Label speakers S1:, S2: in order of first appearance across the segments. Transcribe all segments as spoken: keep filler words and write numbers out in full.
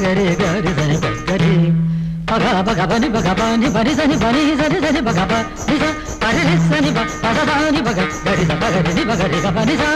S1: గరి గరి సని గరి పగ పగ బని పగ బని బని సని బని సని సని పగ బని స పరి సని ప పదని పగ గరి స పగ ని పగ రి గ బని స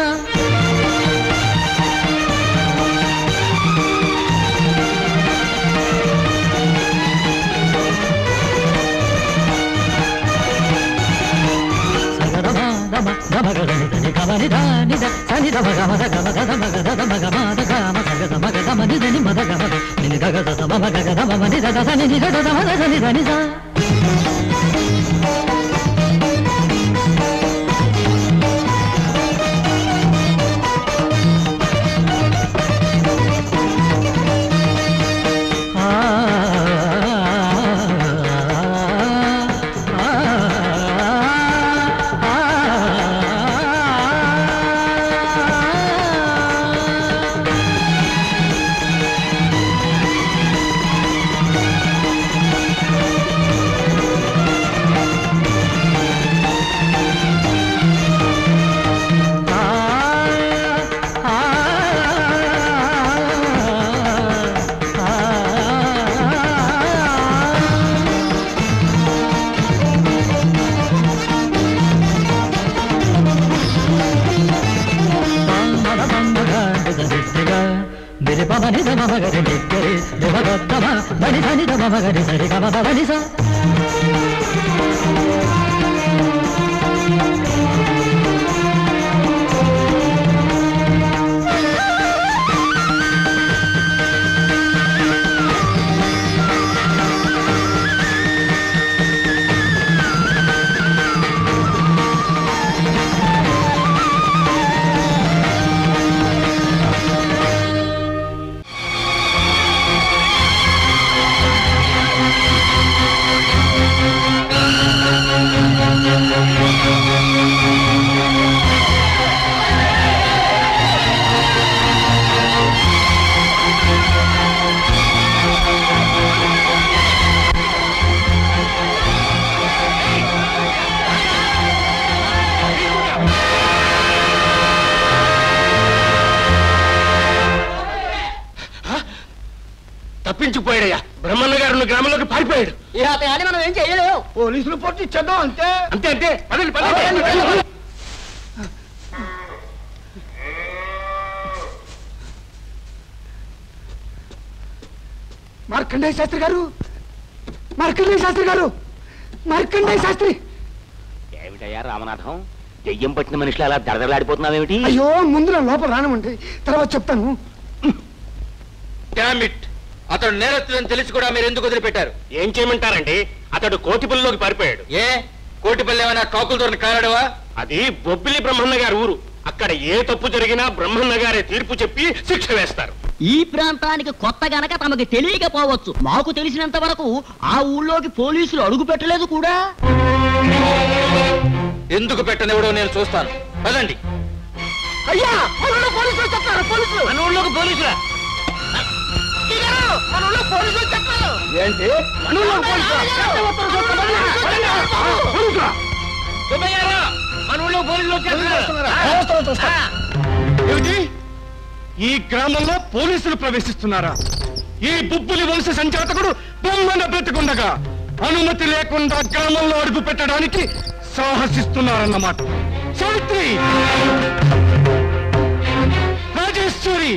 S2: తప్పించిపోయాడయ్యా. బ్రహ్మన్న గారు గ్రామంలోకి పారిపోయాడు.
S3: అని మనం ఏం చేయలేవు.
S2: పోలీసు రిపోర్ట్ ఇచ్చేద్దాం అంతే. అంతే అంతే పదండి పదండి. మార్కండేయ శాస్త్రి గారు, మార్కండేయ శాస్త్రి గారు, మార్కండేయ శాస్త్రి.
S4: ఏమిటయ్యా రామనాథం, దెయ్యం పట్టిన మనుషులు అలా దడదలాడిపోతున్నావేమిటి?
S2: అయ్యో ముందు నా లోపల రానమండి, తర్వాత చెప్తాను. డామిట్, అతడు నేరస్తులని తెలిసి కూడా మీరు ఎందుకు వదిలిపెట్టారు? ఏం చేయమంటారండి, అతడు కోటిపల్లిలోకి పారిపోయాడు. ఏ కోటిపల్లి ఏమైనా కాకులతో కారడవా? అది బొబ్బిలి బ్రహ్మన్న గారి ఊరు. అక్కడ ఏ తప్పు జరిగినా బ్రహ్మన్న గారే తీర్పు చెప్పి శిక్ష వేస్తారు.
S3: ఈ ప్రాంతానికి కొత్త గనక తమకి తెలియకపోవచ్చు. మాకు తెలిసినంత వరకు ఆ ఊళ్ళోకి పోలీసులు అడుగు పెట్టలేదు కూడా.
S2: ఎందుకు పెట్టనివ్వడో నేను చూస్తాను. పదండి. అయ్యా మన ఊళ్ళో పోలీసులు చెప్తారు. పోలీసులు మన ఊళ్ళోకి పోలీసులా? మన ఊళ్ళో పోలీసులు చెప్తారు. ఏంటి మన ఊళ్ళో పోలీసులా? మన ఊళ్ళో పోలీసులు ఏమిటి? ఈ గ్రామంలో పోలీసులు ప్రవేశిస్తున్నారా? ఈ బుబ్బులి వంశ సంచాతకుడు బొమ్మన బ్రతికుండగా అనుమతి లేకుండా గ్రామంలో అడుగు పెట్టడానికి సాహసిస్తున్నారన్నమాట. సావిత్రి, రాజేశ్వరి,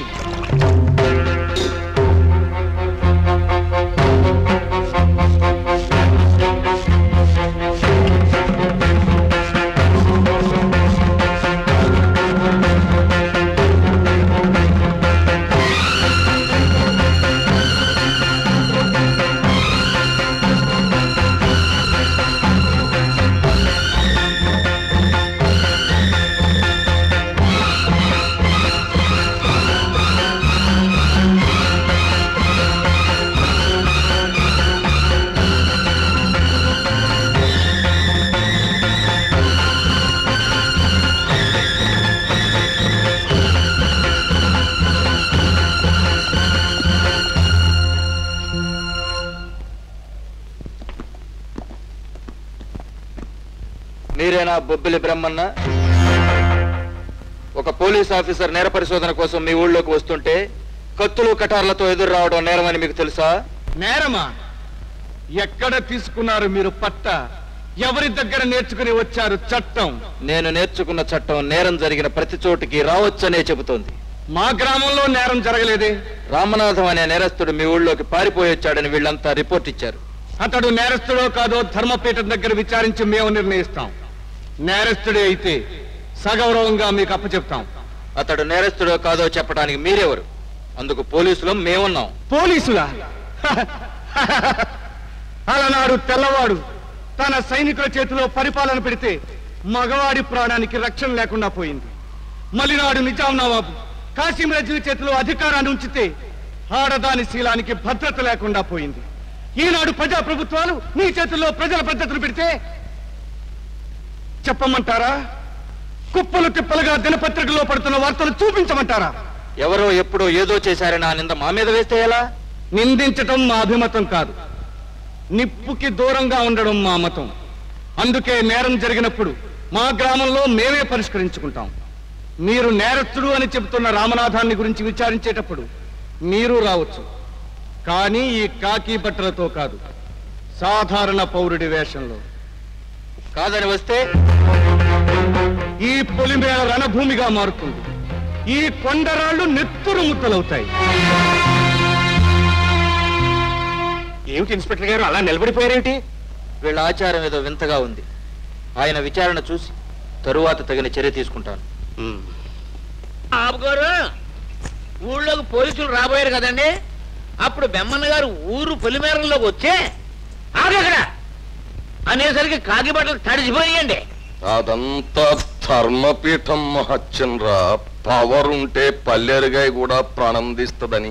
S2: మీరేనా బొబ్బిలి బ్రహ్మన్న? ఒక పోలీస్ ఆఫీసర్ నేర పరిశోధన కోసం మీ ఊళ్ళోకి వస్తుంటే కత్తులు కటార్లతో ఎదురు రావడం నేరమని మీకు తెలుసా?
S5: నేరమా? ఎక్కడ తీసుకున్నారు మీరు పట్ట? ఎవరి దగ్గర నేర్చుకుని వచ్చారు చట్టం?
S2: నేను నేర్చుకున్న చట్టం నేరం జరిగిన ప్రతి చోటికి రావచ్చనే చెబుతోంది.
S5: మా గ్రామంలో నేరం జరగలేదే.
S2: రామనాథం అనే నేరస్తుడు మీ ఊళ్ళోకి పారిపోయి వచ్చాడని వీళ్ళంతా రిపోర్ట్ ఇచ్చారు.
S5: అతడు నేరస్తుడో కాదో ధర్మపీఠం దగ్గర విచారించి మేము నిర్ణయిస్తాం. నేరస్తుడే అయితే సగౌరవంగా మీకు అప్పచెప్తాం.
S2: అతడు నేరస్తుడో కాదో చెప్పడానికి మీరెవరు? అందుకు పోలీసులు మేమున్నాం.
S5: పోలీసులా? అలనాడు తెల్లవాడు తన సైనికుల చేతిలో పరిపాలన పెడితే మగవాడి ప్రాణానికి రక్షణ లేకుండా పోయింది. మలినాడు నిజాం నవాబు కాసిం రజీ చేతిలో అధికారాన్ని ఉంచితే ఆడదాని శీలానికి భద్రత లేకుండా పోయింది. ఈనాడు ప్రజా ప్రభుత్వాలు నీ చేతుల్లో ప్రజల భద్రతను పెడితే చెప్పమంటారా? కుప్పలు తిప్పలుగా దినపత్రికల్లో పడుతున్న వార్తలు చూపించమంటారా?
S2: ఎవరో ఎప్పుడో ఏదో చేశారని ఆ నింద మా మీద వేస్తే ఎలా?
S5: నిందించటం మా అభిమతం కాదు, నిప్పుకి దూరంగా ఉండడం మా మతం. అందుకే నేరం జరిగినప్పుడు మా గ్రామంలో మేమే పరిష్కరించుకుంటాం. మీరు నేరస్తుడు అని చెబుతున్న రామనాథాన్ని గురించి విచారించేటప్పుడు మీరు రావచ్చు, కానీ ఈ కాకి బట్టలతో కాదు, సాధారణ పౌరుడి వేషంలో.
S2: కాదని వస్తే
S5: ఈ పొలిమేర రణభూమిగా మారుతుంది. ఈ కొండరాళ్లు నెత్తురు ముద్దలవుతాయి.
S2: ఏమిటి ఇన్స్పెక్టర్ గారు అలా నిలబడిపోయారేమిటి? వీళ్ళ ఆచారం ఏదో వింతగా ఉంది. ఆయన విచారణ చూసి తరువాత తగిన చర్య తీసుకుంటాను.
S3: ఆపుగారు, ఊళ్ళోకి పోలీసులు రాబోయారు కదండి, అప్పుడు బెమ్మన్న గారు ఊరు పొలిమేరల్లోకి వచ్చే ఆగక్కడ అనేసరికి కాకి బట్టలు తడిసిపోయాయండి.
S6: అదంతా ధర్మపీఠం మహచ్చంద్రా. పవర్ ఉంటే పల్లెరుగాయ కూడా ప్రాణం తీస్తుందని.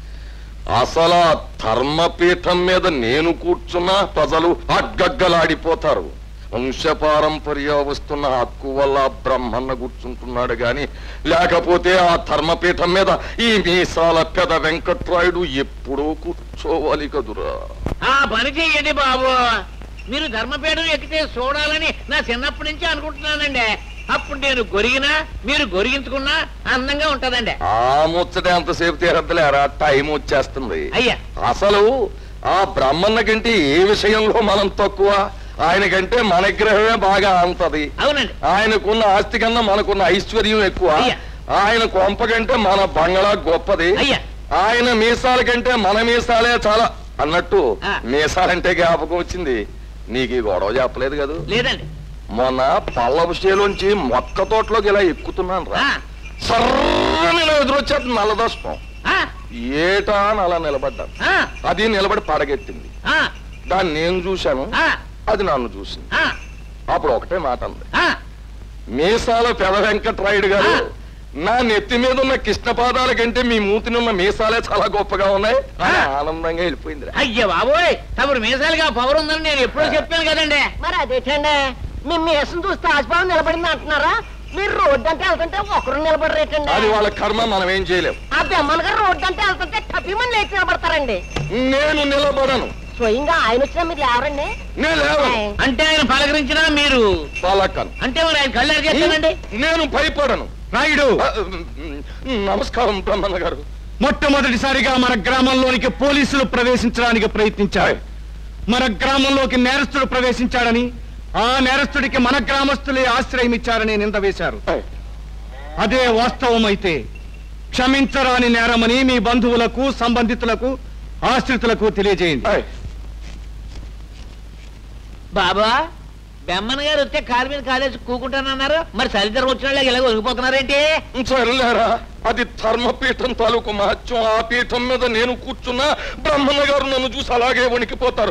S6: అసలు ఆ ధర్మపీఠం మీద నేను కూర్చున్నా ప్రజలు అగ్గగ్గలాడిపోతారు. వంశపారంపర్య వస్తున్న హక్కు వల్ల బ్రహ్మన్న కూర్చుంటున్నాడు గాని, లేకపోతే ఆ ధర్మపీఠం మీద ఈ మీసాల పెద వెంకట్రాయుడు ఎప్పుడో కూర్చోవాలి కదురా.
S3: ఆ పని చెయ్యండి బాబు. మీరు ధర్మపీఠం ఎక్కితే చూడాలని నా చిన్నప్పటి నుంచి అనుకుంటున్నానండి. అప్పుడు నేను గొరిగినా మీరు గొరిగించుకున్నా అందంగా ఉంటదండి.
S6: ఆ ముచ్చట ఎంతసేపు తీరద్దులేరా, టైం వచ్చేస్తుంది.
S3: అయ్యా,
S6: అసలు ఆ బ్రహ్మన్న కంటే ఏ విషయంలో మనం తక్కువ? ఆయనకంటే మన గ్రహమే బాగా అంతది.
S3: అవునండి.
S6: ఆయనకున్న ఆస్తి కన్నా మనకున్న ఐశ్వర్యం ఎక్కువ. ఆయన కొంప కంటే మన బంగళా గొప్పది. ఆయన మీసాల కంటే మన మీసాలే చాలా అన్నట్టు మీసాలంటే జ్ఞాపకం వచ్చింది. నీకు ఈ గొడవ చెప్పలేదు కదా?
S3: లేదండి.
S6: మొన్న పల్లపు చేలోంచి మొక్క తోటలోకి ఇలా ఎక్కుతున్నాను రా, సర్రని ఎదురొచ్చేది నల్లదష్టం. ఏటా అని అలా నిలబడ్డాను. అది నిలబడి పడగెత్తింది. దాన్ని నేను చూశాను, అది నన్ను చూసింది. అప్పుడు ఒకటే మాట అంది, మీసాల పెద వెంకట్రాయుడు గారు, నా నెత్తి మీద ఉన్న కృష్ణ పాదాల కంటే మీ మూతిని ఉన్న మీసాలే చాలా గొప్పగా ఉన్నాయి అని ఆనందంగా వెళ్ళిపోయింది.
S3: అయ్యో బాబోయ్, తమరు మీసాలుగా పవర్ ఉందని నేను ఎప్పుడో చెప్పాను కదండి.
S7: మరి అదేటండి, మీ మీసం చూస్తే ఆజ్పావం నిలబడింది అంటున్నారా? మీరు రోడ్డు అంటే వెళ్తుంటే ఒకరు నిలబడరేటండి.
S6: అది వాళ్ళ కర్మ, మనం ఏం చేయలేము.
S7: ఆ బెమ్మన్ గారు రోడ్డు అంటే వెళ్తుంటే టపిమని లేచి నిలబడతారండి.
S6: నేను నిలబడను.
S7: స్వయంగా ఆయన వచ్చినా మీరు లేవరండి?
S6: నేను లేవను.
S3: అంటే ఆయన పలకరించినా మీరు
S6: పలకను.
S3: అంటే మరి ఆయన కళ్ళు ఎరగేస్తానండి.
S6: నేను భయపడను.
S5: రాయుడు,
S6: నమస్కారం బ్రహ్మన్న గారు.
S5: మొట్టమొదటిసారిగా మన గ్రామంలోనికి పోలీసులు ప్రవేశించడానికి ప్రయత్నించారు. మన గ్రామంలోకి నేరస్తుడు ప్రవేశించాడని, ఆ నేరస్తుడికి మన గ్రామస్తులే ఆశ్రయం ఇచ్చారని నింద వేశారు. అదే వాస్తవం అయితే క్షమించరాని నేరమని మీ బంధువులకు, సంబంధితులకు, ఆశ్రితులకు తెలియజేయండి.
S3: బాబా, బెమ్మన్ గారు వస్తే కారు మీద కాలేసి కూకుంటానన్నారు, మరి సరిద్దరు వచ్చిన వాళ్ళకి ఇలా ఒరిగిపోతున్నారేంటి?
S6: సరేలేరా, అది ధర్మపీఠం తాలూకు మహత్యం. ఆ పీఠం మీద నేను కూర్చున్నా బ్రహ్మన్న గారు నన్ను చూసి అలాగే వణికిపోతారు.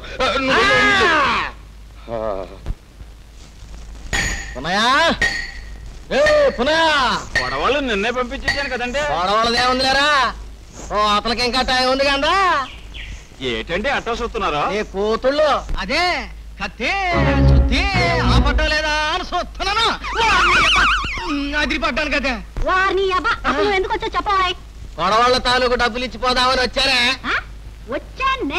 S5: గొడవలు నిన్నే పంపించేశాను కదండి.
S7: గొడవలదేముందిలేరా, అతనికి ఇంకా టైం ఉంది కదా.
S5: ఏటండి అడ్రస్ వస్తున్నారా?
S7: నీ కూతుళ్ళు
S1: అదే కత్తే సుత్తి ఆపట్టం లేదా అని చూస్తున్నాను. అదిరి పడ్డాను కదా.
S8: వారిని అబ్బా అసలు ఎందుకు వచ్చా చెప్పవాయ్?
S7: గొడవళ్ళ తాలూకు డబ్బులు ఇచ్చిపోదామని వచ్చారే.
S8: వచ్చానే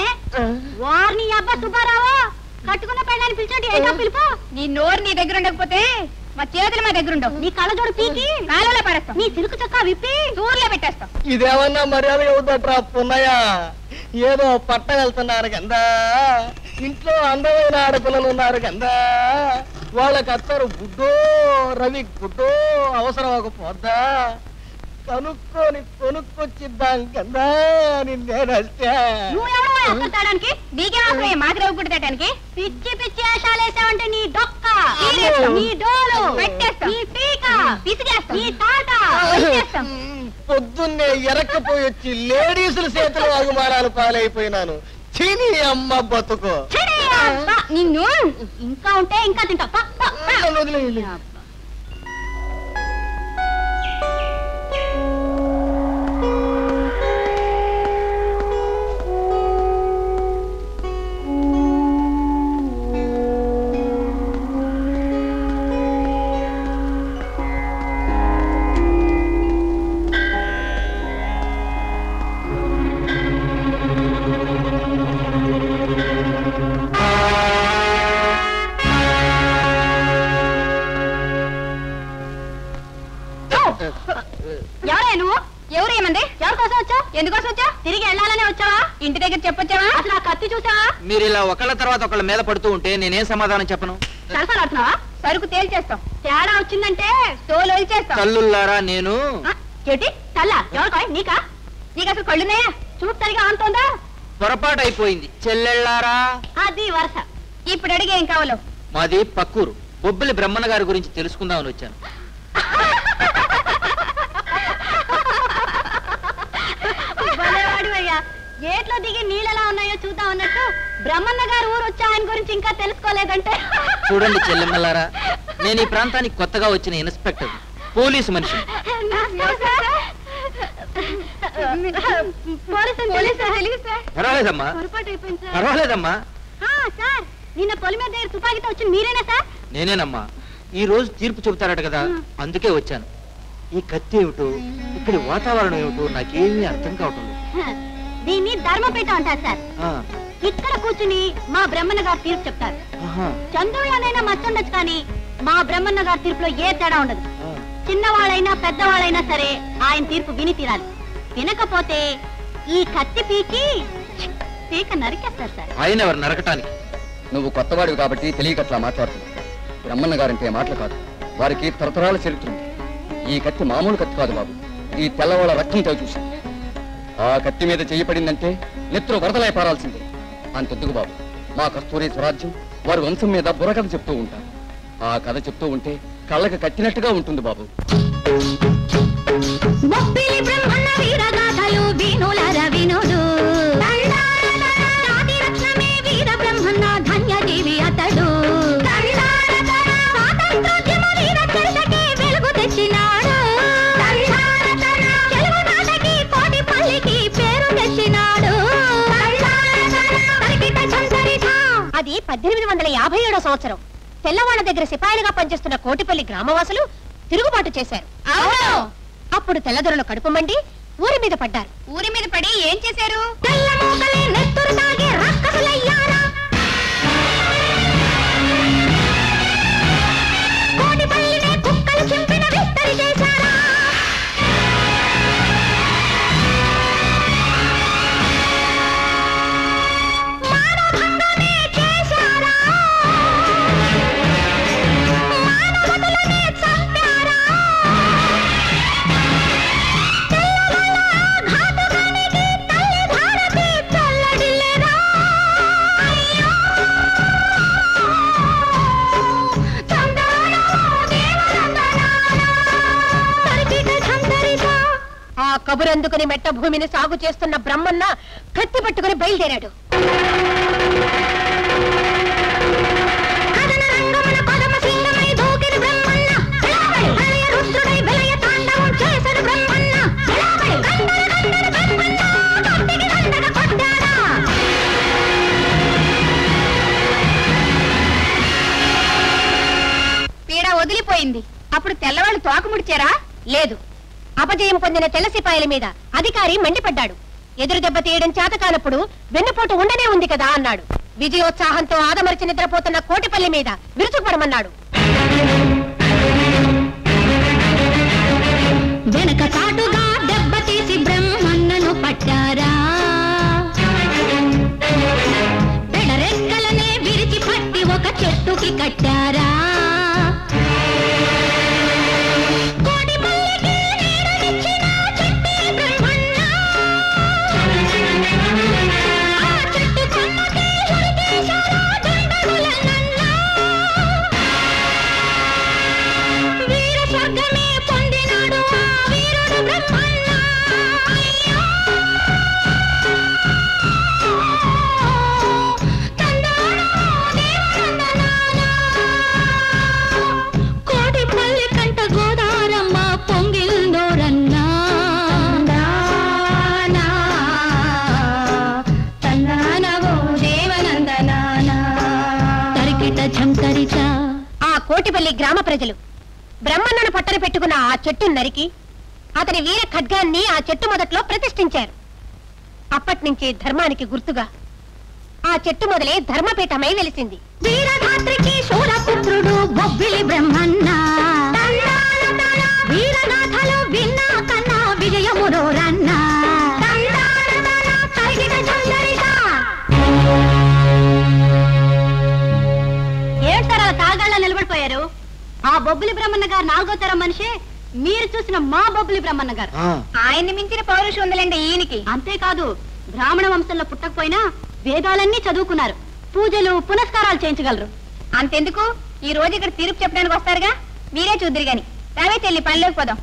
S8: వారిని అబ్బా సుబ్బారావు కట్టుకున్న పెళ్ళని పిలిచండి. ఏంటో పిలుపు. నీ నోరు నీ దగ్గర ఉండకపోతే మా చేతులు మా దగ్గర ఉండవు. నీ కళ్ళజోడు పీకి కాలువలో పడేస్తాం. నీ సిరుకు చొక్కా విప్పి సూర్లో పెట్టేస్తాం.
S7: ఇదేమన్నా మర్యాద అవుతాట్రా పున్నయ్య? ఏదో పట్ట వెళ్తున్నారు కదా, ఇంట్లో అందమైన ఆడపిల్లలు ఉన్నారు కదా, వాళ్ళకి అత్తరు గుడ్డో రవి గుడ్డో అవసరం అవ్వకపోద్దా? కనుక్కొని కొనుక్కొచ్చిద్దాం కదా నిన్నేనస్తే.
S8: తాడానికి నీకే మాదిరి గుడ్డు తేటానికి పిచ్చి పిచ్చి ఆశాలు వేసావంటే నీ డొక్క, నీ డోలు పెట్టేస్తాం, నీ పీక పిసిగేస్తాం, నీ తాట వచ్చేస్తాం.
S7: పొద్దున్నే ఎరక్కపోయి వచ్చి లేడీసుల చేతిలో అగుమానాలు పాలైపోయినాను. చీనీ అమ్మ బతుకు.
S8: నిన్ను ఇంకా ఉంటే ఇంకా తింటా. ఎవరే నువ్వు? ఎవరు ఏమంది? ఎవరి కోసం వచ్చావు? ఎందుకోసం వచ్చావు? తిరిగి వెళ్ళాలనే వచ్చావా? ఇంటి దగ్గర చెప్పొచ్చావా? అసలు ఆ కత్తి చూసావా?
S3: మీరు ఇలా ఒకళ్ళ తర్వాత ఒకళ్ళ మీద పడుతూ ఉంటే నేనేం సమాధానం చెప్పను?
S8: సరసలాడుతున్నావా? సరుకు తేల్చేస్తాం. తేడా వచ్చిందంటే తోలు వదిలిచేస్తాం.
S3: తల్లుల్లారా నేను
S8: చెటి తల్లా ఎవరికా? నీకా? నీకు అసలు కళ్ళున్నాయా? చూపు సరిగా అంతోందా?
S3: పొరపాటు అయిపోయింది. చెల్లెళ్ళారా
S8: అది వరుస. ఇప్పుడు అడిగే ఏం కావాలో?
S3: మాది పక్కూరు. బొబ్బిలి బ్రహ్మణ గారి గురించి తెలుసుకుందామని వచ్చాను.
S8: గేట్లో దిగి నీళ్ళెలా ఉన్నాయో చూద్దాం అన్నట్టు బ్రహ్మన్న గారు ఊరు వచ్చా ఆయన గురించి ఇంకా తెలుసుకోలేదంటే.
S3: చూడండి చెల్లెమ్మలారా, నేను ఈ ప్రాంతానికి కొత్తగా వచ్చిన ఇన్స్పెక్టర్, పోలీసు మనిషి. పర్వాలేదమ్మా పర్వాలేదమ్మా.
S8: సార్ నిన్న పొలి మీద దగ్గర తుపాకీతో వచ్చింది మీరేనా సార్?
S3: నేనేనమ్మా. ఈ రోజు తీర్పు చెబుతారట కదా, అందుకే వచ్చాను. ఈ కత్తి ఏమిటో, ఇక్కడి వాతావరణం ఏమిటో నాకేమీ అర్థం కావటం లేదు.
S8: దీన్ని ధర్మపీఠం అంటారు సార్. ఇక్కడ కూర్చుని మా బ్రహ్మన్న గారు తీర్పు చెప్తారు. చంద్రులనైనా మర్చుండొచ్చు కానీ మా బ్రహ్మన్న గారి తీర్పులో ఏ తేడా ఉండదు. చిన్నవాళ్ళైనా పెద్దవాళ్ళైనా సరే ఆయన తీర్పు విని తీరాలి. వినకపోతే ఈ కత్తి పీకి పీక నరికేస్తారు సార్.
S3: ఆయన ఎవరు నరకటానికి?
S5: నువ్వు కొత్తవాడివి కాబట్టి తెలియకట్లా మాట్లాడుతున్నావు. బ్రహ్మన్న గారంటే మాటలు కాదు, వారికి తరతరాల చరిత్ర ఉంది. ఈ కత్తి మామూలు కత్తి కాదు బాబు, ఈ తెల్లవాళ్ళ రక్తంతో చూసి. ఆ కత్తి మీద చెయ్యపడిందంటే నెత్తురు వరదలై పారాల్సిందే. అంతెందుకు బాబు, మా కస్తూరి స్వరాజ్యం వారి వంశం మీద బుర్రకథ చెప్తూ ఉంటారు. ఆ కథ చెప్తూ ఉంటే కళ్ళకి కట్టినట్టుగా ఉంటుంది బాబు.
S8: అది పద్దెనిమిది వందల యాభై ఏడో సంవత్సరం. తెల్లవాళ్ల దగ్గర సిపాయిలుగా పనిచేస్తున్న కోటిపల్లి గ్రామవాసులు తిరుగుబాటు చేశారు. అప్పుడు తెల్లదొరలు కడుపు మండి ఊరి మీద పడ్డారు. ఊరి మీద పడి ఏం చేశారు? కబురందుకుని మెట్ట భూమిని సాగు చేస్తున్న బ్రహ్మన్న కత్తి పట్టుకుని బయలుదేరాడు. పీడ వదిలిపోయింది. అప్పుడు తెల్లవాళ్ళు తోక ముడిచారా? లేదు. అపజయం పొందిన తెల్ల సిపాయిల మీద అధికారి మండిపడ్డాడు. ఎదురు దెబ్బ తీయడం చేత కానప్పుడు వెన్నుపోటు ఉండనే ఉంది కదా అన్నాడు. విజయోత్సాహంతో ఆదమరిచి నిద్రపోతున్న కోటిపల్లి మీద విరుచుకుపడమన్నాడు.
S9: వెనక చాటుగా దెబ్బతీసి బ్రహ్మన్నను పట్టారా పెడరెక్కలనే విరిచి పట్టి ఒక చెట్టుకి కట్టారా
S8: కోటిపల్లి గ్రామ ప్రజలు బ్రహ్మన్నను పట్టన పెట్టుకున్న ఆ చెట్టును నరికి అతని వీర ఖడ్గాన్ని ఆ చెట్టు మొదట్లో ప్రతిష్ఠించారు. అప్పటి నుంచి ధర్మానికి గుర్తుగా ఆ చెట్టు మొదలే ధర్మపీఠమై వెలిసింది.
S9: వీరధాత్రికి శూరపుత్రుడు బొబ్బిలి బ్రహ్మన్న వీరగాథలు విన్నా కన్నా విజయమురోరన్న
S8: ఏడ్తారా తాగాళ్ళ నిలబడిపోయారు? ఆ బొబ్బిలి బ్రహ్మన్న గారు నాలుగో తరం మనిషి. మీరు చూసిన మా బొబ్బిలి బ్రహ్మన్న గారు. ఆయన్ని మించిన పౌరుషం ఉందిలేండి ఈయనకి. అంతేకాదు బ్రాహ్మణ వంశంలో పుట్టకపోయినా వేదాలన్నీ చదువుకున్నారు. పూజలు పునస్కారాలు చేయించగలరు. అంతెందుకు ఈ రోజు ఇక్కడ తీర్పు చెప్పడానికి వస్తారుగా, మీరే చూద్దరు గాని. రావే చెల్లి పనిలోకి పోదాం.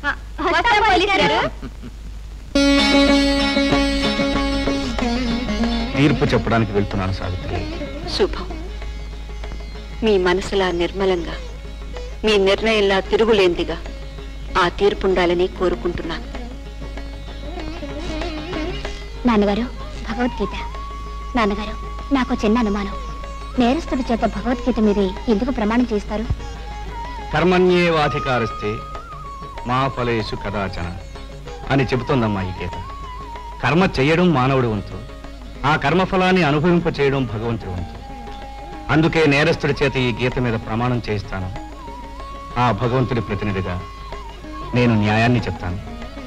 S5: తీర్పు చెప్పడానికి వెళ్తున్నాను సావిత్రి.
S10: శుభం. మీ మనసులా నిర్మలంగా, మీ నిర్ణయంలా తిరుగులేందిగా ఆ తీర్పు ఉండాలని కోరుకుంటున్నాను.
S8: నాన్నగారు భగవద్గీత. నాన్నగారు నాకు చిన్న అనుమానం. నేరస్తుడి చేత భగవద్గీత మీద ఎందుకు ప్రమాణం చేస్తారు?
S5: కర్మణ్యేవాధికారస్తే మా ఫలేషు కదాచన అని చెబుతోందమ్మా ఈ గీత. కర్మ చెయ్యడం మానవుడి వంతు, ఆ కర్మఫలాన్ని అనుభవింప చేయడం భగవంతుడి వంతు. అందుకే నేరస్తుడి చేత ఈ గీత మీద ప్రమాణం చేయిస్తాను. ఆ భగవంతుడి ప్రతినిధిగా నేను న్యాయాన్ని చెప్తాను.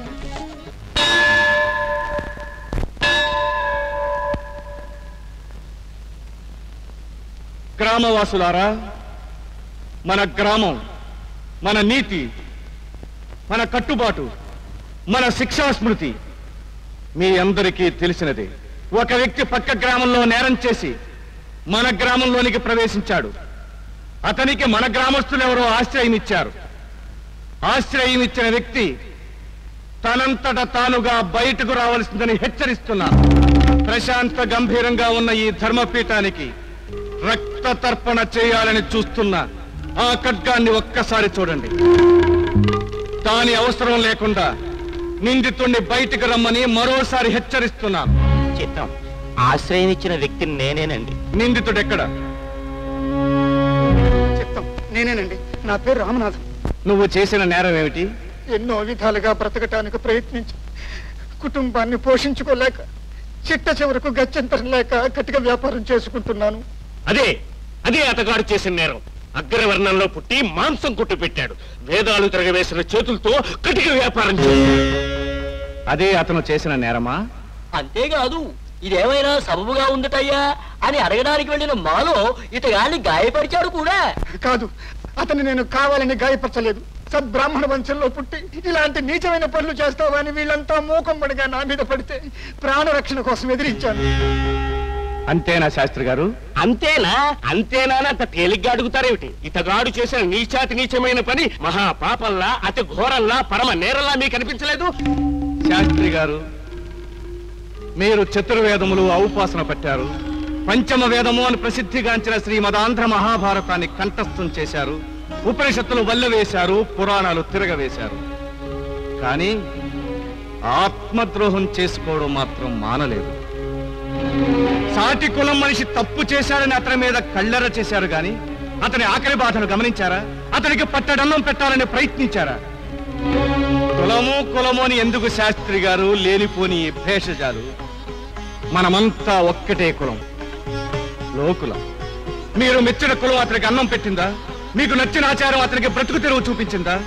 S5: గ్రామవాసులారా, మన గ్రామం, మన నీతి, మన కట్టుబాటు, మన శిక్షాస్మృతి మీ అందరికీ తెలిసినదే. ఒక వ్యక్తి పక్క గ్రామంలో నేరం చేసి మన గ్రామంలోనికి ప్రవేశించాడు. అతనికి మన గ్రామస్తులు ఎవరో ఆశ్రయం ఇచ్చారు. ఆశ్రయం ఇచ్చిన వ్యక్తి తనంతట తానుగా బయటకు రావాల్సిందని హెచ్చరిస్తున్నారు. ప్రశాంత గంభీరంగా ఉన్న ఈ ధర్మపీఠానికి రక్త తర్పణ చేయాలని చూస్తున్న ఆ ఖడ్గాన్ని ఒక్కసారి చూడండి. దాని అవసరం లేకుండా నిందితుణ్ణి బయటకు రమ్మని మరోసారి హెచ్చరిస్తున్నాను.
S4: చిత్తం, ఆశ్రయం ఇచ్చిన వ్యక్తిని నేనేనండి.
S5: నిందితుడు ఎక్కడ?
S11: చిత్తం, నేనేనండి. నా పేరు రామనాథం.
S5: నువ్వు చేసిన నేరం ఏమిటి?
S11: ఎన్నో విధాలుగా బ్రతకటానికి ప్రయత్నించి కుటుంబాన్ని పోషించుకోలేక చిట్ట చివరకు గత్యంతరం లేక కటిక వ్యాపారం చేసుకుంటున్నాను.
S2: అదే అదే అతగాడు చేసిన నేరం. అగ్రవర్ణంలో పుట్టి మాంసం కొట్టు పెట్టాడు. వేదాలు తిరగవేసిన చేతులతో కటిక వ్యాపారం చేశాడు.
S5: అదే అతను చేసిన నేరమా?
S7: అంతేకాదు, ఇదేమైనా సబబుగా ఉందటయ్యా అని అడగడానికి వెళ్ళిన మాలో ఇతగాన్ని గాయపరిచాడు కూడా.
S11: కాదు, అతన్ని నేను కావాలని గాయపరచలేదు. సద్బ్రాహ్మణ వంశంలో పుట్టి ఇలాంటి నీచమైన పనులు చేస్తావని వీళ్ళంతా మూకంబడిగా నా మీద పడితే ప్రాణరక్షణ కోసం ఎదిరించాను.
S5: అంతేనా శాస్త్రి గారు?
S2: అంతేనా అంతేనా అంత తేలిగ్గా అడుగుతారేమిటి? ఇతగాడు చేసిన నీచాతి నీచమైన పని మహా పాపల్లా, అతి ఘోరల్లా, పరమ నేరల్లా మీకు అనిపించలేదు?
S5: శాస్త్రి గారు, మీరు చతుర్వేదములు ఔపాసన పట్టారు. పంచమ వేదము అని ప్రసిద్ధిగాంచిన శ్రీమదాంధ్ర మహాభారతాన్ని కంఠస్థం చేశారు. ఉపనిషత్తులు వల్లవేశారు, పురాణాలు తిరగవేశారు. కానీ ఆత్మద్రోహం చేసుకోవడం మాత్రం మానలేదు. సాటి కులం మనిషి తప్పు చేశారని అతని మీద కళ్ళెర చేశారు గాని అతని ఆకలి బాధను గమనించారా? అతనికి పట్టడన్నం పెట్టాలని ప్రయత్నించారా? కులము కులము అని ఎందుకు శాస్త్రి గారు లేనిపోని భేషజాలు? మనమంతా ఒక్కటే కులం, లోకులం. మీరు మెచ్చిన కులం అతనికి అన్నం పెట్టిందా? మీకు నచ్చిన ఆచారం అతనికి బ్రతుకు తెరువు చూపించిందా?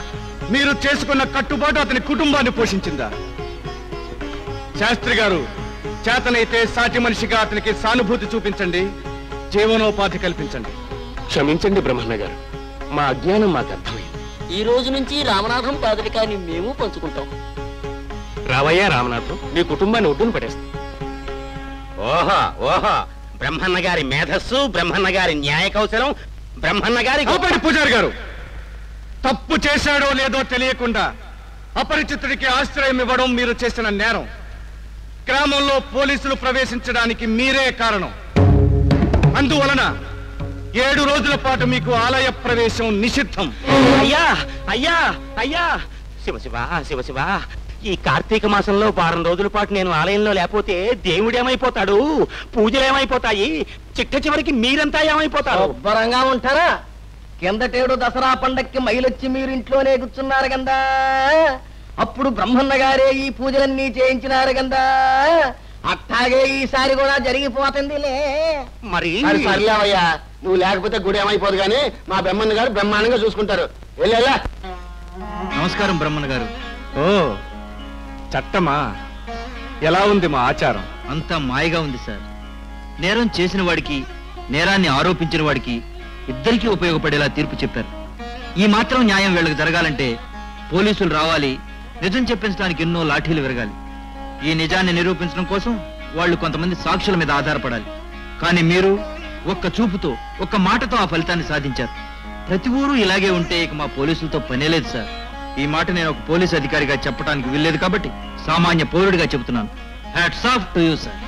S5: మీరు చేసుకున్న కట్టుబాటు అతని కుటుంబాన్ని పోషించిందా? శాస్త్రి గారు, చేతనైతే సాటి మనిషిగా అతనికి సానుభూతి చూపించండి, జీవనోపాధి కల్పించండి.
S2: క్షమించండి బ్రహ్మన్న గారు, మా అజ్ఞానం మాకు అర్థమైంది.
S7: ఈ రోజు నుంచి రామనాథం పేదరికాన్ని మేము పంచుకుంటాం.
S2: రావయ్యా రామనాథం, నీ కుటుంబాన్ని ఒడ్డును పడేస్తాం.
S4: ఓహో ఓహో బ్రహ్మన్న గారి మేధస్సు, బ్రహ్మన్న గారి న్యాయ కౌశలం, బ్రహ్మన్న గారి
S5: ఆపండి పూజారి గారు. తప్పు చేశాడో లేదో తెలియకుండా అపరిచితుడికి ఆశ్రయం ఇవ్వడం మీరు చేసిన నేరం. గ్రామంలో పోలీసులు ప్రవేశించడానికి మీరే కారణం. అందువలన ఏడు రోజుల పాటు మీకు ఆలయ ప్రవేశం నిషిద్ధం.
S4: అయ్యా అయ్యా అయ్యా శివ శివ శివ శివ ఈ కార్తీక మాసంలో వారం రోజుల పాటు నేను ఆలయంలో లేకపోతే దేవుడేమైపోతాడు, పూజలు ఏమైపోతాయి, చిట్ట చివరికి మీరంతా ఏమైపోతారు?
S7: శుభ్రంగా ఉంటారా? కిందటేడు దసరా పండక్కి మైలొచ్చి మీరు ఇంట్లోనే కూర్చున్నారు గందా, అప్పుడు బ్రహ్మన్న గారే ఈ పూజలన్నీ చేయించినారు గందా, అట్టాగే ఈసారి కూడా జరిగిపోతుందిలే.
S4: మరి
S2: సర్లేవయ్యా, నువ్వు లేకపోతే గుడి ఏమైపోదు కానీ మా బ్రహ్మన్న గారు బ్రహ్మాండంగా చూసుకుంటారు. వెళ్ళా.
S5: నమస్కారం బ్రహ్మణ గారు. ఓ చట్టమా? ఎలా ఉంది మా ఆచారం?
S12: అంతా మాయగా ఉంది సార్. నేరం చేసిన వాడికి, నేరాన్ని ఆరోపించిన వాడికి ఇద్దరికీ ఉపయోగపడేలా తీర్పు చెప్పారు. ఈ మాత్రం న్యాయం వీళ్ళకి జరగాలంటే పోలీసులు రావాలి, నిజం చెప్పించడానికి ఎన్నో లాఠీలు విరగాలి. ఈ నిజాన్ని నిరూపించడం కోసం వాళ్ళు కొంతమంది సాక్షుల మీద ఆధారపడాలి. కానీ మీరు ఒక్క చూపుతో, ఒక్క మాటతో ఆ ఫలితాన్ని సాధించారు. ప్రతి ఊరు ఇలాగే ఉంటే ఇక మా పోలీసులతో పనేలేదు సార్. ఈ మాట నేను ఒక పోలీస్ అధికారిగా చెప్పడానికి వీల్లేదు కాబట్టి సామాన్య పౌరుడిగా చెబుతున్నాను. Hats off to you sir.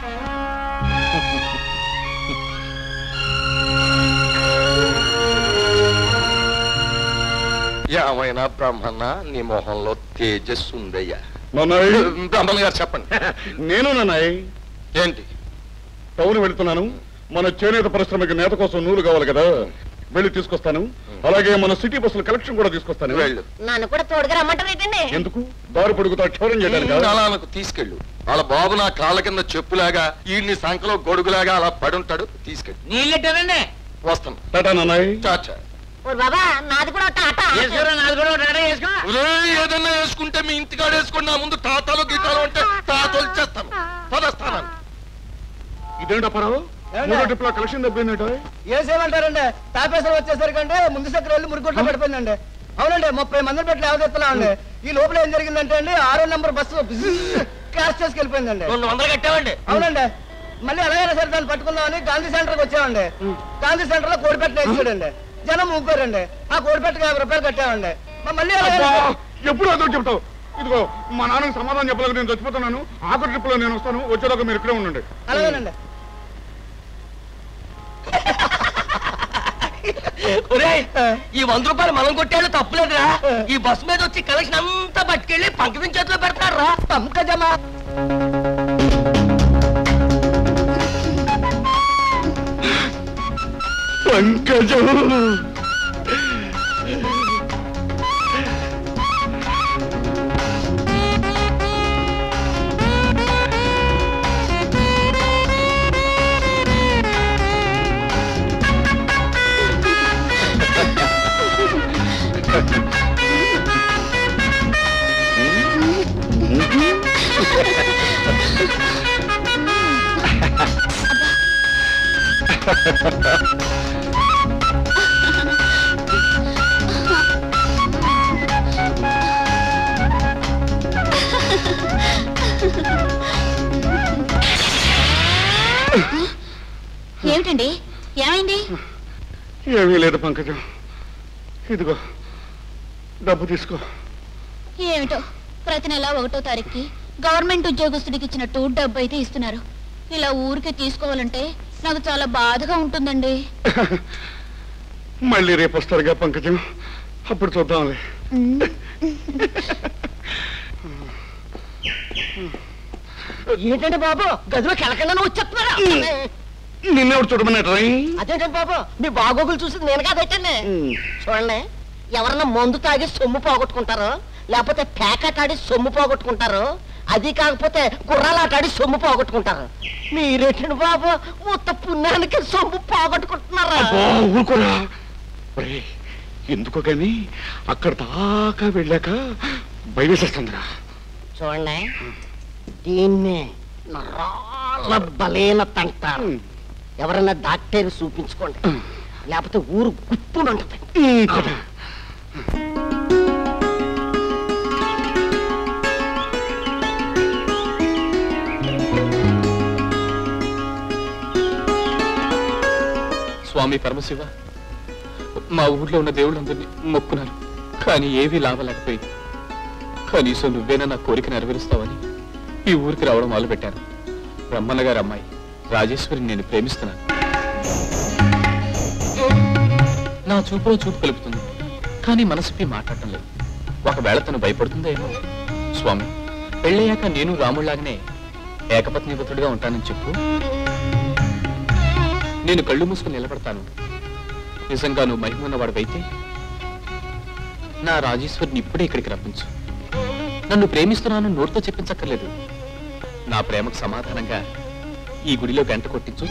S6: ఏమైనా బ్రహ్మన్న, నీ మొహంలో తేజస్సు ఉందయ్యా.
S5: నాన్నయ్య,
S6: బ్రహ్మన్న గారు చెప్పండి.
S5: నేను నాన్నయ్య
S6: ఏంటి?
S5: టౌన్ వెళుతున్నాను. మన చేనేత పరిశ్రమకి నేత కోసం నూలు కావాలి కదా, వెళ్ళి తీసుకొస్తాను. అలాగే మన సిటీ బస్సుల కలెక్షన్ కూడా తీసుకొస్తాను.
S6: వెళ్ళు.
S7: నన్ను కూడా తోడుగా రమ్మంటారేటండి?
S5: ఎందుకు? దారి పొడుగుతా క్షౌరం చేయడానికి.
S6: అలా నాకు తీసుకెళ్ళు. వాళ్ళ బాబు నా కాళ్ళ కింద చెప్పులాగా, ఈ నీ సంఖలో గొడుగులాగా అలా పడుంటాడు. తీసుకెళ్ళు.
S3: నీళ్ళెట్టారండి?
S6: వస్తాను.
S5: టాటా నాన్నయ్య.
S6: చాచా.
S7: బాబా నాది కూడా టాటా.
S3: నాది కూడా టాటా వేసుకో.
S6: ఏదన్నా వేసుకుంటే మీ ఇంటికాడ వేసుకోండి. నా ముందు తాతాలు గీతాలు అంటే తాతలు చేస్తాను. పదస్థానాలు.
S5: ఇదేంటా పరావు? మూడో ట్రిప్ లో కలెక్షన్ దెబ్బతిందేంటో?
S11: ఏం చేయమంటారండి? తాపేశ్వరం వచ్చేసరికంటే ముందు చక్రం వెళ్ళి మురికొట్లో పడిపోయిందండి. అవునండి, ముప్పై మందిని పెట్టి లేవదెత్తున్నామండి. ఈ లోపల ఏం జరిగిందంటే అండి, ఆరో నెంబర్ బస్సు క్రాష్ చేసుకు వెళ్ళిపోయిందండి.
S3: రెండు వందలు కట్టామండి.
S11: అవునండి, మళ్ళీ అలాగైనా సరే దాన్ని పట్టుకుందామని గాంధీ సెంటర్కి వచ్చామండి. గాంధీ సెంటర్ లో కోడిపెట్ట వేసాడండి. జనం ఊపారండి. ఆ కోడిపెట్టకి యాభై రూపాయలు కట్టామండి. మళ్ళీ
S5: ఎప్పుడు అదో చెప్తావు? ఇదిగో మా నాన్నకి సమాధానం చెప్పలేక నేను చచ్చిపోతున్నాను. ఆఖరి ట్రిప్ లో నేను వస్తాను. వచ్చేదాకా మీరు ఇక్కడే ఉండండి.
S11: అలాగేనండి.
S7: ఈ వంద రూపాయలు మనం కొట్టాడు తప్పులేదురా. ఈ బస్ మీద వచ్చి కలెక్షన్ అంతా పట్టుకెళ్ళి పంకజం చేతిలో పెడతారా. పంకజమా?
S5: పంకజం
S8: ఏమిటండి, ఏమైంది?
S5: ఏమీ లేదు పంకజం. ఇదిగో డబ్బు తీసుకో.
S8: ఏమిటో ప్రతి నెల ఒకటో తారీఖుకి గవర్నమెంట్ ఉద్యోగస్తుడికి ఇచ్చినట్టు డబ్బు అయితే ఇస్తున్నారు. ఇలా ఊరికే తీసుకోవాలంటే నాకు చాలా బాధగా ఉంటుందండి.
S5: మళ్ళీ రేపు వస్తారుగా పంకజం, అప్పుడు చూద్దాంలే.
S7: ఏంటంటే బాబు గదిలో కెలకండా వచ్చేస్తున్నారా?
S5: నిన్నెవరు చూడమన్నట్రా?
S7: అదేంటండి బాబు, మీ బాగోగులు చూసి నేను కాదైతే చూడండి. ఎవరన్నా మందు తాగి సొమ్ము పోగొట్టుకుంటారో, లేకపోతే ప్యాకెట్ ఆడి సొమ్ము పోగొట్టుకుంటారు, అది కాకపోతే గుర్రాలాటాడి సొమ్ము పోగొట్టుకుంటారు. మీరేటండి బాబు ఉత్త పుణ్యానికి సొమ్ము పోగొట్టుకుంటున్నారా?
S5: ఎందుకో కానీ అక్కడ దాకా వెళ్ళాక భయవేసేస్తుందిరా.
S7: చూడండి, దీన్నే నరాల బలేనత అంటారు. ఎవరైనా డాక్టర్ చూపించుకోండి, లేకపోతే ఊరు గుప్పును ఉంటుంది.
S13: స్వామి పరమశివ, మా ఊర్లో ఉన్న దేవుళ్ళందరినీ మొక్కున్నాను, కానీ ఏవీ లాభలేకపోయింది. కనీసం నువ్వేనా నా కోరిక నెరవేరుస్తావని ఈ ఊరికి రావడం మొదలుపెట్టాను. బ్రహ్మన్న గారి అమ్మాయి రాజేశ్వరిని నేను ప్రేమిస్తున్నాను. నా చూపులో చూపు కలుపుతుంది, కానీ మనసుపై మాట్లాడటం లేదు. ఒకవేళ తను భయపడుతుందేమో. స్వామి, పెళ్ళయ్యాక నేను రాముళ్లాగానే ఏకపత్ని పుత్రుడిగా ఉంటానని చెప్పు. నేను కళ్ళు మూసుకుని నిలబడతాను. నిజంగా నువ్వు మహిమన్నవాడివైతే నా రాజేశ్వరిని ఇప్పుడే ఇక్కడికి రప్పించు. నన్ను ప్రేమిస్తున్నాను నోటితో చెప్పించక్కర్లేదు. నా ప్రేమకు సమాధానంగా ఈ గుడిలో గంట కొట్టించు.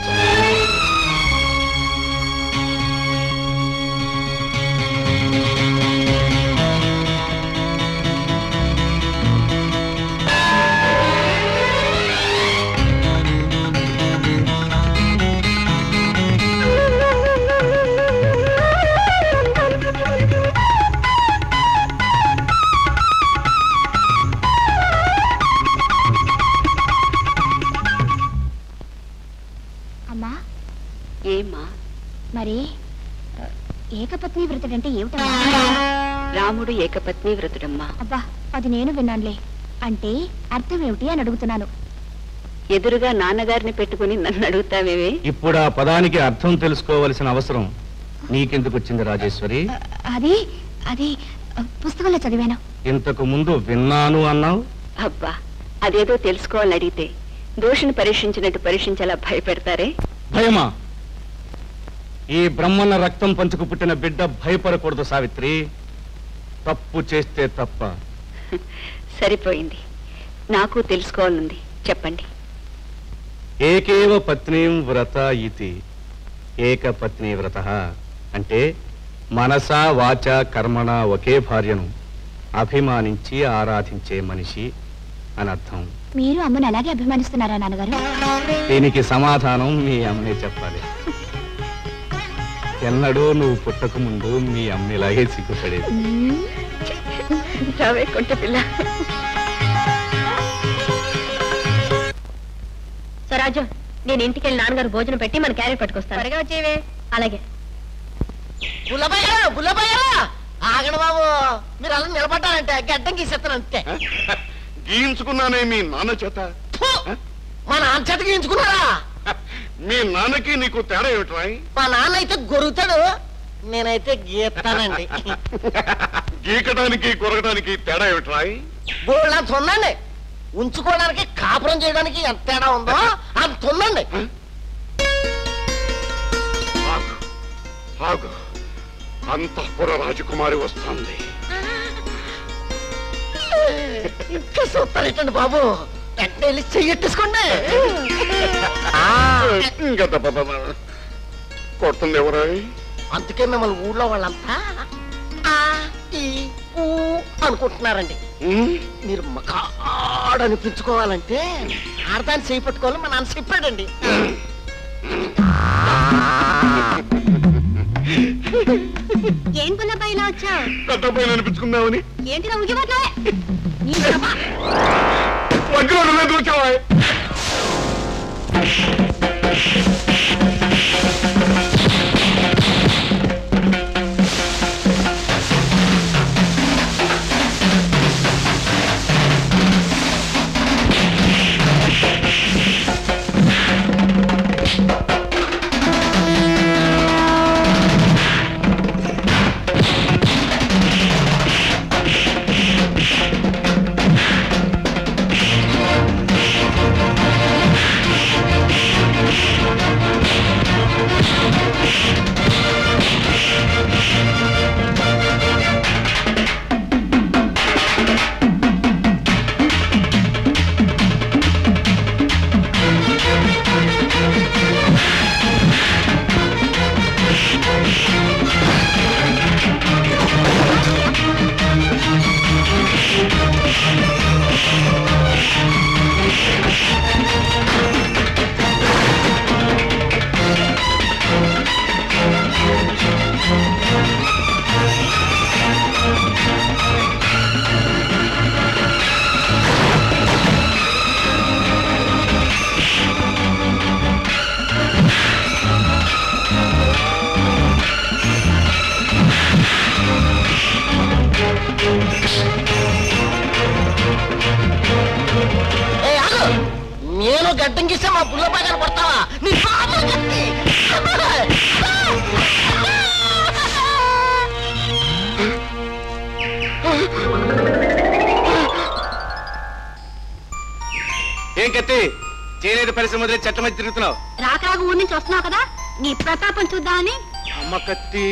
S10: ఏమ్మా?
S8: మరి ఏకపత్ని వ్రతుడంటే ఏమిటమ్మా?
S10: రాముడు ఏకపత్ని వ్రతుడమ్మా.
S8: అబ్బా, అది నేను విన్నానులే. అంటే అర్థం ఏమిటి అని అడుగుతున్నాను.
S10: ఎదురుగా నాన్నగారిని పెట్టుకుని నన్ను అడుగుతావేవే?
S5: ఇప్పుడు ఆ పదానికి అర్థం తెలుసుకోవలసిన అవసరం నీకెందుకు వచ్చింది రాజేశ్వరి?
S8: అది అది పుస్తకంలో చదివాను.
S5: ఇంతకు ముందు విన్నాను అన్నావు.
S10: అబ్బా, అదేదో తెలుసుకోవాలని అడిగితే దోషిని పరీక్షించినట్టు పరీక్షించేలా భయపెడతారే.
S5: భయమా? ఈ బ్రహ్మన్న రక్తం పంచుకు పుట్టిన బిడ్డ భయపడకూడదు సావిత్రి. తప్పు చేస్తే తప్ప.
S10: సరిపోయింది, నాకు తెలుసుకోవాలనుంది, చెప్పండి.
S5: ఏకేవ పత్నీం వ్రత ఇతి ఏకపత్ని వ్రత అంటే మనసా వాచ కర్మణ ఒకే భార్యను అభిమానించి ఆరాధించే మనిషి అని అర్థం.
S8: మీరు అమ్మను అలాగే అభిమానిస్తున్నారా నాన్నగారు?
S5: దీనికి సమాధానం మీ అమ్మే చెప్పాలి. ఎన్నడూ నువ్వు పుట్టక ముందు మీ అమ్మ ఇలాగే సిగ్గుపడేది.
S8: స్వరాజు, నేను ఇంటికి వెళ్ళి నాన్నగారు భోజనం పెట్టి మన క్యారెట్ పట్టుకొస్తాను. త్వరగా వచ్చేవే. అలాగే.
S7: బుల్లబయ్యా, బుల్లబయ్యా, ఆగండి బాబు. మీరు అలా నిలబడ్డారంటే గడ్డం గీసేస్తాను అంతే.
S6: గీయించుకున్నానే మీ నాన్న చేత.
S7: మా నాన్న చేత గీయించుకున్నారా?
S6: మీ నాన్నకి నీకు తేడా ఏమిట్రా?
S7: మా నాన్న అయితే గొరుగుతాడు, నేనైతే గీస్తానండి.
S6: గీకడానికి కొరగడానికి తేడా ఏమిట్రా?
S7: బోళ్ళ అంత ఉందండి. ఉంచుకోవడానికి కాపురం చేయడానికి ఎంత తేడా ఉందో అంత ఉందండి.
S6: అంతఃపుర రాజకుమారి వస్తుంది.
S7: ఇంకా చూస్తారేటండి బాబు, వెంటనే వెళ్ళి చెయ్యెట్టేసుకోండి.
S6: కొడుతుంది ఎవరా?
S7: అందుకే మిమ్మల్ని ఊళ్ళో వాళ్ళంతా ఆ ఈ ఊ అనుకుంటున్నారండి. మీరు మకాడు అనిపించుకోవాలంటే ఆడదాన్ని చేయి పట్టుకోవాలని మా నాన్న చెప్పాడండి.
S8: ఏం గుల్లబాయి ఇలా వచ్చావు?
S6: కట్టపైన అనిపించుకుందామని.
S8: ఏంటి నా ఉగిపోట్లే?
S6: వచ్చావా?
S9: Thank you.
S7: నేను గడ్డం గీస్తే మా బుల్లబాయ్ గారు కొడతావా నీ బాబు కత్తి.
S5: ఏం కత్తి చేనేత పరిశ్రమ వదిలే చెట్ల మధ్య తిరుగుతున్నావు?
S8: రాకరాకు ఊరి నుంచి వస్తున్నావు కదా నీ ప్రతాపం చూద్దామని.
S5: అమ్మ కత్తి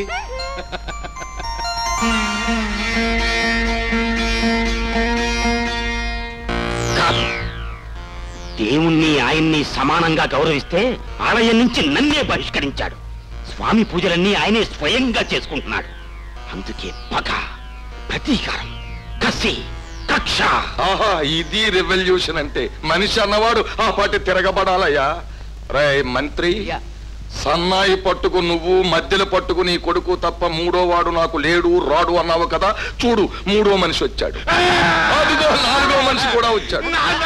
S4: దేవుణ్ణి ఆయన్ని సమానంగా గౌరవిస్తే ఆలయం నుంచి నన్నే బహిష్కరించాడు. స్వామి పూజలన్నీ ఆయనే స్వయంగా చేసుకుంటున్నాడు. అందుకే పగ, ప్రతీకారం, కసి, కక్ష.
S6: ఆహా, ఇది రెవల్యూషన్ అంటే. మనిషి అన్నవాడు ఆ పాటి తిరగబడాలయ్యా. రే మంత్రి, సన్నాయి పట్టుకు నువ్వు, మధ్యలో పట్టుకు నీ కొడుకు తప్ప మూడో వాడు నాకు లేడు రాడు అన్నావు కదా. చూడు, మూడో మనిషి వచ్చాడు. అదిగో నాలుగో మనిషి కూడా వచ్చాడు.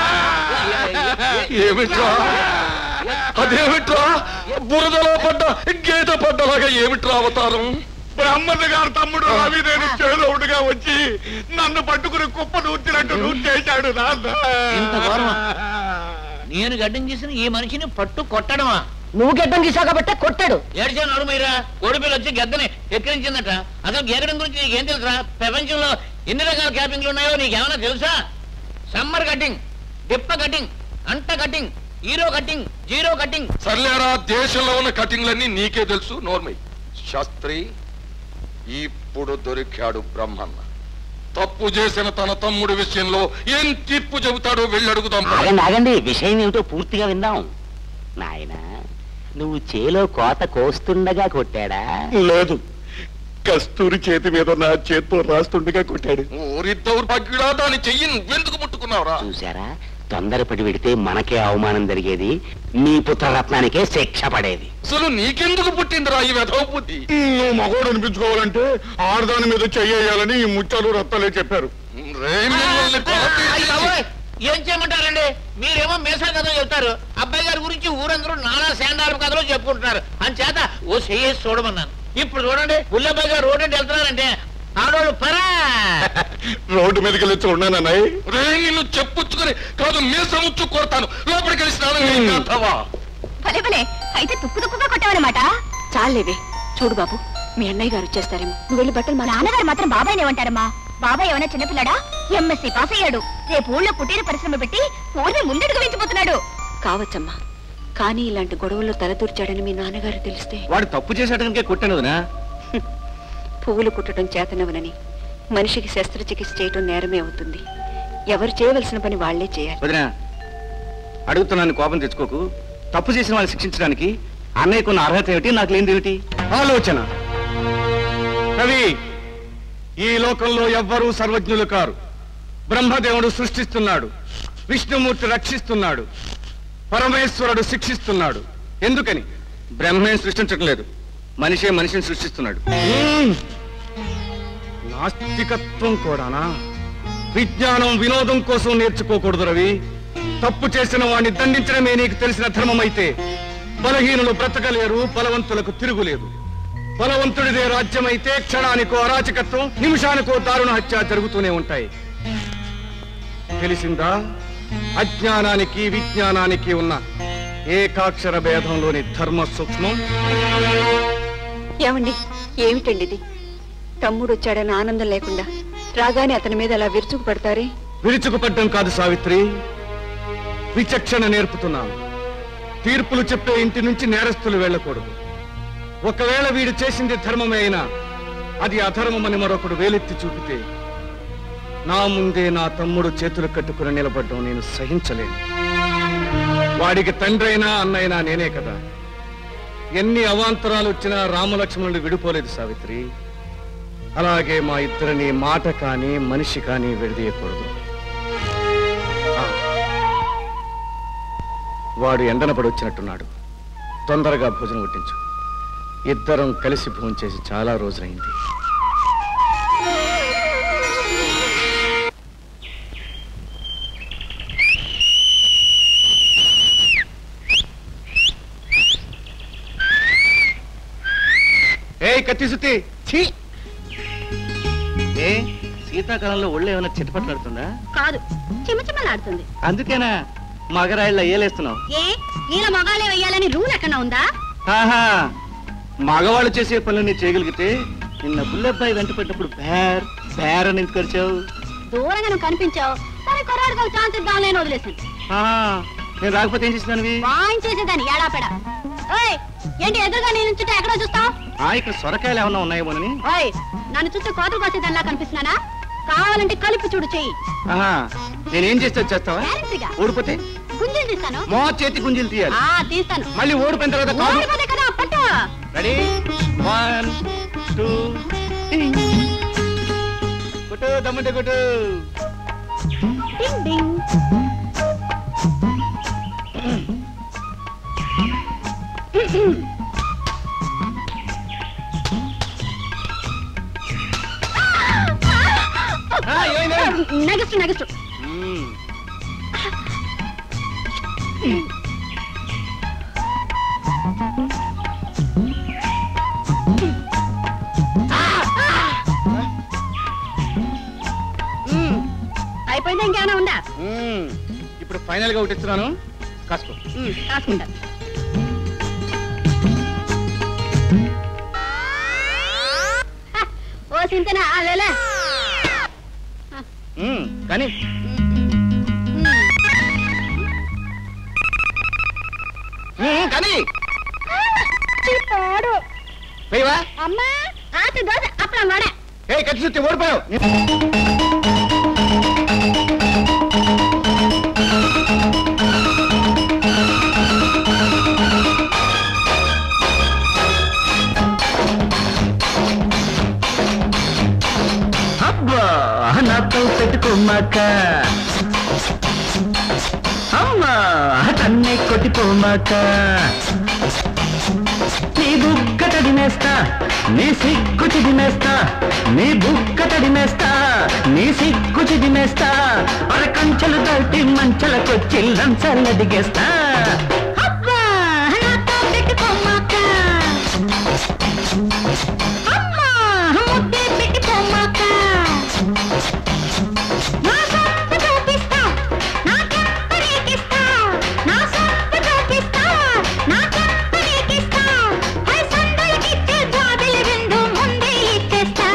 S6: ఏమిట్రా అదేమిట్రా బురదలో పడ్డ గీత పడ్డలాగా ఏమిట్రా అవతారం?
S5: బ్రహ్మన్న గారు తమ్ముడు రవిదేవి చేదవుడుగా వచ్చి నన్ను పట్టుకుని కుప్ప నూర్చినట్టు నూర్చేశాడు.
S3: ఇంత గౌరవం. నేను గడ్డం గీసిన ఈ మనిషిని పట్టు కొట్టడమా?
S7: నువ్వు గడ్డం గీసావు కాబట్టే కొట్టాడు.
S3: ఏడ్చా నడు మీరా. కోడిపిల్ల వచ్చి గద్దని ఎక్కిరించిందట. అసలు గీకడం గురించి నీకేం తెలుసా? ప్రపంచంలో ఎన్ని రకాల క్యాపింగ్లు ఉన్నాయో నీకేమైనా తెలుసా? సమ్మర్ కటింగ్, డిప్ప కటింగ్, అంట cutting, hero cutting, zero cutting.
S6: సర్లేరా, దేశంలో ఉన్న కటింగ్లన్నీ నీకే తెలుసు. నోర్మై శాస్త్రి, ఇప్పుడు దొరికాడు బ్రహ్మన్న. తప్పు చేసిన తన తమ్ముడి విషయంలో ఏం తీర్పు చెబుతాడో వెళ్ళి అడుగుదాం.
S4: ఆగండి, విషయం ఏమిటో పూర్తిగా విందాం. నాయనా, నువ్వు చేలో కోత కోస్తుండగా కొట్టాడా?
S5: లేదు, కస్తూరి చేతి మీద నా చేత్తో రాస్తుండగా కొట్టాడు.
S6: ఊరి దౌర్భాగ్యుడా, దాని చెయ్యి నువ్వెందుకు ముట్టుకున్నావురా?
S4: చూసారా, తొందరపడి పెడితే మనకే అవమానం జరిగేది, మీ పుత్రరత్నానికే శిక్ష పడేది.
S6: అసలు నీకెందుకు పుట్టిందిరా ఈ వెధవ బుద్ధి?
S5: నువ్వు మగోడు అనిపించుకోవాలంటే ఆడదాని మీద చెయ్యాలని ఈ ముచ్చాలు రత్తాలే చెప్పారు.
S3: ఏం చేయమంటారండి? మీరేమో మేసా కథలు చెప్తారు, అబ్బాయి గారి గురించి ఊరందరూ నానా శాండాల కథలు చెప్పుకుంటున్నారు. అని చేత ఓ చెయ్యేసి చూడమన్నాను. ఇప్పుడు చూడండి, బుల్లబ్బాయి గారు రోడ్డు అంటే వెళ్తున్నారంటే ఆడోళ్ళు పరా
S5: రోడ్డు మీదకి వెళ్ళి ఉన్నానన్నాయి.
S6: నిన్ను చెప్పుచ్చుకొని కాదు మీసముచ్చు కొడతాను. లోపలికి వెళ్ళి స్నానం చేస్తావా?
S8: భలే భలే, అయితే తుక్కు తుక్కుగా కొట్టావన్నమాట.
S10: చాలేవే. చూడు బాబు, మీ అన్నయ్య గారు వచ్చేస్తారేమో, నువ్వు వెళ్ళి బట్టలు మా
S8: నాన్నగారు మాత్రం బాబాయ్ ఏమంటారమ్మా? బాబాయ్ ఏమైనా చిన్నపిల్లడా? ఎంఎస్సీ పాస్ అయ్యాడు. రేపు ఊళ్ళో కుటీర పరిశ్రమ పెట్టి ఊరిని ముందడుగు వేయించిపోతున్నాడు.
S10: కావచ్చమ్మా, కానీ ఇలాంటి గొడవల్లో తలదూర్చాడని మీ నాన్నగారు తెలిస్తే?
S12: వాడు తప్పు చేసేటానికే కొట్టాను వదినా.
S10: పువ్వులు కుట్టడం చేతనవనని మనిషికి శస్త్రచికిత్స చేయటం నేరమే అవుతుంది. ఎవరు చేయవలసిన పని వాళ్లే చేయాలి.
S12: వదినా, అడుగుతున్నాను, కోపం తెచ్చుకోకు. తప్పు చేసిన వాళ్ళని శిక్షించడానికి అన్నయ్యకున్న అర్హత ఏమిటి, నాకు లేనిది ఏమిటి?
S5: ఆలోచన. కవి, ఈ లోకంలో ఎవ్వరూ సర్వజ్ఞులు కారు. బ్రహ్మదేవుడు సృష్టిస్తున్నాడు, విష్ణుమూర్తి రక్షిస్తున్నాడు, పరమేశ్వరుడు శిక్షిస్తున్నాడు. ఎందుకని? బ్రహ్మే సృష్టించటం లేదు, మనిషే మనిషిని సృష్టిస్తున్నాడు. నాస్తికత్వం కూడానా? విజ్ఞానం వినోదం కోసం నేర్చుకోకూడదు రవి. తప్పు చేసిన వాడిని దండించడమే నీకు తెలిసిన ధర్మం అయితే బలహీనులు బ్రతకలేరు, బలవంతులకు తిరుగులేదు. బలవంతుడిదే రాజ్యమైతే క్షణానికో అరాచకత్వం, నిమిషానికో దారుణ హత్య జరుగుతూనే ఉంటాయి. తెలిసిందా? అజ్ఞానానికి విజ్ఞానానికి ఉన్న ఏకాక్షర భేదంలోని ధర్మ సూక్ష్మం.
S10: ఏమండి, ఏమిటండి ఇది? తమ్ముడు వచ్చాడని ఆనందం లేకుండా రాగానే అతని మీద అలా విరుచుకు పడతారే?
S5: విరుచుకుపడ్డం కాదు సావిత్రి, విచక్షణ నేర్పుతున్నాను. తీర్పులు చెప్పే ఇంటి నుంచి నేరస్తులు వెళ్ళకూడదు. ఒకవేళ వీడు చేసింది ధర్మమే అయినా అది అధర్మమని మరొకడు వేలెత్తి చూపితే నా ముందే నా తమ్ముడు చేతులు కట్టుకుని నిలబడ్డం నేను సహించలేను. వాడికి తండ్రైనా అన్నైనా నేనే కదా. ఎన్ని అవాంతరాలు వచ్చినా రామలక్ష్మణులు విడిపోలేదు సావిత్రి. అలాగే మా ఇద్దరిని మాట కానీ మనిషి కానీ విడదీయకూడదు. వాడు ఎండన పడి వచ్చినట్టున్నాడు. తొందరగా భోజనం వడ్డించు. ఇద్దరం కలిసి భోజనం చేసి చాలా రోజులైంది. ఏ కత్తి సుత్తి,
S12: ఏ శీతాకాలంలో ఒళ్ళు ఏమైనా చిటపట్లాడుతుందా?
S8: కాదు, చిమచిమలాడుతుంది.
S12: అందుకేనా
S5: మగరాయిళ్ళ ఏలేస్తున్నావు?
S8: ఏ ఈల మగాళ్ళే వెయ్యాలని రూల్ ఎక్కడ ఉందా?
S5: ఆహా, మగవాళ్ళు చేసే పనులన్నీ చేయగలిగితే నిన్న బుల్లబ్బాయి వెంట పెట్టినప్పుడు బేర్ బేర్ అని ఎందుకు వచ్చావు?
S8: దూరంగా నువ్వు కనిపించావు, సరే కొరాడుగా ఛాన్స్ ఇద్దాంలే అని వదిలేసాను.
S5: నేను రాకపోతే ఏం చేసినాను?
S8: వాయించేసేదాన్ని ఏడాపెడా. ఓయ్ ఏంటి ఎదురుగా నేను చుట్టూ ఎక్కడో చూస్తావు?
S5: ఇక్కడ సొరకాయలు ఏమన్నా ఉన్నాయేమోనని.
S8: ఓయ్ నన్ను చుట్టూ కోతలు కోసేదానిలా కనిపిస్తున్నానా? కావాలంటే కలిపి చూడు చెయ్యి.
S5: నేనేం చేస్తే చేస్తావా? ఓడిపోతే
S8: గుంజలు తీస్తాను.
S5: మో చేతి గుంజలు తీయాలి.
S8: తీస్తాను.
S5: మళ్ళీ ఓడిపోయిన తర్వాత
S8: ఓడిపోతే కదా పట్టు.
S5: రెడీ, వన్ టూ కొట్టు, దమ్ముంటే కొట్టు.
S8: డింగ్ డింగ్. నెగస్ట్ నెగస్ట్. అయిపోయిందా ఇంకేమైనా ఉందా?
S5: ఇప్పుడు ఫైనల్ గా ఒకటిస్తున్నాను, కాసుకో.
S8: కాసుకుంటా. ఓ సింతనా లేలే
S5: కానీ కానీ
S8: పాడు
S5: పోయివా
S8: అమ్మా ఆట దోశ అప్పుడు వాడా.
S5: ఏ కచ్చి చూస్తే ఓడిపోయావు.
S1: అబ్బా నాతో పెట్టుకోమాక, అమ్మా తన్నే కొట్టిపోమాక. నీ బుక్క తడిమేస్తా, నీ సిగ్గు చిదిమేస్తా, నీ బుక్క తడిమేస్తా, నీ సిగ్గు చిదిమేస్తా. అర కంచెలు దాటి మంచలకొచ్చి లంచాల దిగేస్తా.
S9: అబ్బా నాతో పెట్టుకోమాక, అమ్మా ముద్దే పెట్టుకోమాక. నా సొంత చూపిస్తా, నా కెంపరేకిస్తా, నా సొంత చూపిస్తా, నా కెంపరేకిస్తా. హై సందలకిచ్చే జాబిలి విందు ముందే ఇచ్చేస్తా.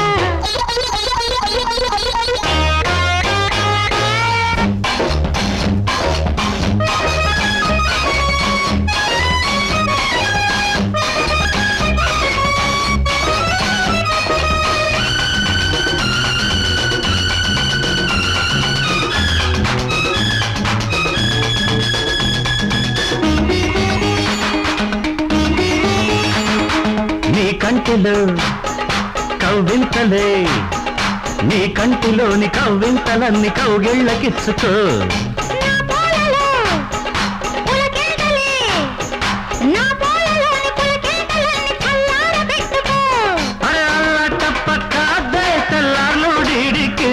S1: నీ కంటిలో కవ్వింతలే, నీ కంటిలోని కవ్వింతలన్నీ కౌగిళ్ళకిచ్చుకో.
S9: నా పోలలో పులకింతలే, నా పోలలోని పులకింతలన్నీ చల్లారబెట్టుకో.
S1: అరే అల్లా తప్ప కాదే తెల్లార్లు డీడికి.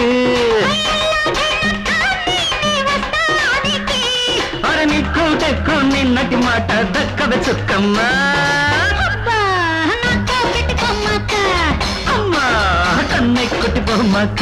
S1: అరే నీకు తెక్కు నిన్నటి మాట దక్కవే చుక్కమ్మా. అమ్మా కన్నె కొట్టిపోమాక.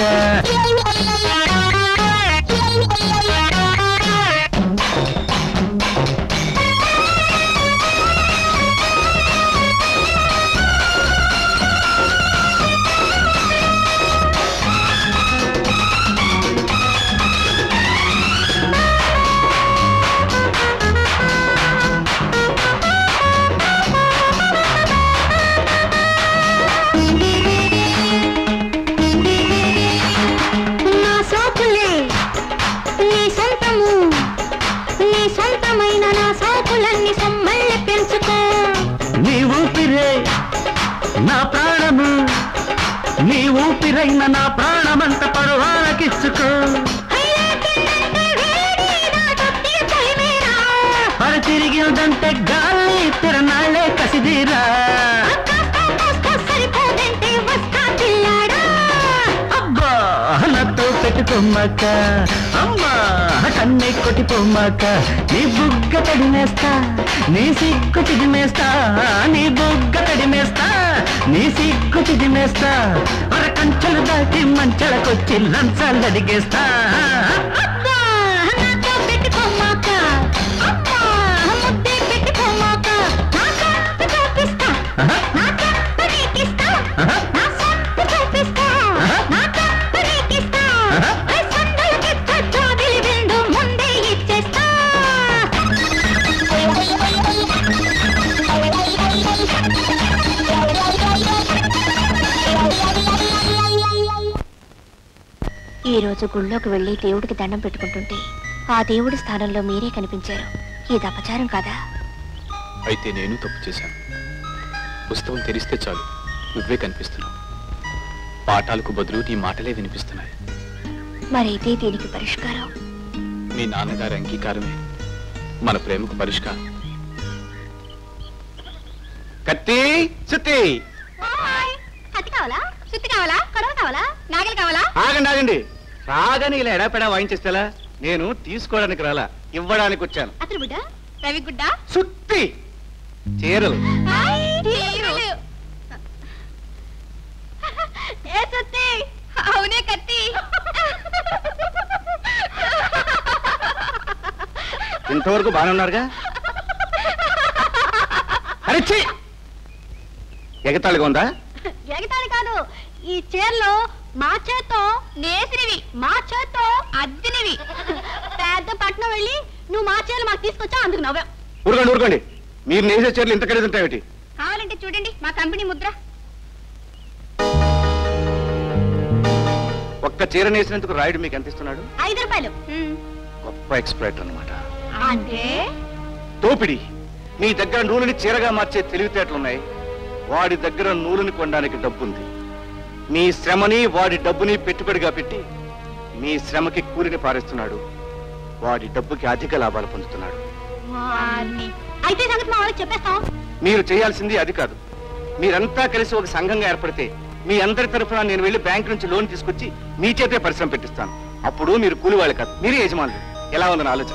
S9: నా సోకులే నీ సొంతము, నీ సొంతమైన నా సోకులన్నీ సొమ్మళ్ళి పెంచుకో.
S1: నీ ఊపిరే నా ప్రాణము, నీ ఊపిరైన నా ప్రాణమంత పరువాలకిచ్చుకో. అర తిరిగిందంటే గాలి తిరణాళ్లే కసిదీరా.
S9: సరిపోదంటే వస్తా పిల్లాడా.
S1: అబ్బా నాతో పెట్టుకోమాక, అమ్మా కన్నె కొట్టిపోమాక. నీ బుగ్గ తడిమేస్తా, నీ సిగ్గు చిదిమేస్తా, నీ బుగ్గ తడిమేస్తా, నీ సిగ్గు చిదిమేస్తా. అర కంచెలు దాటి మంచలకొచ్చి లంచాలు అడిగేస్తా.
S9: అబ్బా నాతో పెట్టుకోమాక,
S14: ఈ రోజు గుళ్ళోకి వెళ్ళి దేవుడికి దండం పెట్టుకుంటుంటే ఆ దేవుడి స్థానంలో మీరే కనిపించారు. ఇది అపచారం కాదా?
S13: అయితే నేను తప్పు చేశాను. పుస్తకం తెరిస్తే చాలు నువ్వే కనిపిస్తున్నావు. పాఠాలకు బదులు నీ మాటలే వినిపిస్తున్నాయి.
S14: మరైతే దీనికి పరిష్కారం
S13: మీ నాన్నగారి అంగీకారమే మన ప్రేమకు పరిష్కారం.
S5: కత్తి సుత్తి
S8: కత్తి కావాలా? సుత్తి కావాలా? కడవ కావాలా? నాగలి కావాలా?
S5: ఆగండి ఆగండి రాగానే ఇలా ఎడాపెడా వాయించేస్తేలా? నేను తీసుకోవడానికి రాలా, ఇవ్వడానికి వచ్చాను.
S8: అతను బిడ్డ రవి గుడ్డ
S5: సుత్తి చీరలు.
S8: ఏ సుత్తి? అవునే కత్తి.
S5: ఇంతవరకు బాగానే ఉన్నారుగా? అరే ఎగతాళిగా ఉందా?
S8: ఎగతాళి కాదు, ఈ చీరలో మా చేత్తో నేసినవి, మా చేత్తో అద్దినవి. పెద్ద పట్నం వెళ్ళి నువ్వు మా చీరలు మాకు తీసుకొచ్చా, అందుకు నవ్వా.
S5: ఊరుకోండి ఊరుకోండి, మీరు నేసే చీరలు ఇంత ఖరీదు ఉంటాయి.
S8: కావాలంటే చూడండి మా కంపెనీ ముద్ర.
S5: ఒక్క చీర నేసినందుకు రాయుడు మీకు ఎంత ఇస్తున్నాడు?
S8: ఐదు రూపాయలు.
S5: గొప్ప ఎక్స్పర్ట్ అన్నమాట.
S8: అంటే
S5: తోపిడి. మీ దగ్గర నూలుని చీరగా మార్చే తెలివితేటలున్నాయి, వాడి దగ్గర నూలుని కొనడానికి డబ్బుంది. మీ శ్రమని వాడి డబ్బుని పెట్టుబడిగా పెట్టి మీ శ్రమకి కూలిని పారేస్తున్నాడు, వాడి డబ్బుకి అధిక లాభాలు పొందుతున్నాడు.
S8: అయితే సంగతి మా వాళ్ళకి చెప్పేస్తాం.
S5: మీరు చేయాల్సింది అది కాదు. మీరంతా కలిసి ఒక సంఘంగా ఏర్పడితే మీ అందరి తరఫున నేను వెళ్ళి బ్యాంక్ నుంచి లోన్ తీసుకొచ్చి మీ చేతే పరిశ్రమ పెట్టిస్తాను. అప్పుడు మీరు కూలి వాళ్ళు కాదు, మీరే యజమానులు. ఎలా ఉందని ఆలోచన?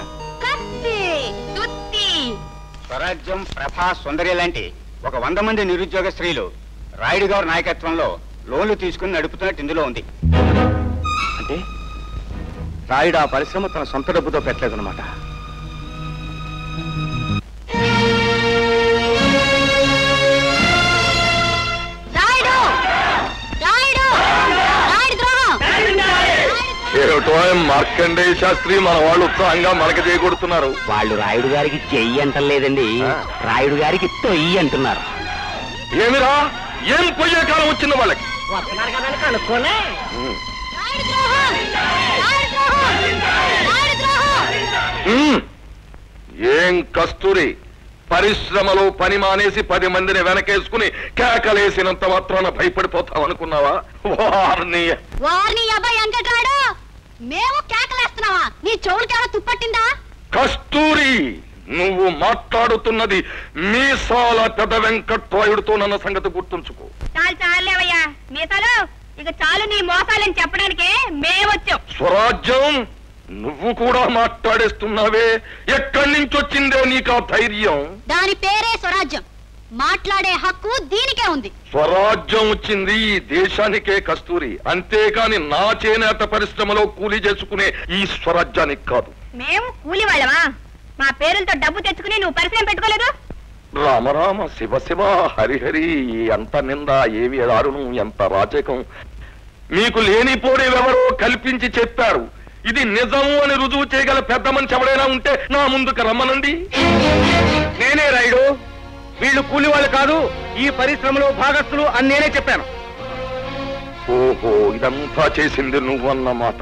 S4: స్వరాజ్యం, ప్రభా, సుందరి లాంటి ఒక వంద మంది నిరుద్యోగ స్త్రీలు రాయుడు గారి నాయకత్వంలో లోన్లు తీసుకుని నడుపుతున్నట్టు ఇందులో ఉంది.
S5: అంటే రాయుడు ఆ పరిశ్రమ తన సొంత డబ్బుతో పెట్టలేదన్నమాట.
S6: ఏమిటో మార్కండేయ శాస్త్రి మన వాళ్ళు ఉత్సాహంగా మనకి చేయగొడుతున్నారు.
S4: వాళ్ళు రాయుడు గారికి చెయ్యి అంటలేదండి, రాయుడు గారికి తొయ్యి అంటున్నారు.
S6: ఏమిరా, ఏం పోయే కాలం వచ్చింది వాళ్ళకి? ఏం కస్తూరి, పరిశ్రమలో పని మానేసి పది మందిని వెనకేసుకుని కేకలేసినంత మాత్రాన భయపడిపోతావు అనుకున్నావా? వారిని
S8: వారిని అబ్బాయి అంకట్రాడు, మేము కేకలేస్తున్నావా? నీ చెవులకేమో తుప్పట్టిందా?
S6: కస్తూరి, నువ్వు మాట్లాడుతున్నది మీసాల పెద్ద వెంకట్రాయుడుతో నన్న సంగతి గుర్తుంచుకో.
S8: చాలు చాలేవయ్యా మీసాలు, ఇక చాలు నీ మోసాలని చెప్పడానికే మేమొచ్చాం.
S6: స్వరాజ్యం, నువ్వు కూడా మాట్లాడేస్తున్నావే, ఎక్కడి నుంచి వచ్చిందే నీకు ఆ ధైర్యం?
S8: దాని పేరే స్వరాజ్యం, మాట్లాడే హక్కు దీనికే ఉంది.
S6: స్వరాజ్యం వచ్చింది ఈ దేశానికే కస్తూరి, అంతేకాని నా చేనేత పరిశ్రమలో కూలీ చేసుకునే ఈ స్వరాజ్యానికి కాదు.
S8: మేము కూలి వాళ్ళమా? మా పేరులతో డబ్బు తెచ్చుకుని నువ్వు పరిశ్రమ పెట్టుకోలేదు?
S6: రామరామ శివ శివ హరిహరి, ఎంత నింద, ఏవి దారుణం, ఎంత రాచకం. మీకు లేనిపోడేవెవరో కల్పించి చెప్పారు. ఇది నిజము అని రుజువు చేయగల పెద్ద మనిషి ఎవడైనా ఉంటే నా ముందుకు రమ్మనండి.
S5: నేనే రాయుడు, వీళ్ళు కూలి వాళ్ళు కాదు, ఈ పరిశ్రమలో భాగస్తులు అని నేనే చెప్పాను.
S6: ఓహో, ఇదంతా చేసింది నువ్వన్నమాట.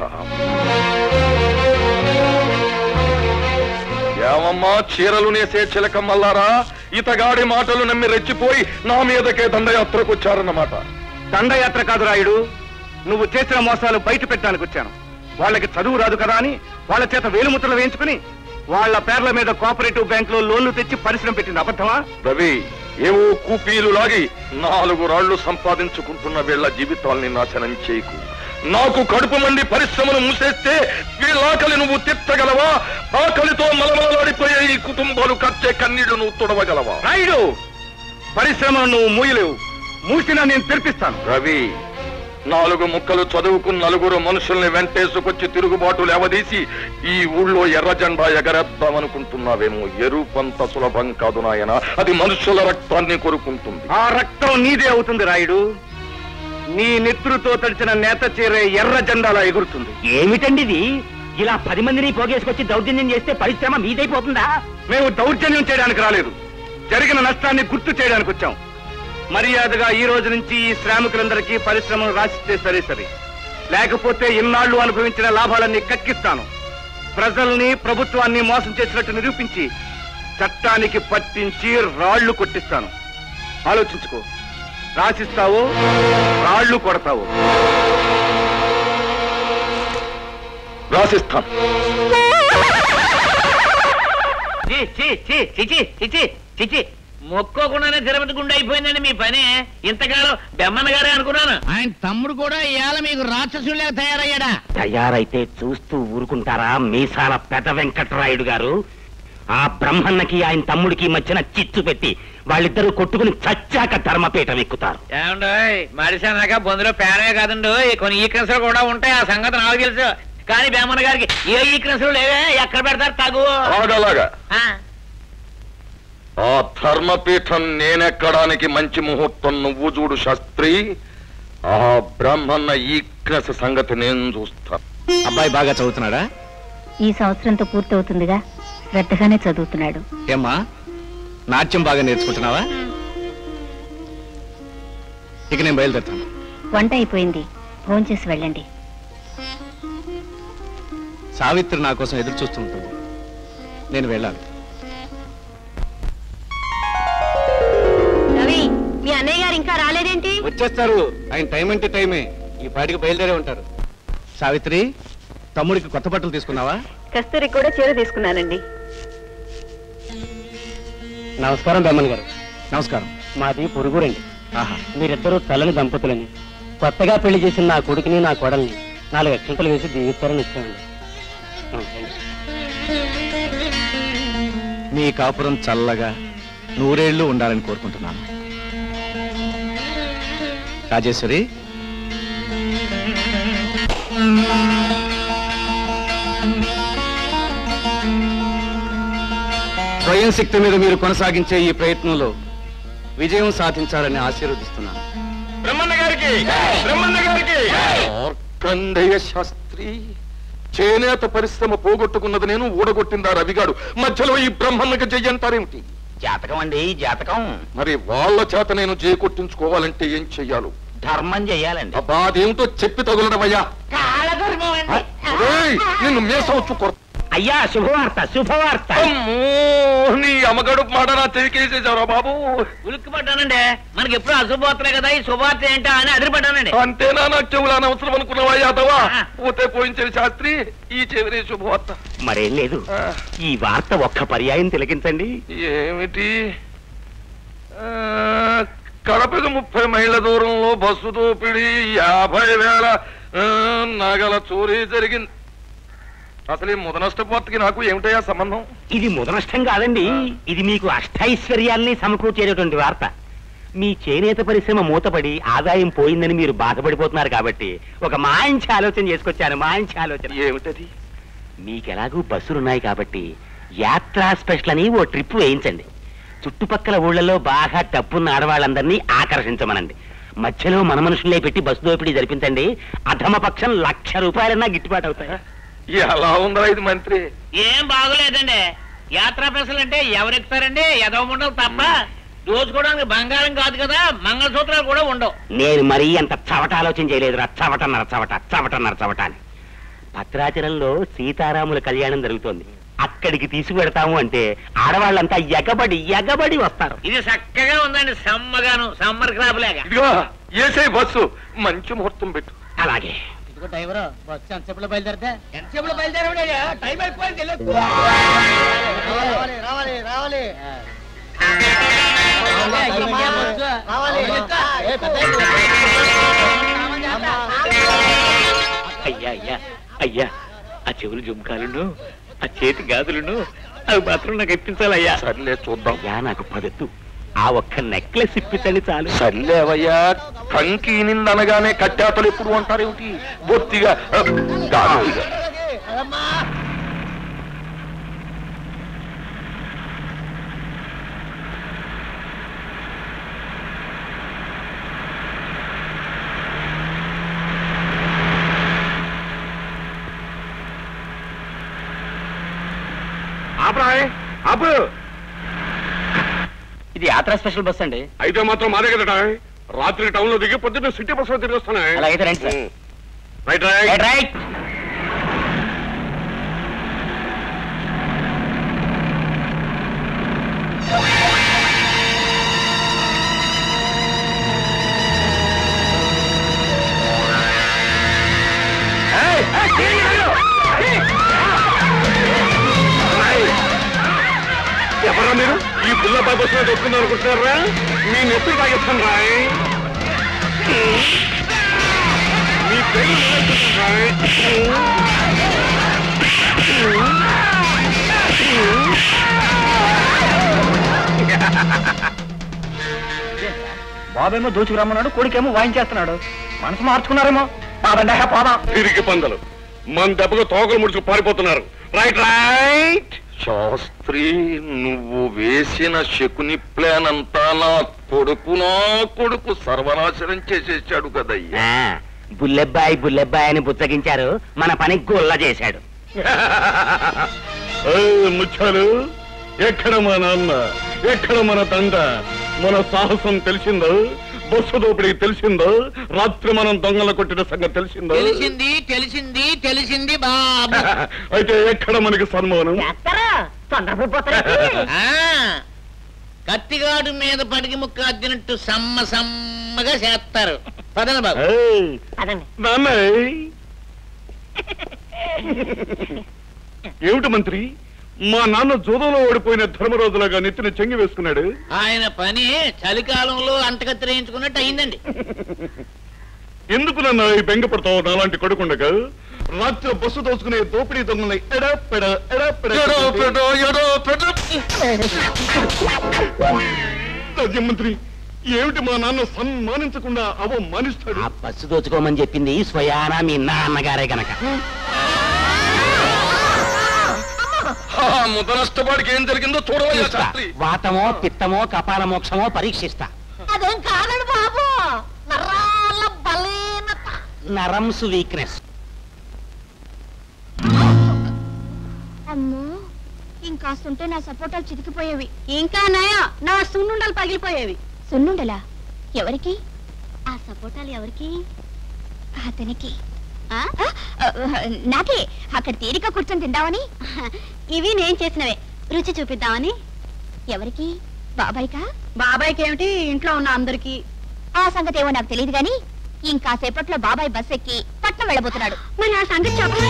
S6: ఏమమ్మా చీరలు నేసే చిలకమ్మల్లారా, ఇతగాడి మాటలు నమ్మి రెచ్చిపోయి నా మీదకే దండయాత్రకు వచ్చారన్నమాట.
S5: దండయాత్ర కాదు రాయుడు, నువ్వు చేసిన మోసాలు బయట పెట్టడానికి వచ్చాను. వాళ్ళకి చదువు రాదు కదా అని వాళ్ళ చేత వేలుముద్రలు వేయించుకుని వాళ్ళ పేర్ల మీద కోఆపరేటివ్ బ్యాంక్ లో లోన్లు తెచ్చి పరిశ్రమ పెట్టింది అబద్ధమా?
S6: రవి, ఏవో కూపీలు లాగి నాలుగు రాళ్లు సంపాదించుకుంటున్న వీళ్ల జీవితాల్ని నాశనం చేయకు. నాకు కడుపు మండి పరిశ్రమను మూసేస్తే వీళ్ళ ఆకలి నువ్వు తిట్టగలవా? ఆకలితో మలమలలాడిపోయే ఈ కుటుంబాలు కచ్చే కన్నీళ్లు నువ్వు తుడవగలవా?
S5: రాయుడు, పరిశ్రమను నువ్వు మూయలేవు, మూసినా నేను తెరిపిస్తాను.
S6: రవి, నాలుగు ముక్కలు చదువుకున్న నలుగురు మనుషుల్ని వెంటేసుకొచ్చి తిరుగుబాటు లేవదీసి ఈ ఊళ్ళో ఎర్ర జెండా ఎగరేద్దామనుకుంటున్నావేమో. ఎరుపంత సులభం కాదు నాయన, అది మనుషుల రక్తాన్ని కొరుకుంటుంది.
S5: ఆ రక్తం నీదే అవుతుంది రాయుడు. నీ నెత్తురుతో తడిచిన నేత చీరే ఎర్ర జెండాలా ఎగురుతుంది.
S4: ఏమిటండి ఇది? ఇలా పది మందిని పోగేసుకొచ్చి దౌర్జన్యం చేస్తే పరిశ్రమ మీదైపోతుందా?
S5: మేము దౌర్జన్యం చేయడానికి రాలేదు, జరిగిన నష్టాన్ని గుర్తు చేయడానికి వచ్చాం. మర్యాదగా ఈ రోజు నుంచి ఈ శ్రామికులందరికీ పరిశ్రమను రాసిస్తే సరే సరే, లేకపోతే ఇన్నాళ్లు అనుభవించిన లాభాలన్నీ కక్కిస్తాను. ప్రజల్ని ప్రభుత్వాన్ని మోసం చేసినట్టు నిరూపించి చట్టానికి పట్టించి రాళ్లు కొట్టిస్తాను. ఆలోచించుకో, రాసిస్తావో రాళ్లు కొడతావో.
S6: రాసిస్తాను.
S3: చిచి మొక్కోకుండానే తిరుపతిగుండా అయిపోయిందండి మీ పని. ఇంతకాలం బెమ్మన్న గారే అనుకున్నాను. ఆయన తమ్ముడు కూడా ఇవాళ మీకు రాక్షసులే తయారయ్యాడా?
S4: తయారైతే చూస్తూ ఊరుకుంటారా మీసాల పెద్ద వెంకటరాయుడు గారు? ఆ బ్రహ్మన్నకి ఆయన తమ్ముడికి మధ్యన చిచ్చు పెట్టి వాళ్ళిద్దరూ కొట్టుకుని చచ్చాక ధర్మపీఠం ఎక్కుతారు.
S3: ఏమండో మడిసాక బొందులో పేరే కాదండు, కొన్ని ఈక్నెస్లు కూడా ఉంటాయి. ఆ సంగతి నాకు తెలుసు. కానీ బెమ్మన్న గారికి ఏ ఈక్నెస్లు లేవే, ఎక్కడ పెడతారు తగు.
S6: అలాగా ఆ ధర్మపీఠం నేనెక్కడానికి మంచి ముహూర్తం నువ్వు చూడు శాస్త్రి. ఆ బ్రహ్మన్న ఈక్నెస్ సంగతి నేను చూస్తాను.
S5: అబ్బాయి బాగా చదువుతున్నాడా?
S15: ఈ సంవత్సరంతో పూర్తవుతుందిగా, శ్రద్ధగానే చదువుతున్నాడు.
S5: ఏమ్మా, నాట్యం బాగా నేర్చుకుంటున్నావా? ఇక నేను బయలుదేరుతాను.
S15: వంట అయిపోయింది, భోంచేసి వెళ్ళండి.
S5: సావిత్రి నా కోసం ఎదురు చూస్తూ ఉంటుంది. నేను వెళ్ళాలి.
S8: రవి, మీ అన్నయ్య గారు ఇంకా రాలేదేంటి?
S5: వచ్చేస్తారు. ఆయన టైం అంటే టైమే. ఈ పాటికి బయలుదేరే ఉంటారు. సావిత్రి, తమ్ముడికి కొత్త బట్టలు తీసుకున్నావా?
S10: కస్తూరికి కూడా చీర తీసుకున్నానండి.
S4: నమస్కారం బెమ్మన్ గారు.
S5: నమస్కారం.
S4: మాది పొరుగురండి.
S5: ఆహా,
S4: మీరిద్దరూ చల్లని దంపతులని. కొత్తగా పెళ్లి చేసిన నా కొడుకుని నా కోడల్ని నాలుగు అక్షంతలు వేసి దీవిస్తారని ఇచ్చామండి.
S5: మీ కాపురం చల్లగా నూరేళ్లు ఉండాలని కోరుకుంటున్నాను. రాజేశ్వరి, స్వయం శక్తి మీద మీరు కొనసాగించే ఈ ప్రయత్నంలో విజయం సాధించాలని ఆశీర్వదిస్తున్నాను.
S6: బ్రహ్మన్న గారికి, బ్రహ్మన్న గారికి. మార్కండేయ శాస్త్రి, చేనేత పరిశ్రమ పోగొట్టుకున్నది నేను, ఊడగొట్టిందా రవిగాడు. మధ్యలో ఈ బ్రహ్మన్నకి చెయ్యంటారేమిటి?
S3: జాతకం అండి, జాతకం.
S6: మరి వాళ్ళ చేత నేను చేకొట్టించుకోవాలంటే ఏం చెయ్యాలి?
S3: ధర్మం చెయ్యాలండి.
S6: అబ్బా, అదేమిటో చెప్పి తగులడమయ్యా. నిన్ను మేసవచ్చు కొర.
S4: అయ్యా, శుభవార్త, శుభవార్త.
S6: నీ అమ్మగడు మాట నా తెలికేసేసావురా బాబు.
S3: ఉలిక్కి పడ్డానండి. మనకి ఎప్పుడు అశుభవార్తలే కదా, ఈ శుభవార్త ఏంటా అని అదిరిపడ్డానండి.
S6: అంతేనా? నాకు చెవులు అనవసరం అనుకున్నావా యాదవా? పోతే పోయించని శాస్త్రి, ఈ చెవిరే శుభవార్త.
S4: మరేం లేదు, ఈ వార్త ఒక్క పర్యాయం తిలకించండి.
S6: ఏమిటి? కడపకు ముప్పై మైళ్ళ దూరంలో బస్సు దోపిడి, యాభై వేల నగల చోరీ జరిగింది. అసలు ఈ ముదనష్టపోతకి నాకు ఏమిటయా సంబంధం?
S4: ఇది ముదనష్టం కాదండి, ఇది మీకు అష్టైశ్వర్యాల్ని సమకూర్చేటటువంటి వార్త. మీ చేనేత పరిశ్రమ మూతపడి ఆదాయం పోయిందని మీరు బాధపడిపోతున్నారు కాబట్టి ఒక మంచి ఆలోచన చేసుకొచ్చాను. మంచి ఆలోచన.
S6: ఏమిటది?
S4: మీకెలాగూ బస్సులున్నాయి కాబట్టి యాత్రా స్పెషల్ అని ఓ ట్రిప్ వేయించండి. చుట్టుపక్కల ఊళ్ళలో బాగా డబ్బున్న ఆడవాళ్ళందరినీ ఆకర్షించమనండి. మధ్యలో మన మనుషులే పెట్టి బస్సు దోపిడీ జరిపించండి. అధమపక్షం లక్ష రూపాయలన్నా గిట్టుబాటు అవుతాయి.
S6: ఎలా ఉందా ఇది మంత్రి?
S3: ఏం బాగులేదండి. యాత్రా ప్రశ్నలు అంటే ఎవరెక్కుతారండి? ఎదవముండవు తప్ప. దోచుకోవడానికి బంగారం కాదు కదా, మంగళసూత్రాలు కూడా ఉండవు.
S4: నేను మరీ అంత చవట ఆలోచన చేయలేదురా. చవటన్నర చవట, చవటన్నర చవట అని. భద్రాచలంలో సీతారాముల కళ్యాణం జరుగుతోంది. అక్కడికి తీసుకువెడతాము అంటే ఆడవాళ్ళంతా ఎగబడి ఎగబడి వస్తారు.
S3: ఇది చక్కగా ఉందండి, సమ్మగాను సమ్మర్ క్రాప్ లేక.
S6: ఇదిగో ఏసే బస్సు, మంచి ముహూర్తం పెట్టు.
S4: అలాగే.
S7: ఇదిగో డ్రైవర్, బస్సు ఎంతసేపులో బయలుదేరితే? ఎంతసేపులో బయలుదేరవుడయ్యా? టైం అయిపోయింది. రావాలి రావాలి రావాలి.
S4: అయ్యా అయ్యా అయ్యా, ఆ చెవులు జుంకాలను, ఆ చేతి గాజులను అవి మాత్రం నాకు ఇప్పించాలయ్యా.
S6: సర్లే చూద్దాం.
S4: అయ్యా, నాకు పదత్తు. ఆ ఒక్క నెక్లెస్ ఇప్పించండి చాలు.
S6: సర్లేవయ్యా, కంకి నిందనగానే కట్టాతలు ఎప్పుడు అంటారేమిటి? బొత్తిగా గాలిగా.
S5: ఆపు.
S4: ఇది యాత్రా స్పెషల్ బస్ అండి.
S5: అయితే మాత్రం మాదే కదట. రాత్రి టౌన్ లో దిగి పొద్దున్న సిటీ బస్ లో తిరిగి వస్తున్నాయి.
S4: అలాగైతే రండి సార్.
S6: రైట్ రైట్
S4: రైట్
S6: ఎవరా మీరు ఈ బుల్లబాయ్ బస్సులో దొరుకుతున్నారు అనుకుంటున్నారా మీ నెత్తులు తాగిస్తాను రాయ్ మీ పేరు రాయ్
S4: బాబేమో దోచుకురమ్మన్నాడు కొడుకేమో వాయించేస్తున్నాడు మనసు మార్చుకున్నారేమో పాదండి పాదం
S6: తిరిగి పందలు మన దెబ్బగా తోకలు ముడుచుకు పారిపోతున్నారు రైట్ రైట్ శాస్త్రి నువ్వు వేసిన శకుని ప్లాన్ అంతా నా కొడుకు నా కొడుకు సర్వనాశనం చేసేసాడు కదయ్యా
S4: బుల్లెబ్బాయి బుల్లెబ్బాయి అని బుచ్చగించారు మన పని గుల్ల చేశాడు
S6: ముచ్చాలు ఎక్కడ మా నాన్న ఎక్కడ మన తండ మన సాహసం తెలిసిందో బస్సు దోపిడికి తెలిసిందో రాత్రి మనం దొంగల కొట్టిన సంగతి తెలిసిందో
S3: తెలిసింది తెలిసింది తెలిసింది బాబు
S6: అయితే ఎక్కడ మనకి సన్మానం
S3: కత్తిగాడు మీద పడికి ముక్క అద్దినట్టు సమ్మ సమ్మగా చేస్తారు పదండి బాబు
S6: నాన్న ఏమిటి మంత్రి మా నాన్న జోదంలో ఓడిపోయిన ధర్మరాజులాగా నెత్తిన చెంగి వేసుకున్నాడు
S3: ఆయన పని చలికాలంలో అంటకత్తిరేయించుకున్నట్టు అయిందండి
S6: ఎందుకు నన్ను ఈ బెంగపడతావు నాలాంటి కొడుకుండగా రాత్రి బస్సు దోచుకునే దోపిడీ దొంగల్ని ఎడా పెడ ఎడా పెడ మంత్రి ఏమిటి మా నాన్న సన్మానించకుండా అవమానిస్తాడు
S4: ఆ బస్సు దోచుకోమని చెప్పింది స్వయానా మీ నాన్నగారే గనక
S6: ముదనష్టపాడికి ఏం జరిగిందో చూడవయ్యా శాస్త్రి
S4: వాతమో పిత్తమో కపాల మోక్షమో పరీక్షిస్తా
S7: అదేం కాదండి బాబు నరాల బలీనత
S4: నరమ్స్ వీక్నెస్
S8: అమ్మో ఇంకాస్తుంటే నా సపోటాలు చితికిపోయేవి ఇంకా నయా నా సున్నుండలు పగిలిపోయేవి
S14: సున్నుండలా ఎవరికి
S8: ఆ సపోటాలు ఎవరికి
S14: అతనికి నాకే అక్కడ తీరిక కూర్చొని తిందామని
S8: ఇవి నేను చేసినవే రుచి చూపిద్దామని
S14: ఎవరికి బాబాయ్కా
S8: బాబాయ్కి ఏమిటి ఇంట్లో ఉన్న అందరికి
S14: ఆ సంగతి ఏమో నాకు తెలియదు గాని ఇంకాసేపట్లో బాబాయ్ బస్ ఎక్కి పట్నం వెళ్ళబోతున్నాడు
S8: మరి ఆ సంగతి చెప్పరా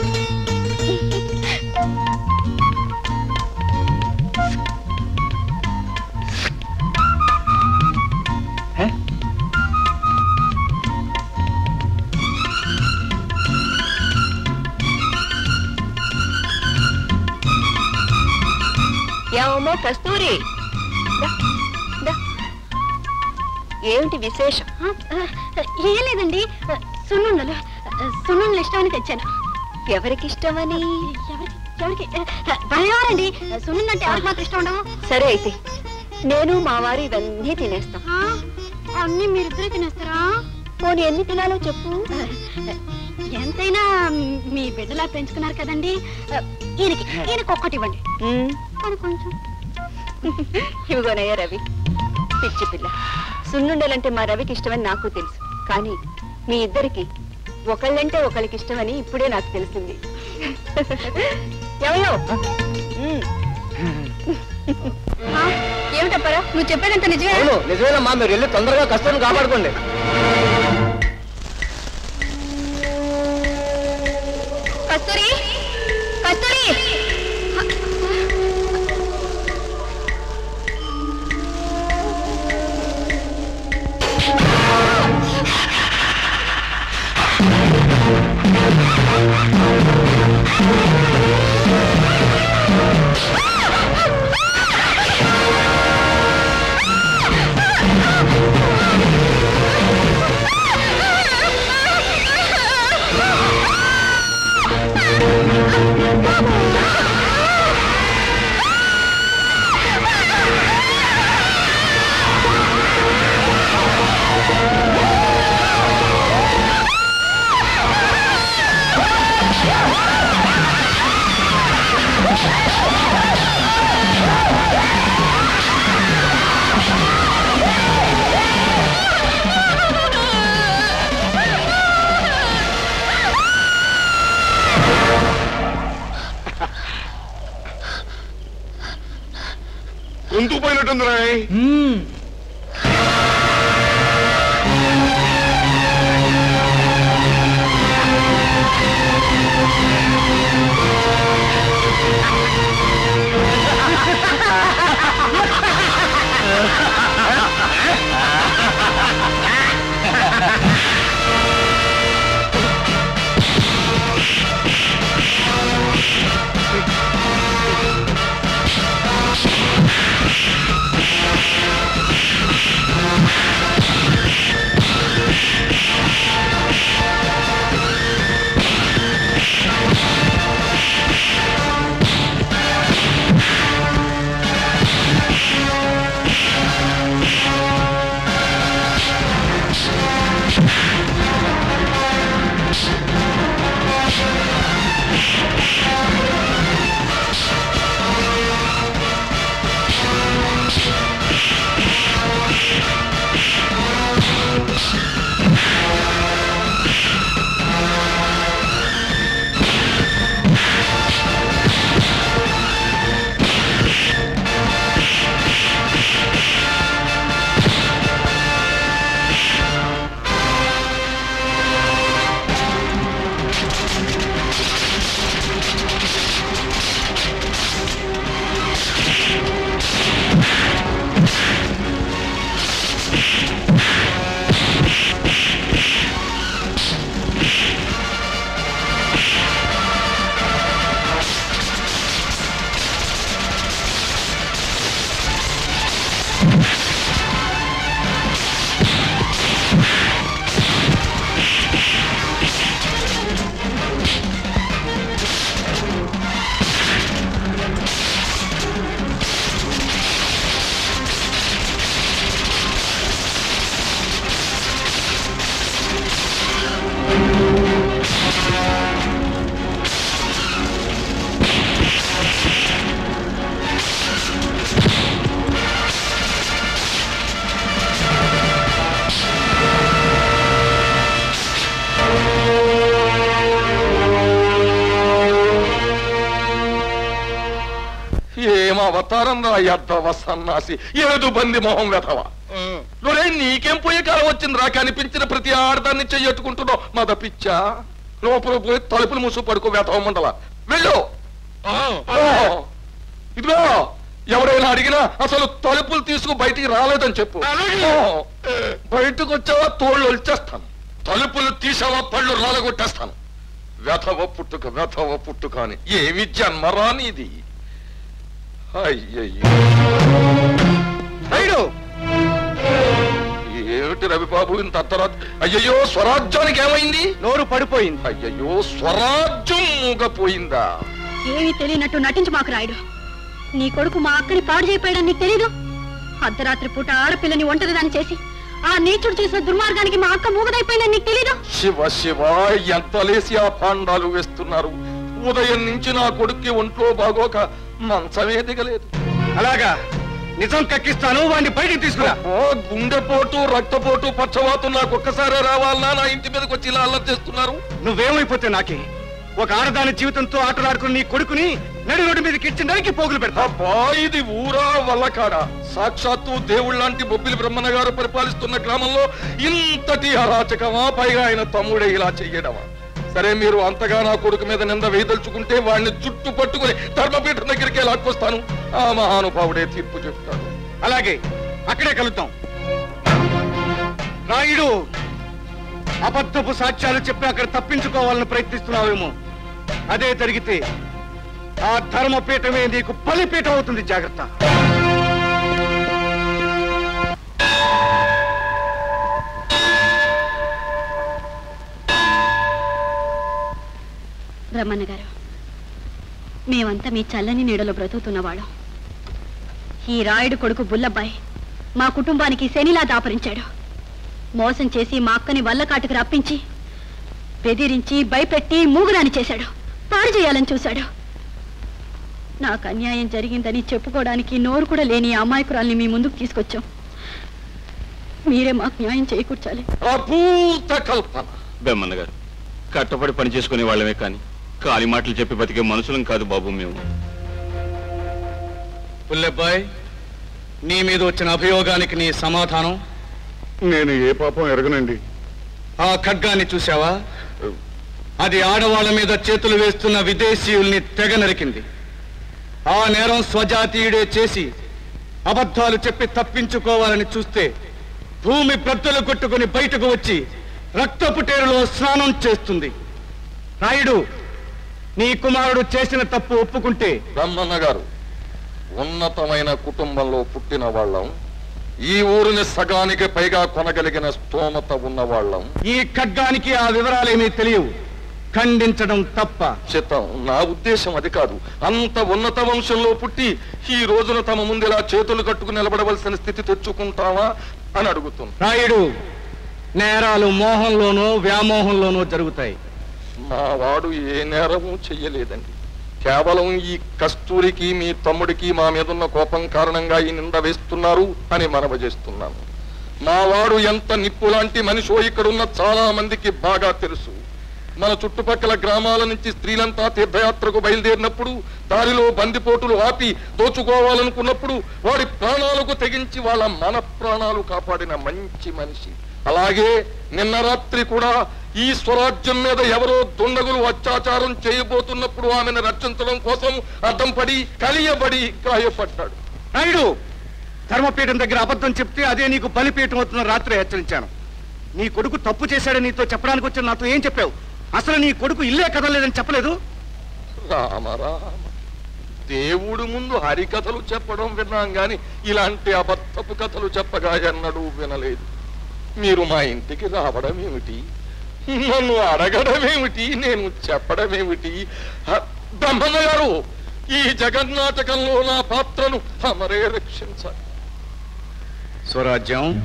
S10: ఏమో కస్తూరి ఏమిటి విశేషం
S8: ఏం లేదండి సున్నుండలు సున్నుండలు ఇష్టమని తెచ్చాను
S10: ఎవరికి ఇష్టమని
S8: ఎవరికి భయవారండి సున్నుండంటే ఎవరికి మాత్రం ఇష్టం ఉండవు
S10: సరే అయితే నేను మా వారు ఇవన్నీ తినేస్తాం
S8: అన్ని మీరిద్దరే తినేస్తారా
S10: పోనీ ఎన్ని తినాలో చెప్పు
S8: ఎంతైనా మీ బిడ్డలా పెంచుకున్నారు కదండి ఈయనకి ఈయనకి ఒక్కటి ఇవ్వండి అది కొంచెం
S10: ఇవిగోనయ్యా రవి పిచ్చి పిల్ల సున్నుండలంటే మా రవికి ఇష్టమని నాకు తెలుసు కానీ మీ ఇద్దరికి ఒకళ్ళంటే ఒకళ్ళకి ఇష్టమని ఇప్పుడే నాకు తెలిసింది ఎవయో
S8: ఏమిటప్పారా నువ్వు చెప్పేదంత నిజమే
S7: నిజమేనమ్మా మీరు వెళ్ళి తొందరగా కష్టం కాపాడుకోండి
S8: కస్తూరి కస్తూరి
S6: గొంతు పోయినట్టుందిరా అవతారం రా యద్దవ సన్నాసి ఏదు బంది మొహం వెధవా నువ్వే నీకేం పోయే కాలం వచ్చిందిరా కనిపించిన ప్రతి ఆడదాన్ని చెయ్యట్టుకుంటున్నావు మద పిచ్చా లోపల పోయి తలుపులు మూసు పడుకో వెధవ మండల వెళ్ళు ఇదిగో ఎవరైనా అడిగినా అసలు తలుపులు తీసుకు బయటికి రాలేదని చెప్పు బయటకు వచ్చావా తోళ్ళు వచ్చేస్తాను తలుపులు తీసావా పళ్ళు రాలగొట్టేస్తాను వెధవ పుట్టుక వెధవ పుట్టుక అని ఏమి జన్మరా నీది అయ్యయ్యో ఏమిటి రవిబాబు ఇంత అర్ధరాత్రి అయ్యయ్యో స్వరాజ్యానికి ఏమైంది
S5: నోరు పడిపోయింది
S6: అయ్యయ్యో స్వరాజ్యం మూగపోయిందా
S8: ఏమీ తెలియనట్టు నటించి మాకు రాయుడు నీ కొడుకు మా అక్కని పాడు చేయపోయాడని నీకు తెలీదు అర్ధరాత్రి పూట ఆడపిల్లని ఒంటరిదాన్ని చేసి ఆ నీచుడు చేసిన దుర్మార్గానికి మా అక్క మూగదైపోయిందని నీకు తెలీదు
S6: శివ శివ ఎంత లేసి ఆ పాండాలు వేస్తున్నారు ఉదయం నుంచి నా కొడుక్కి ఒంట్లో బాగోక మంచమే దిగలేదు
S5: అలాగా నిజం కక్కిస్తాను వాడిని బయటికి తీసుకురా
S6: ఓ గుండెపోటు రక్తపోటు పచ్చవాతం నాకు ఒక్కసారే రావాలన్నా నా ఇంటి మీదకి వచ్చి ఇలా అల్లరి చేస్తున్నారు
S5: నువ్వేమైపోతే నాకే ఒక ఆడదాని జీవితంతో ఆటలాడుకుని నీ కొడుకుని నడి రోడ్డు మీదకి ఇచ్చి నరికి పోగులు పెడతా
S6: ఇది ఊరా వల్లకాడ సాక్షాత్తు దేవుళ్ళంటి బొబ్బిలి బ్రహ్మణ గారు పరిపాలిస్తున్న గ్రామంలో ఇంతటి అరాచకమా పైగా ఆయన తమ్ముడే ఇలా చెయ్యడమా సరే మీరు అంతగా నా కొడుకు మీద నింద వేదలుచుకుంటే వాడిని చుట్టు పట్టుకుని ధర్మపీఠం దగ్గరికి లాక్కొస్తాను ఆ మహానుభావుడే తీర్పు చెప్తాడు
S5: అలాగే అక్కడే కలుద్దాం రాయుడు అబద్ధపు సాక్ష్యాలు చెప్పి అక్కడ తప్పించుకోవాలని ప్రయత్నిస్తున్నావేమో అదే జరిగితే ఆ ధర్మపీఠమే నీకు బలిపీఠం అవుతుంది జాగ్రత్త
S8: బ్రహ్మన్న గారు మేమంతా మీ చల్లని నీడలో బ్రతుకుతున్నవాళ్ళం ఈ రాయుడు కొడుకు బుల్లబ్బాయి మా కుటుంబానికి శనిలా దాపరించాడు మోసం చేసి మా అక్కని వల్లకాటుకు రప్పించి బెదిరించి భయపెట్టి మూగురాని చేశాడు పాడు చేయాలని చూశాడు నాకు అన్యాయం జరిగిందని చెప్పుకోవడానికి నోరు కూడా లేని అమాయకురాల్ని మీ ముందుకు తీసుకొచ్చాం మీరే మాకు న్యాయం చేకూర్చాలి
S16: బెమ్మన్న గారు కట్టపడి పని చేసుకునే వాళ్ళమే కానీ కాలి మాటలు చెప్పి బతికే మనుషులం కాదు బాబు మేము
S6: పుల్లెబ్బాయ్
S5: నీ మీద వచ్చిన అభియోగానికి నీ సమాధానం?
S6: నేను ఏ పాపం ఎరగనండి.
S5: ఆ ఖడ్గాన్ని చూశావా? అది ఆడవాళ్ళ మీద చేతులు వేస్తున్న విదేశీయుల్ని తెగ నరికింది. ఆ నేరం స్వజాతీయుడే చేసి అబద్ధాలు చెప్పి తప్పించుకోవాలని చూస్తే భూమి బ్రద్దలు కొట్టుకుని బయటకు వచ్చి రక్తపు టేరులో స్నానం చేస్తుంది. రాయుడు, నీ కుమారుడు చేసిన తప్పు ఒప్పుకుంటే.
S6: బ్రహ్మన్న గారు, ఉన్నతమైన కుటుంబంలో పుట్టిన వాళ్ళం, ఈ ఊరిని సగానికి పైగా కొనగలిగిన స్తోమత ఉన్న వాళ్ళం.
S5: ఈ ఖడ్గానికి ఆ వివరాలేమీ తెలియవు. ఖండించడం తప్ప.
S6: చిత్తం, నా ఉద్దేశం అది కాదు. అంత ఉన్నత వంశంలో పుట్టి ఈ రోజున తమ ముందు ఇలా చేతులు కట్టుకుని నిలబడవలసిన స్థితి తెచ్చుకుంటావా అని అడుగుతున్నా.
S5: రాయుడు, నేరాలు మోహంలోనో వ్యామోహంలోనో జరుగుతాయి.
S6: మా వాడు ఏ నేరము చెయ్యలేదండి. కేవలం ఈ కస్తూరికి, మీ తమ్ముడికి మా మీదున్న కోపం కారణంగా ఈ నింద వేస్తున్నారు అని మనవి చేస్తున్నాను. మా వాడు ఎంత నిప్పు లాంటి మనిషో ఇక్కడున్న చాలా మందికి బాగా తెలుసు. మన చుట్టుపక్కల గ్రామాల నుంచి స్త్రీలంతా తీర్థయాత్రకు బయలుదేరినప్పుడు దారిలో బందిపోటులు ఆపి దోచుకోవాలనుకున్నప్పుడు వాడి ప్రాణాలకు తెగించి వాళ్ళ మన ప్రాణాలు కాపాడిన మంచి మనిషి. అలాగే నిన్న రాత్రి కూడా ఈ స్వరాజ్యం మీద ఎవరో దుండగులు అత్యాచారం చేయబోతున్నప్పుడు ఆమెను రక్షించడం కోసం అడ్డం పడి కలియబడి గాయపడ్డాడు.
S5: రాయుడు, ధర్మపీఠం దగ్గర అబద్ధం చెప్తే అదే నీకు బలిపీఠం అవుతున్న రాత్రి హెచ్చరించాను. నీ కొడుకు తప్పు చేశాడని నీతో చెప్పడానికి వచ్చి నాతో ఏం చెప్పావు? అసలు నీ కొడుకు ఇల్లే కదలేదని చెప్పలేదు.
S6: రామ రామ, దేవుడు ముందు హరికథలు చెప్పడం విన్నాం గాని ఇలాంటి అబద్ధపు కథలు చెప్పగా ఎన్నడూ వినలేదు. మీరు మా ఇంటికి రావడం ఏమిటి, నన్ను అడగడం ఏమిటి, నేను చెప్పడం ఏమిటి? బ్రహ్మన్న గారు, ఈ జగన్నాటకంలో నా పాత్రను తమరే రక్షించాలి.
S5: స్వరాజ్యం,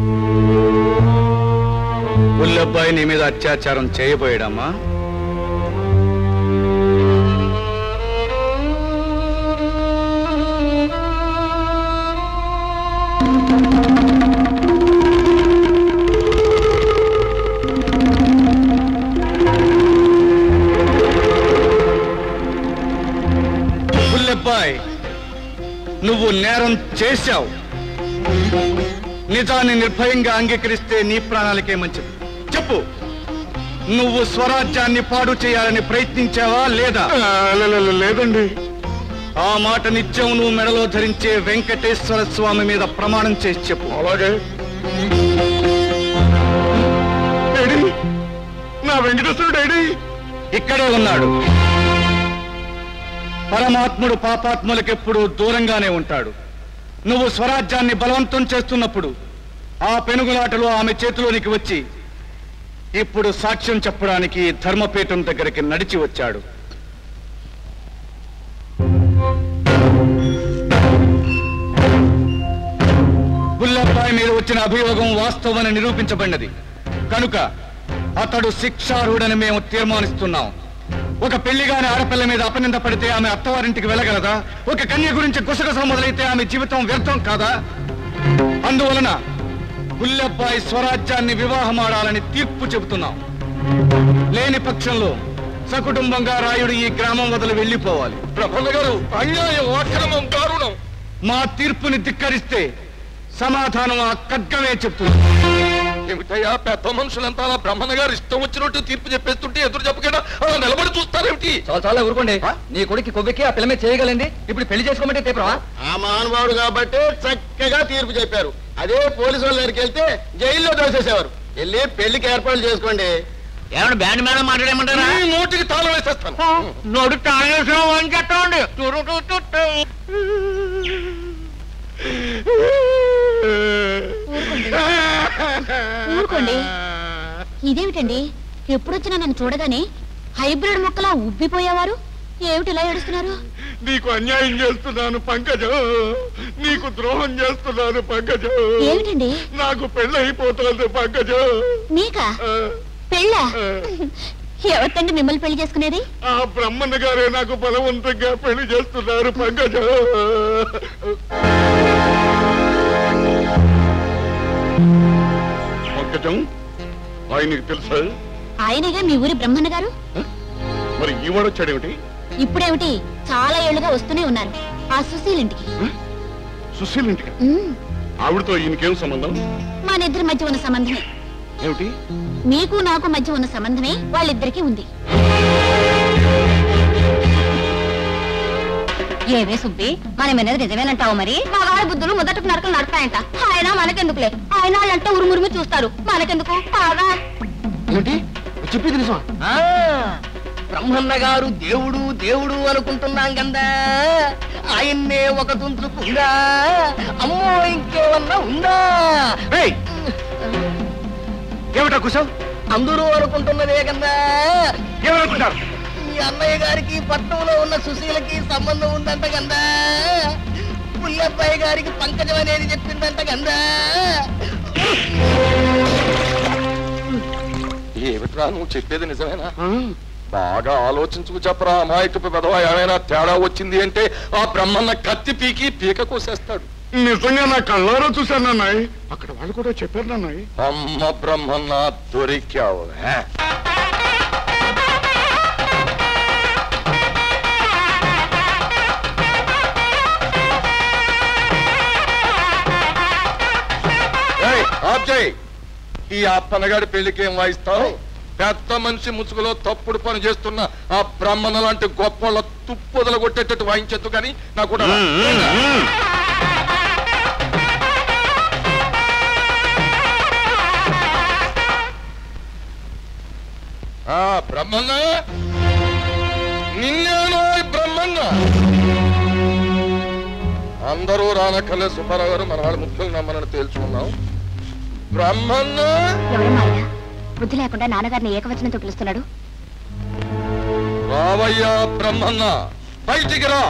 S5: పుల్లబ్బాయి నీ మీద అత్యాచారం చేయబోయాడమ్మా? పుల్లబ్బాయి, నువ్వు నేరం చేశావు. నిజాన్ని నిర్భయంగా అంగీకరిస్తే నీ ప్రాణాలకే మంచిది. చెప్పు, నువ్వు స్వరాజ్యాన్ని పాడు చేయాలని ప్రయత్నించావా లేదా?
S6: లేదండి.
S5: ఆ మాట నిత్యం నువ్వు మెడలో ధరించే వెంకటేశ్వర స్వామి మీద ప్రమాణం చేసి చెప్పు.
S6: అలాగే. నా వెంకటేశ్వరుడు
S5: ఇక్కడే ఉన్నాడు. పరమాత్ముడు పాపాత్ములకెప్పుడు దూరంగానే ఉంటాడు. నువ్వు స్వరాజ్యాన్ని బలవంతం చేస్తున్నప్పుడు ఆ పెనుగులాటలో ఆమె చేతిలోనికి వచ్చి ఇప్పుడు సాక్ష్యం చెప్పడానికి ధర్మపీఠం దగ్గరికి నడిచి వచ్చాడు. పుల్లబ్బాయి మీద వచ్చిన అభియోగం వాస్తవమని నిరూపించబడినది కనుక అతడు శిక్షార్హుడని మేము తీర్మానిస్తున్నాం. ఒక పెళ్లిగాని ఆడపిల్ల మీద అపనింద పడితే ఆమె అత్తవారింటికి వెళ్ళగలదా? ఒక కన్య గురించి గుసగుసలు మొదలైతే ఆమె జీవితం వ్యర్థం కాదా? అందువలన పుల్లబ్బాయి స్వరాజ్యాన్ని వివాహమాడాలని తీర్పు చెబుతున్నాం. లేని పక్షంలో సకుటుంబంగా రాయుడు ఈ గ్రామం వదిలి వెళ్లిపోవాలి.
S6: బ్రహ్మన్న గారు, అన్యాయం, అక్రమం, దారుణం.
S5: మా తీర్పుని ధిక్కరిస్తే సమాధానం ఆ ఖడ్గమే చెప్తుంది.
S6: ఏమిటయ్యా, పెద్ద మనుషులంతా అలా బ్రహ్మన్న గారు ఇష్టం వచ్చినట్టు తీర్పు చెప్పేస్తుంటే ఎదురు చెప్పకుండా అలా నిలబడి చూస్తారేమిటి?
S12: చాలా చాలా ఊరుకోండి. నీ కొడుకు కొవ్వెక్కి ఆ పిల్లమే చేయగలండి. ఇప్పుడు పెళ్లి చేసుకోమంటే తీపరా?
S2: ఆ మహానుభావుడు కాబట్టి చక్కగా తీర్పు చెప్పారు. అదే పోలీసు వాళ్ళ దగ్గరికి వెళ్తే జైల్లో దోసేసేవారు. వెళ్ళి పెళ్లికి ఏర్పాట్లు చేసుకోండి.
S3: ఏమన్నా బ్యాండ్ మేడం మాట్లాడేమంటారా?
S6: నోటికి తాళం వేసేస్తాను.
S3: నోటి తాళం వేసిన అని చెప్పండి.
S8: ఊరుకోండి. ఇదేమిటండి, ఎప్పుడొచ్చినా నన్ను చూడగానే హైబ్రిడ్ మొక్కలా ఉబ్బిపోయేవారు ఏమిటి ఇలా ఏడుస్తున్నారు?
S6: నీకు అన్యాయం చేస్తున్నాను పంకజం, నీకు ద్రోహం చేస్తున్నాను పంకజం.
S8: ఏమిటండి?
S6: నాకు పెళ్ళైపోతుంది పంకజం.
S8: నీకా పెళ్ళా? ఎవరితండి మిమ్మల్ని పెళ్లి చేసుకునేది?
S6: ఆ బ్రహ్మన్న గారే నాకు బలవంతంగా పెళ్లి చేస్తున్నారు పంకజం. పంకజం, ఆయనకి తెలుసా?
S8: ఆయనగా మీ ఊరి బ్రహ్మన్న గారు.
S6: మరి ఈ వాడొచ్చాడేమిటి?
S8: ఇప్పుడేమిటి, చాలా ఏళ్లుగా వస్తూనే ఉన్నారు ఆ సుశీల్ ఇంటికి.
S5: సుశీల్ ఇంటికి ఆవిడతో ఈయనకేం సంబంధం?
S8: మన ఇద్దరి మధ్య ఉన్న సంబంధమే.
S5: ఏమిటి?
S8: మీకు నాకు మధ్య ఉన్న సంబంధమే వాళ్ళిద్దరికీ ఉంది. ఏవే సుబ్బి, మనం అనేది నిజమేనంటావు? మరి మా వాళ్ళ బుద్ధులు మొదటకు నరకలు నడతాయంట. ఆయన మనకెందుకులే, ఆయన వాళ్ళంటే ఉరుమురుమి చూస్తారు, మనకెందుకు? బాగా
S2: చెప్పేది నిజమా? బ్రహ్మన్న గారు దేవుడు దేవుడు అనుకుంటున్నాం కదా, ఆయన్నే ఒక తుంచుకుందా? అమ్మో ఇంకేమన్నా ఉందా?
S5: ఏమిటా కుశం?
S2: అందరూ అనుకుంటున్నదే కదా.
S5: ఏమనుకుంటారు?
S2: ఈ అన్నయ్య గారికి పట్టణంలో ఉన్న సుశీలకి సంబంధం ఉందంట కదా, పుల్లబ్బాయి గారికి పంకజం అనేది చెప్పిందంట కదా.
S6: ఏమిట్రా నువ్వు చెప్పేది నిజమేనా? బాగా ఆలోచించుకు చెప్పరా. అమాయకపు పెదవా, ఏమైనా తేడా వచ్చింది అంటే ఆ బ్రహ్మన్న కత్తి పీకి పీక కోసేస్తాడు.
S5: నిజంగా నా కళ్ళారా చూశాను నాన్నయ్య. అక్కడ వాళ్ళు కూడా చెప్పారు నాన్నయ్య.
S6: అమ్మ బ్రహ్మన్న దొరికావు. ఆబ్జయ్, ఈ అప్పనగాడి పెళ్లికి ఏం వాయిస్తావు? పెద్ద మనిషి ముసుగులో తప్పుడు పని చేస్తున్న ఆ బ్రహ్మణ లాంటి గొప్ప తుప్పుదల కొట్టేటట్టు వాయించద్దు కానీ నా కూడా బ్రహ్మన్న, నిన్నేనో బ్రహ్మన్న. అందరూ రానక్కలే సుబ్బారావు గారు, మన వాళ్ళ ముఖ్యులు నమ్మనని తేల్చుకున్నాం. బ్రహ్మన్న
S14: బుద్ధి లేకుండా నాన్నగారిని ఏకవచనంతో పిలుస్తున్నాడు.
S6: రావయ్యా బ్రహ్మన్న, బయటికి రా.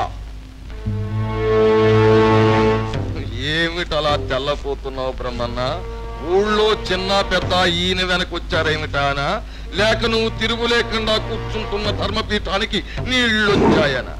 S6: ఏమిటలా తెల్లపోతున్నావు బ్రహ్మన్న? ఊళ్ళో చిన్న పెద్ద ఈయన వెనకొచ్చారేమిటానా, లేక నువ్వు తిరుగు లేకుండా కూర్చుంటున్న ధర్మపీఠానికి నీళ్ళొచ్చాయనా?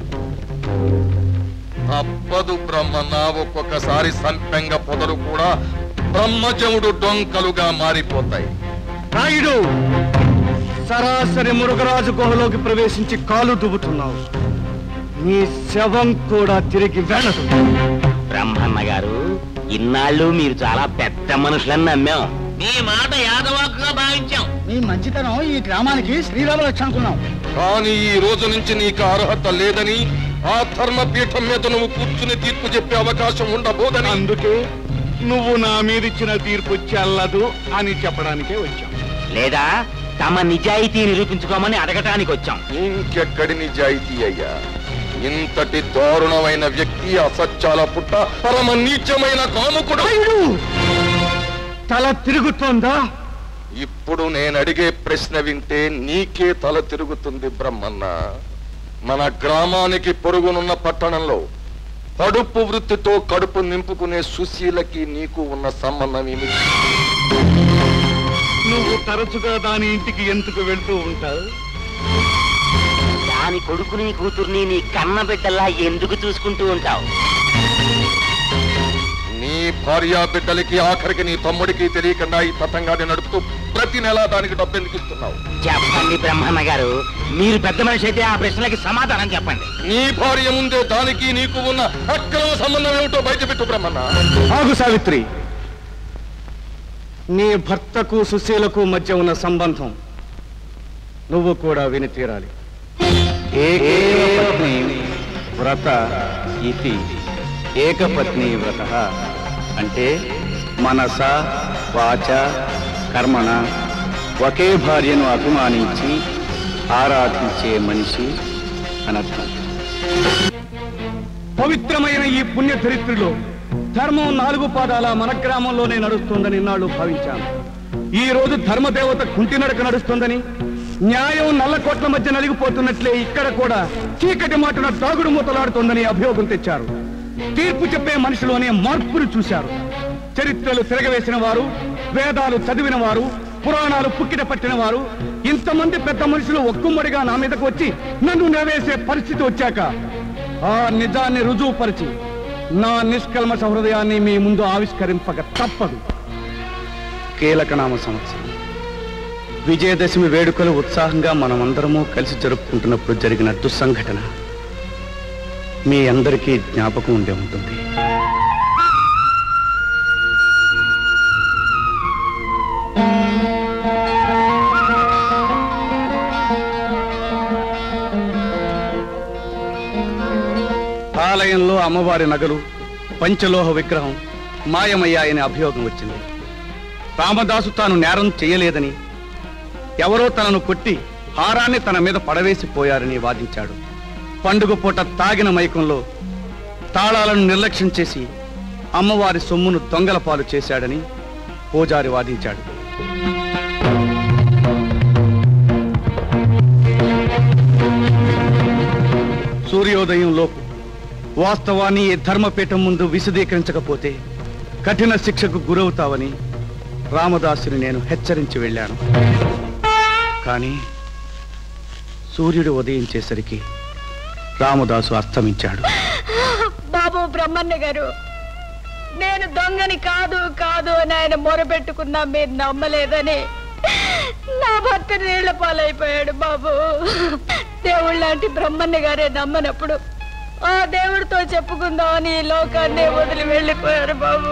S6: తప్పదు బ్రహ్మన్న, ఒక్కొక్కసారి సంపెంగ పొదలు కూడా బ్రహ్మజముడు డొంకలుగా మారిపోతాయి.
S5: రాయుడు, సరాసరి మురుగరాజు గుహలోకి ప్రవేశించి కాలు దువ్వుతున్నావు. నీ శవం కూడా తిరిగి వెళ్ళదు.
S4: బ్రహ్మన్న గారు, ఇన్నాళ్ళు మీరు చాలా పెద్ద మనుషులని నమ్మాం.
S3: మీ మాట యాదవాకుగా భావించాం.
S11: మీ మంచితనం ఈ గ్రామానికి శ్రీరామ లక్ష్యం అనుకున్నాం.
S6: కానీ ఈ రోజు నుంచి నీకు అర్హత లేదని, ఆ ధర్మపీఠం మీద నువ్వు కూర్చుని తీర్పు చెప్పే అవకాశం ఉండబోదని.
S5: అందుకే నువ్వు నా మీద ఇచ్చిన తీర్పు చెల్లదు అని చెప్పడానికే వచ్చాం.
S4: లేదా తమ నిజాయితీ నిరూపించుకోమని అడగటానికి వచ్చాం.
S6: ఇంకెక్కడి నిజాయితీ అయ్యా? ఇంతటి దారుణమైన వ్యక్తి, అసత్యాల పుట్ట, పరమ నీచమైన కాముకుడు.
S5: తల తిరుగుతోందా?
S6: ఇప్పుడు నేను అడిగే ప్రశ్న వింటే నీకే తల తిరుగుతుంది బ్రహ్మన్న. మన గ్రామానికి పొరుగునున్న పట్టణంలో కడుపు వృత్తితో కడుపు నింపుకునే సుశీలకి నీకు ఉన్న సంబంధం ఏమిటి?
S5: నువ్వు తరచుగా దాని ఇంటికి ఎందుకు వెళ్తూ ఉంటావు?
S4: దాని కొడుకుని కూతుర్ని నీ కన్న బిడ్డల్లా ఎందుకు చూసుకుంటూ ఉంటావు?
S6: నీ భార్యా బిడ్డలకి, ఆఖరికి నీ తమ్ముడికి తెలియకుండా ఈ తతంగాన్ని నడుపుతూ ప్రతి నెల దానికి డబ్బు ఎందుకు ఇస్తున్నావు?
S4: చెప్పండి బ్రహ్మన్న గారు, మీరు పెద్ద మనిషి అయితే ఆ ప్రశ్నలకి సమాధానం చెప్పండి.
S6: నీ భార్య ముందే దానికి నీకు ఉన్న అక్రమ సంబంధం ఏమిటో బయటపెట్టు బ్రహ్మన్న.
S5: ఆగు సావిత్రి, నీ భర్తకు సుశీలకు మధ్య ఉన్న సంబంధం నువ్వు కూడా విని తీరాలి. ఏకపత్ని వ్రత ఇతి ఏకపత్ని వ్రత అంటే మనస వాచ కర్మణ ఒకే భార్యను అభిమానించి ఆరాధించే మనిషి అనర్థం. పవిత్రమైన ఈ పుణ్య చరిత్రలో ధర్మం నాలుగు పాదాల మన గ్రామంలోనే నడుస్తుందని నాళ్ళు భావించాను. ఈ రోజు ధర్మదేవత కుంటి నడక నడుస్తుందని, న్యాయం నల్లకోట్ల మధ్య నలిగిపోతున్నట్లే ఇక్కడ కూడా చీకటి మాటన దాగుడు మూతలాడుతోందని అభియోగం తెచ్చారు. తీర్పు చెప్పే మనిషిలోనే మార్పులు చూశారు. చరిత్రలు తిరగవేసిన వారు, వేదాలు చదివిన వారు, పురాణాలు పుక్కిట పట్టిన వారు, ఇంతమంది పెద్ద మనుషులు ఒక్కుమ్మడిగా నా మీదకు వచ్చి నన్ను నిలవేసే పరిస్థితి వచ్చాక ఆ నిజాన్ని రుజువుపరిచి నా నిష్కల్మష హృదయాన్ని మీ ముందు ఆవిష్కరింపక తప్పదు. కీలకనామ సంవత్సరం విజయదశమి వేడుకలు ఉత్సాహంగా మనమందరము కలిసి జరుపుకుంటున్నప్పుడు జరిగిన దుస్సంఘటన మీ అందరికీ జ్ఞాపకం ఉండే ఉంటుంది. ఆలయంలో అమ్మవారి నగలు పంచలోహ విగ్రహం మాయమయ్యాయని అభియోగం వచ్చింది. రామదాసు తాను నేరం చేయలేదని, ఎవరో తనను కొట్టి హారాన్ని తన మీద పడవేసిపోయారని వాదించాడు. పండుగ పూట తాగిన మైకంలో తాళాలను నిర్లక్ష్యం చేసి అమ్మవారి సొమ్మును దొంగల పాలు చేశాడని పూజారి వాదించాడు. సూర్యోదయంలోపు వాస్తవాన్ని ఈ ధర్మపీఠం ముందు విశదీకరించకపోతే కఠిన శిక్షకు గురవుతావని రామదాసుని నేను హెచ్చరించి వెళ్ళాను. కానీ సూర్యుడు ఉదయించేసరికి రామదాసు అస్తమించాడు.
S10: బాబు బ్రహ్మన్న గారు, నేను దొంగని కాదు కాదు అని ఆయన మొరపెట్టుకున్నా మీరు నమ్మలేదని నా భర్త నీళ్ల పాలైపోయాడు బాబు. దేవుళ్ళ లాంటి బ్రహ్మన్న గారే నమ్మనప్పుడు ఆ దేవుడితో చెప్పుకుందామని ఈ లోకాన్ని వదిలి వెళ్ళిపోయారు బాబు.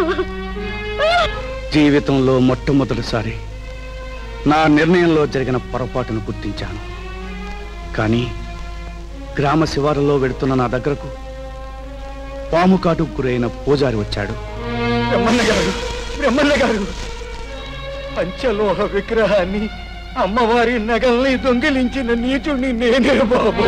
S5: జీవితంలో మొట్టమొదటిసారి నా నిర్ణయంలో జరిగిన పొరపాటును గుర్తించాను. కానీ గ్రామ శివారులో వెడుతున్న నా దగ్గరకు పాము కాటుకు గురైన పూజారి వచ్చాడు.
S11: బ్రహ్మన్న గారు బ్రహ్మన్న గారు పంచలోహ విగ్రహాన్ని, అమ్మవారి నగల్ని దొంగిలించిన నీచుడిని నేనే బాబు.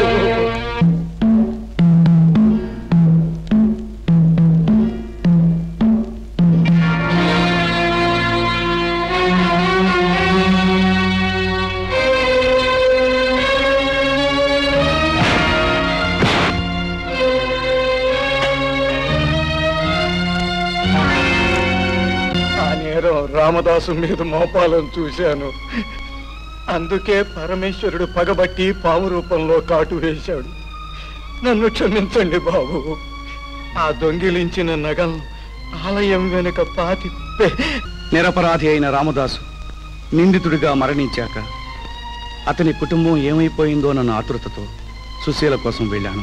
S11: రామదాసు మీద మోపాలను చూశాను. అందుకే పరమేశ్వరుడు పగబట్టి పాము రూపంలో కాటు వేశాడు. నన్ను క్షమించండి బాబు. ఆ దొంగిలించిన నగం ఆలయం వెనుక పాతి.
S5: నిరపరాధి అయిన రామదాసు నిందితుడిగా మరణించాక అతని కుటుంబం ఏమైపోయిందోనన్న ఆతృతతో సుశీల కోసం వెళ్ళాను.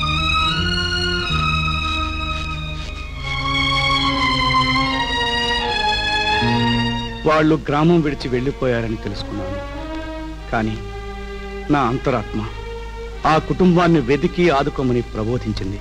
S5: వాళ్ళు గ్రామం విడిచి వెళ్ళిపోయారని తెలుసుకున్నాను. కానీ నా అంతరాత్మ ఆ కుటుంబాన్ని వెతికి ఆదుకోమని ప్రబోధించింది.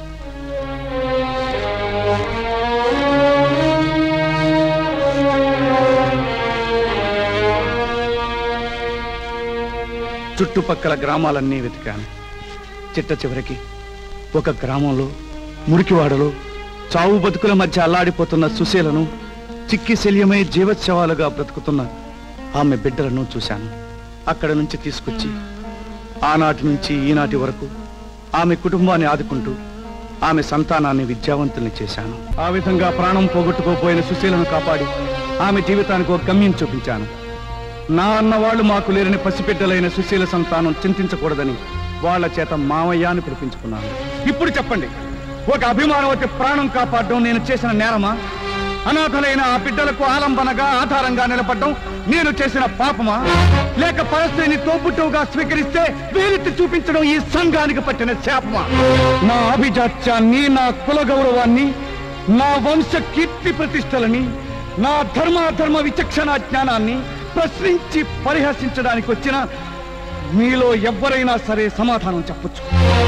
S5: చుట్టుపక్కల గ్రామాలన్నీ వెతికాను. చిట్ట చివరికి ఒక గ్రామంలో మురికివాడలో చావు బతుకుల మధ్య అల్లాడిపోతున్న సుశీలను, చిక్కి శల్యమై జీవోత్సవాలుగా బ్రతుకుతున్న ఆమె బిడ్డలను చూశాను. అక్కడ నుంచి తీసుకొచ్చి ఆనాటి నుంచి ఈనాటి వరకు ఆమె కుటుంబాన్ని ఆదుకుంటూ ఆమె సంతానాన్ని విద్యావంతుల్ని చేశాను. ఆ విధంగా ప్రాణం పోగొట్టుకోపోయిన సుశీలను కాపాడి ఆమె జీవితానికి ఒక గమ్యం చూపించాను. నా అన్నవాళ్లు మాకు లేరని పసిబిడ్డలైన సుశీల సంతానం చింతించకూడదని వాళ్ల చేత మామయ్య అని పిలిపించుకున్నాను. ఇప్పుడు చెప్పండి, ఒక అభిమానవతి ప్రాణం కాపాడడం నేను చేసిన నేరమా? అనాథలైన ఆ బిడ్డలకు ఆలంబనగా ఆధారంగా నిలబడడం నేను చేసిన పాపమా? లేక పరిస్థితిని తోబుట్టువుగా స్వీకరిస్తే వేరెత్తి చూపించడం ఈ సంఘానికి పట్టిన శాపమా? నా అభిజాత్యాన్ని, నా కుల గౌరవాన్ని, నా వంశ కీర్తి ప్రతిష్టలని, నా ధర్మాధర్మ విచక్షణ జ్ఞానాన్ని ప్రశ్నించి పరిహసించడానికి వచ్చిన మీలో ఎవరైనా సరే సమాధానం చెప్పొచ్చు.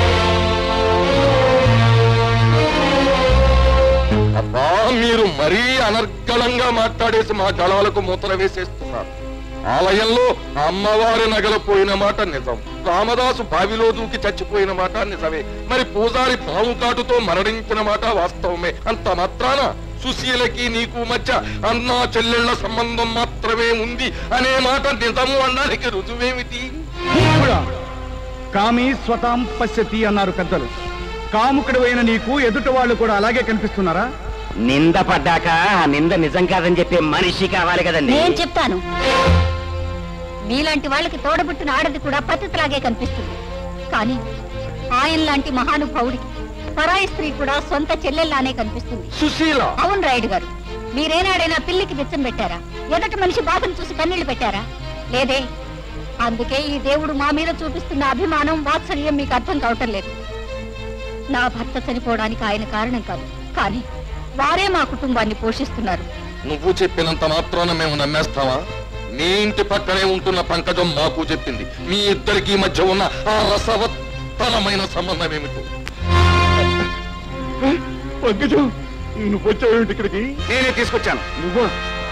S6: అబ్బా, మీరు మరీ అనర్గళంగా మాట్లాడేసి మా గళాలకు మూతలు వేసేస్తున్నారు. ఆలయంలో అమ్మవారి నగలు పోయిన మాట నిజం, రామదాసు బావిలో దూకి చచ్చిపోయిన మాట నిజమే, మరి పూజారి పాము కాటుతో మరణించిన మాట వాస్తవమే. అంత మాత్రాన సుశీలకి నీకు మధ్య అన్నా చెల్లెళ్ల సంబంధం మాత్రమే ఉంది అనే మాట నిజము అనడానికి రుజువేమిటి?
S5: కామి స్వతాం పశ్యతి అన్నారు పెద్దలు. కాముకుడివైన నీకు ఎదుటి వాళ్ళు కూడా అలాగే కనిపిస్తున్నారా?
S4: నింద పడ్డాక ఆ నింద నిజం కాదని చెప్పే మనిషి కావాలి కదండి.
S8: నేను చెప్తాను, మీలాంటి వాళ్ళకి తోడబుట్టిన ఆడది కూడా పతితలాగే కనిపిస్తుంది. కానీ ఆయన లాంటి మహానుభావుడికి పరాయి స్త్రీ కూడా సొంత చెల్లెల్లానే కనిపిస్తుంది.
S6: సుశీల!
S8: అవును రాయుడు గారు, మీరేనాడైనా పిల్లికి బిచ్చం పెట్టారా? ఎదటి మనిషి బాధను చూసి కన్నీళ్లు పెట్టారా? లేదే. అందుకే ఈ దేవుడు మా మీద చూపిస్తున్న అభిమానం, వాత్సల్యం మీకు అర్థం కావటం లేదు. నా భర్త చనిపోవడానికి ఆయన కారణం కాదు, కానీ వారే మా కుటుంబాన్ని పోషిస్తున్నారు.
S6: నువ్వు చెప్పినంత మాత్రాన మేము నమ్మేస్తావా? మీ ఇంటి పక్కనే ఉంటున్న పంకజం మాకు చెప్పింది. మీ ఇద్దరికి మధ్య ఉన్న ఆ రసవత్తరమైన సంబంధం ఏమిటో
S5: పంకజం నువ్వు వచ్చావేమిటి ఇక్కడికి? నేనే తీసుకొచ్చాను. నువ్వా?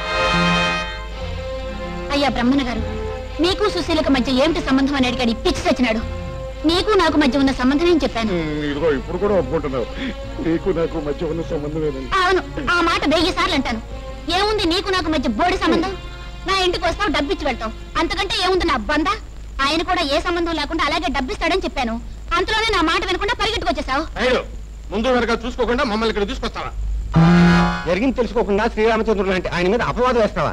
S8: అయ్యా బ్రహ్మణ గారు, మీకు సుశీలకు మధ్య ఏమిటి సంబంధం అని అడిగాడు పిచ్చి చచ్చినాడు. నీకు నాకు మధ్య ఉన్న సంబంధం ఏం చెప్పాను.
S5: ఇదిగో ఇప్పుడు కూడా ఒప్పుకుంటున్నావు, నీకు నాకు మధ్య ఉన్న సంబంధమేనండి.
S8: అవును, ఆ మాట వెయ్యి సార్లు అంటాను. ఏముంది నీకు నాకు మధ్య బోడి సంబంధం? నా ఇంటికి వస్తావు, డబ్బిచ్చి వెళ్తావు, అంతకంటే ఏముంది నా బంద. ఆయన కూడా ఏ సంబంధం లేకుండా అలాగే డబ్బిస్తాడని చెప్పాను. అంతలోనే నా మాట వినకుండా పరిగెట్టుకొచ్చేసావు.
S2: ముందు వెనక చూసుకోకుండా మమ్మల్ని ఇక్కడ తీసుకొస్తావా?
S4: జరిగింది తెలుసుకోకుండా శ్రీరామచంద్రుడు లాంటి ఆయన మీద అపవాదం వేస్తావా?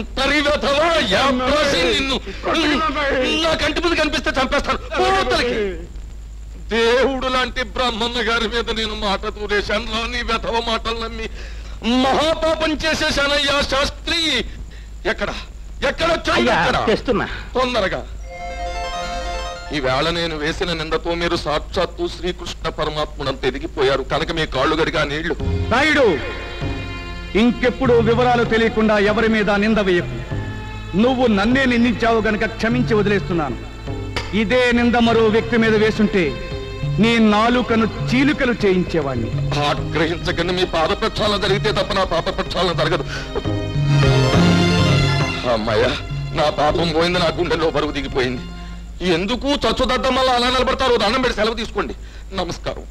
S6: నా కంటి ముందు కనిపిస్తే చంపేస్తాను. పోతలకి. దేవుడు లాంటి బ్రహ్మన్న గారి మీద నేను మాట తూరేశాను. నీ వెధవ మాటలు నమ్మి మహాపాపం చేసేశానయ్యా శాస్త్రి. ఎక్కడ ఎక్కడ
S4: తెస్తున్నా
S6: తొందరగా. ఈవేళ నేను వేసిన నిందతో మీరు సాక్షాత్తు శ్రీకృష్ణ పరమాత్ముడంత ఎదిగిపోయారు కనుక మీ కాళ్ళు గడిగా నీళ్లు.
S5: నాయుడు, ఇంకెప్పుడు వివరాలు తెలియకుండా ఎవరి మీద నింద వేయకు. నువ్వు నన్నే నిందించావు గనక క్షమించి వదిలేస్తున్నాను. ఇదే నింద మరో వ్యక్తి మీద వేసుంటే నీ నాలుకను చీలుకలు చేయించేవాణ్ణి.
S6: ఆగ్రహించకండి, మీ పాద ప్రక్షాళన జరిగితే తప్ప నా పాప ప్రక్షాళన జరగదు. అమ్మాయ, నా పాపం పోయింది, నా గుండెల్లో బరువు దిగిపోయింది. ఎందుకు చచ్చుదద్దం వల్ల అలా నిలబడతారు? దండం పెట్టి సెలవు తీసుకోండి. నమస్కారం.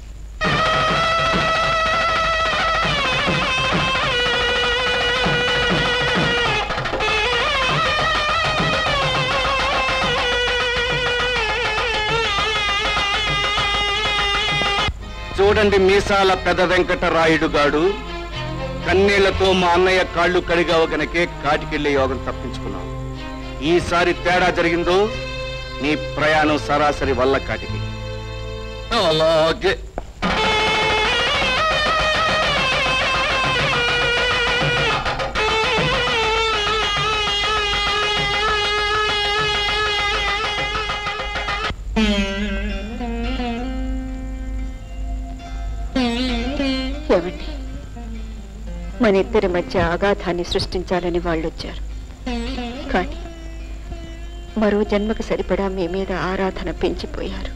S5: చూడండి మీసాల పెద్ద వెంకటరాయుడు గాడు, కన్నీళ్లతో మా అన్నయ్య కాళ్ళు కడిగావు గనకే కాటికెళ్లే యోగం తప్పించుకున్నావు. ఈసారి తేడా జరిగిందో నీ ప్రయాణం సరాసరి వల్ల కాటికి.
S6: అలాగే.
S17: ఏమండి, మన ఇద్దరి మధ్య అగాధాన్ని సృష్టించాలని వాళ్ళు వచ్చారు. కానీ మరో జన్మకు సరిపడా మీ మీద ఆరాధన పెంచిపోయారు.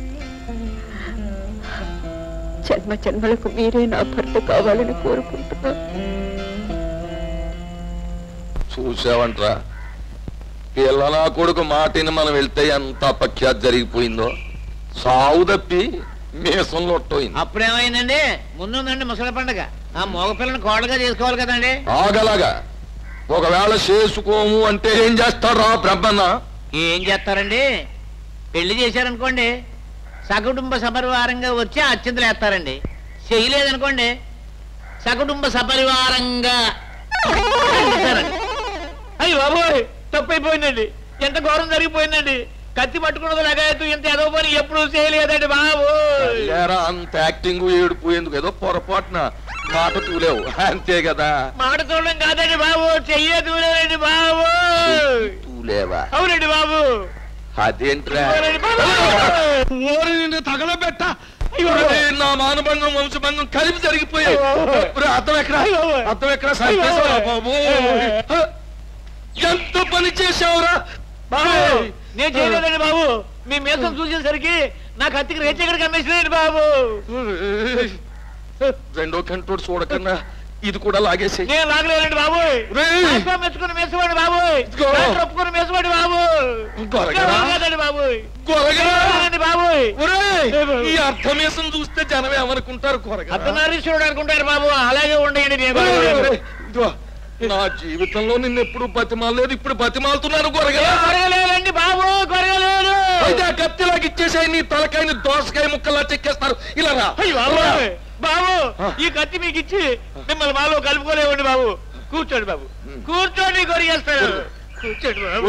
S17: జన్మ జన్మలకు మీరే నా భర్త కావాలని కోరుకుంటున్నా.
S6: చూసావంట్రా, పిల్లల కొడుకు మాటిని మనం వెళ్తే ఎంత అపఖ్యాతి జరిగిపోయిందో. సావు తప్పి మీసంలో ఒట్టోయింది.
S3: అప్పుడేమైందండి? ముందుందండి ముసలి పండుగ. ఆ మగపిల్లని కోడలుగా చేసుకోవాలి కదండి.
S6: ఆగలాగా ఒకవేళ చేసుకోము అంటే ఏం చేస్తారా బ్రహ్మన్న?
S3: ఏం చేస్తారండి? పెళ్లి చేశారనుకోండి, సకుటుంబ సపరివారంగా వచ్చి అత్యంతలు వేస్తారండి. చేయలేదనుకోండి, సకుటుంబ సపరివారంగా. అయ్యి బాబోయ్, తప్పైపోయిందండి. ఎంత ఘోరం జరిగిపోయిందండి. కత్తి పట్టుకున్నది లగాయతూ ఇంత ఏదో పని ఎప్పుడు చేయలేదండి బాబు.
S6: అంత యాక్టింగ్ ఏడుపు ఎందుకు? ఏదో పొరపాటున మాట తూలేవు అంతే కదా.
S3: మాట తూడడం కాదండి బాబు, చెయ్యే తూలేదండి బాబు.
S6: తూలేవా?
S3: అవునండి బాబు.
S6: అదేంట్రా తగలబెట్ట? నా మానభంగం వంశభంగం కలిపి జరిగిపోయాయి. అర్థం ఎక్కడ అర్థం ఎక్కడ బాబు? ఎంత పని చేసావురా
S3: బాబు? నేను చేయలేదండి బాబు. మీ మీసం చూసేసరికి నా కత్తికి రేచెక్కడికి అమ్మేసినాయండి బాబు.
S6: రెండో కంటోడు చూడకన్నా ఇది కూడా లాగేసి.
S3: నేను లాగలేదండి బాబు. మెచ్చుకుని మేసవాడి బాబు, ఒప్పుకుని మేసవాడి బాబు. బాబు
S6: ఈ అర్థమేసం చూస్తే జనం ఏమనుకుంటారు?
S3: అర్ధనారీశ్వరుడు అనుకుంటారు బాబు. అలాగే ఉండేయండి.
S6: నా జీవితంలో నిన్ను ఎప్పుడు బతిమాలలేదు, ఇప్పుడు బతిమాలుతున్నాను. కొరగలేదండి
S3: బాబు, కొరగలేదు.
S6: అయితే ఆ కత్తిలాగా ఇచ్చేసాయి. నీ తలకాయని దోసకాయ ముక్కలా చెక్కేస్తారు. ఇలా రా
S3: బాబు. ఈ కత్తి మీకు ఇచ్చి మిమ్మల్ని మాలో కలుపుకోలేవండి బాబు. కూర్చోండి బాబు, కూర్చోండి. కొరిగేస్తాను. కూర్చోండి బాబు.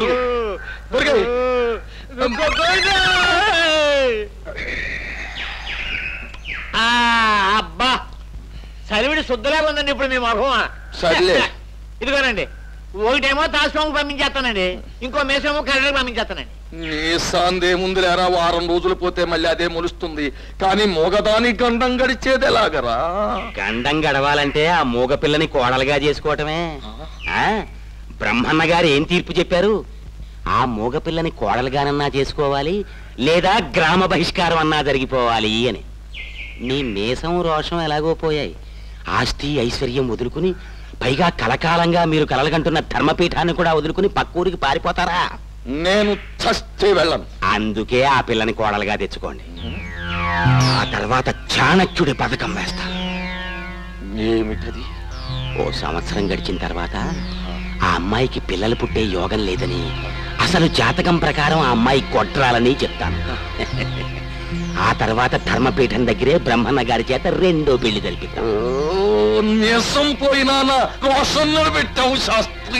S3: అబ్బా, సరివిడి శుద్ధలాగా ఉందండి ఇప్పుడు మీ మొహం.
S6: సర్లే,
S3: ఇదిగోనండి. ఒకటేమో తాస్వాము పంపించేస్తానండి, ఇంకో మేసేమో కర్రకి పంపించేస్తానండి.
S6: నీ సాందేముంది లేరా? వారం రోజులు పోతే మళ్ళీ అదే మొలుస్తుంది. కానీ మూగదాని గండం గడిచేది ఎలాగరా?
S4: గండం గడవాలంటే ఆ మూగ పిల్లని కోడలుగా చేసుకోవటమే. ఆ బ్రహ్మన్న గారు ఏం తీర్పు చెప్పారు? ఆ మూగ పిల్లని కోడలుగానన్నా చేసుకోవాలి, లేదా గ్రామ బహిష్కారం అన్నా జరిగిపోవాలి అని. నీ మీసం రోషం ఎలాగో పోయాయి. ఆస్తి ఐశ్వర్యం వదులుకుని పైగా కలకాలంగా మీరు కలలుగంటున్న ధర్మపీఠాన్ని కూడా వదులుకుని పక్కూరికి పారిపోతారా?
S6: నేను చస్తే వెళ్ళను.
S4: అందుకే ఆ పిల్లని కోడలుగా తెచ్చుకోండి. ఆ తర్వాత చాణక్యుడి పథకం వేస్తా.
S6: ఏమిటది?
S4: ఓ సంవత్సరం గడిచిన తర్వాత ఆ అమ్మాయికి పిల్లలు పుట్టే యోగం లేదని, అసలు జాతకం ప్రకారం ఆ అమ్మాయి కొట్రాలని చెప్తాను. ఆ తర్వాత ధర్మపీఠం దగ్గరే బ్రహ్మన్న గారి చేత రెండో పెళ్లి జరిపిస్తాం.
S6: నిజం పోయినా రోషన్ నిలబెట్టావు శాస్త్రి.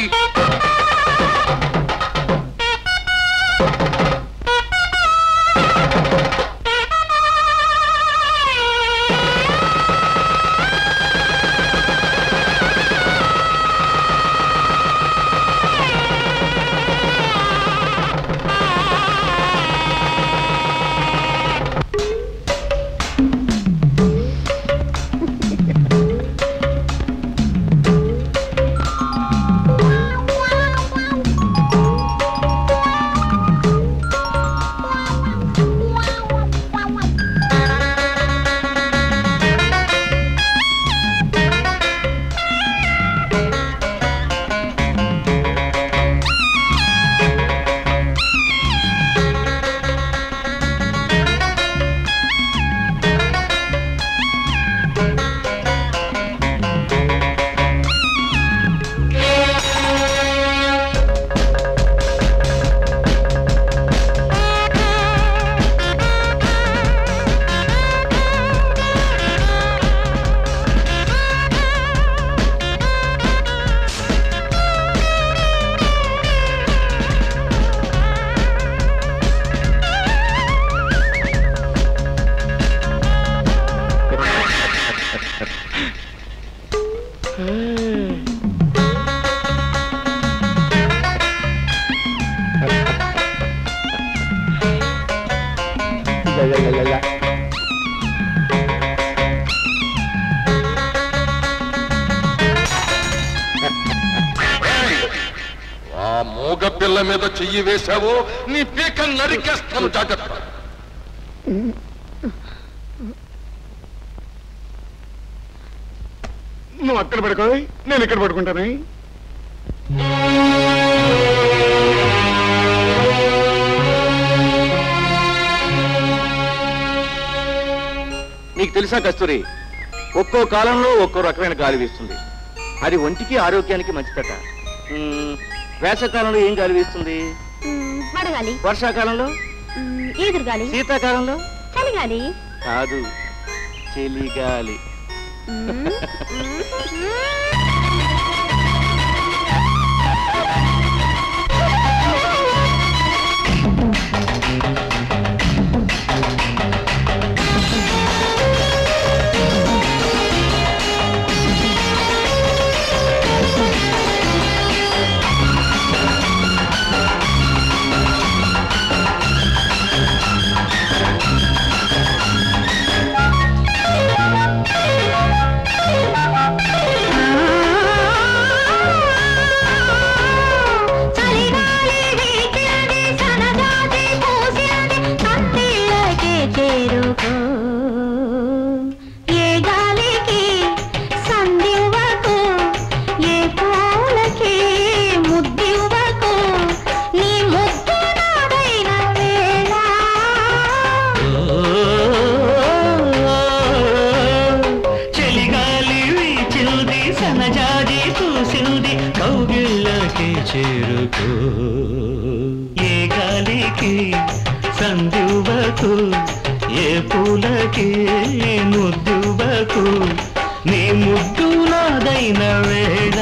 S6: ఆ మూగ పిల్ల మీద చెయ్యి వేశావో నీ పీక నరికేస్తాను, జాగ్రత్త.
S11: నువ్వు అక్కడ పడుకో, నేను ఇక్కడ పడుకుంటాను.
S12: నీకు తెలుసా కస్తూరి, ఒక్కో కాలంలో ఒక్కో రకమైన గాలి వీస్తుంది. అది ఒంటికి ఆరోగ్యానికి మంచిదట. ఉమ్, వేసవకాలంలో ఏం గాలి వీస్తుంది?
S8: వడగాలి.
S12: వర్షాకాలంలో?
S8: ఈదురుగాలి.
S12: శీతాకాలంలో?
S8: చలిగాలి.
S12: కాదు, చలిగాలి.
S1: చేరుకో ఏ గాలికి సందువకు ఏ పూలకి ముద్దువకు నీ ముద్దు నాదైన వేళ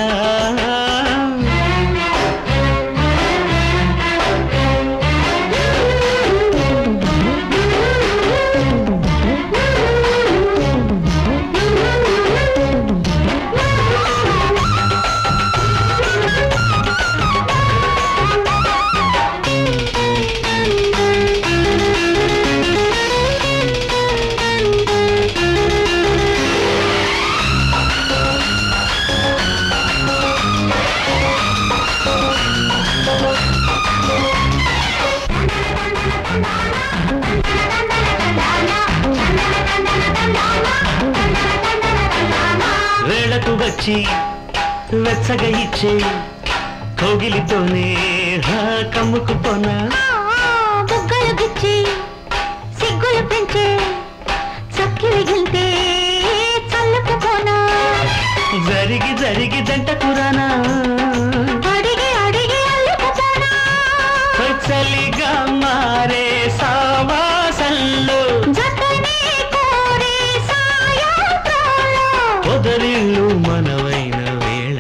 S1: వచ్చి వెచ్చగా ఇచ్చే కోగిలితోనే కమ్ముకుపోనా
S9: బుగ్గలు గుచ్చి సిగ్గులు పెంచే చక్కిలి గిల్తే చల్లుకుపోనా
S1: జరిగి జరిగి జంట పురాణా
S9: అడిగి అడిగి అల్లుకుపోనా
S1: చలిగా మారే సావాసంలో
S9: జతనే కోరే సాయంత్రాల్లో
S1: పొదరిల్లు మనవైన వేళ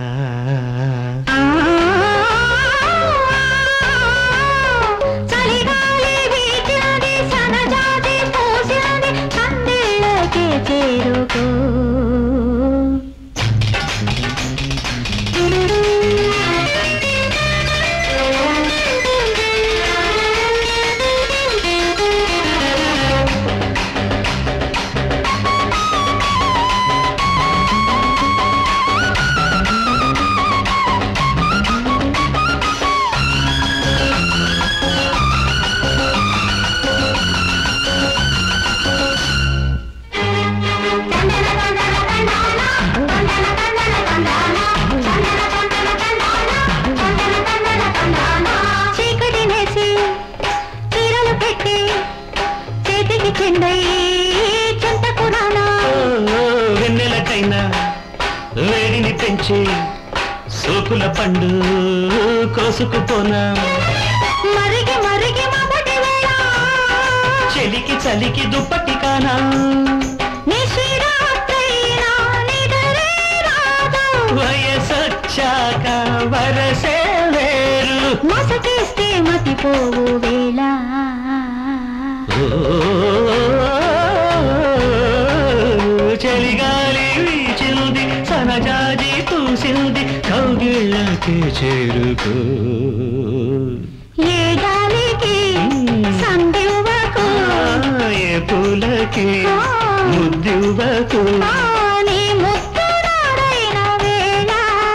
S9: చలిగాలి వీచింది సనజాతి పూసింది సందేళ్ళకే చేరుకో చీకటినేసి చీరలు పెట్టి చేతికి చెండై చెంతకు రానా
S1: వెన్నెలకైనా వేడిని పెంచి సోకుల పండు కోసుకుపోనా
S9: మరిగి మరిగి మొదటి వేళ
S1: చెలికి చలికి దుప్పటి కానా
S9: నిశిరాత్రైనా నిదరే రాదు
S1: వయసొచ్చాక వరసే వేరు
S9: మసకేస్తే మతిపోవు వేళ
S1: చలిగాలి వీచింది సనజాజి తూసింది కౌగిళ్ళకి చేరుకో
S9: ఏ గాలికి సందివ్వకు
S1: ఏ పూలకి ముద్దివ్వకు
S9: నీ ముద్దురాడైన వేళ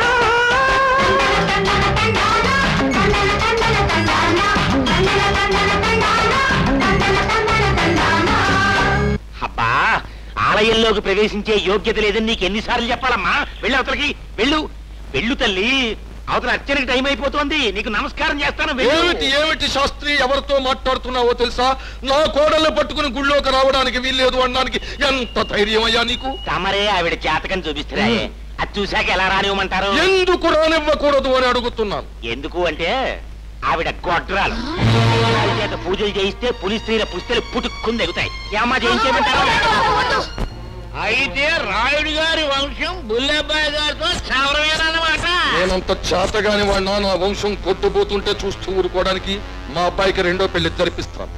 S4: అబ్బా ఆలయంలోకి ప్రవేశించే యోగ్యత లేదని నీకు ఎన్నిసార్లు చెప్పాలమ్మా వెళ్ళు అవతలకి వెళ్ళు వెళ్ళు తల్లి అవతల అర్చనకి టైం అయిపోతుంది నీకు నమస్కారం చేస్తాను వెళ్ళు.
S6: ఏమిటి ఏమిటి శాస్త్రి ఎవరితో మాట్లాడుతున్నావో తెలుసా నా కోడళ్ళు పట్టుకుని గుళ్ళోకి రావడానికి వీల్లేదు అనడానికి ఎంత ధైర్యం అయ్యా నీకు
S4: తమరే ఆవిడ జాతకం చూపిస్తున్నాయే అది చూశాక ఎలా రానివ్వమంటారు
S6: ఎందుకు రానివ్వకూడదు అని అడుగుతున్నాను
S4: ఎందుకు అంటే ఆవిడ గొడ్రాలు ఆవిడ చేత పూజలు చేయిస్తే పులి స్త్రీల పుస్తలు పుట్టుకుని ఎగుతాయి ఏమ్మా చేయించేయమంటారు అయితే రాయుడు గారి వంశం బుల్లెబ్బాయి గారితో చావరమేనమాట
S6: నేనంత చేతగాని వాడినా నా వంశం కొట్టుపోతుంటే చూస్తూ ఊరుకోవడానికి మా అబ్బాయికి రెండో పెళ్లి జరిపిస్తాను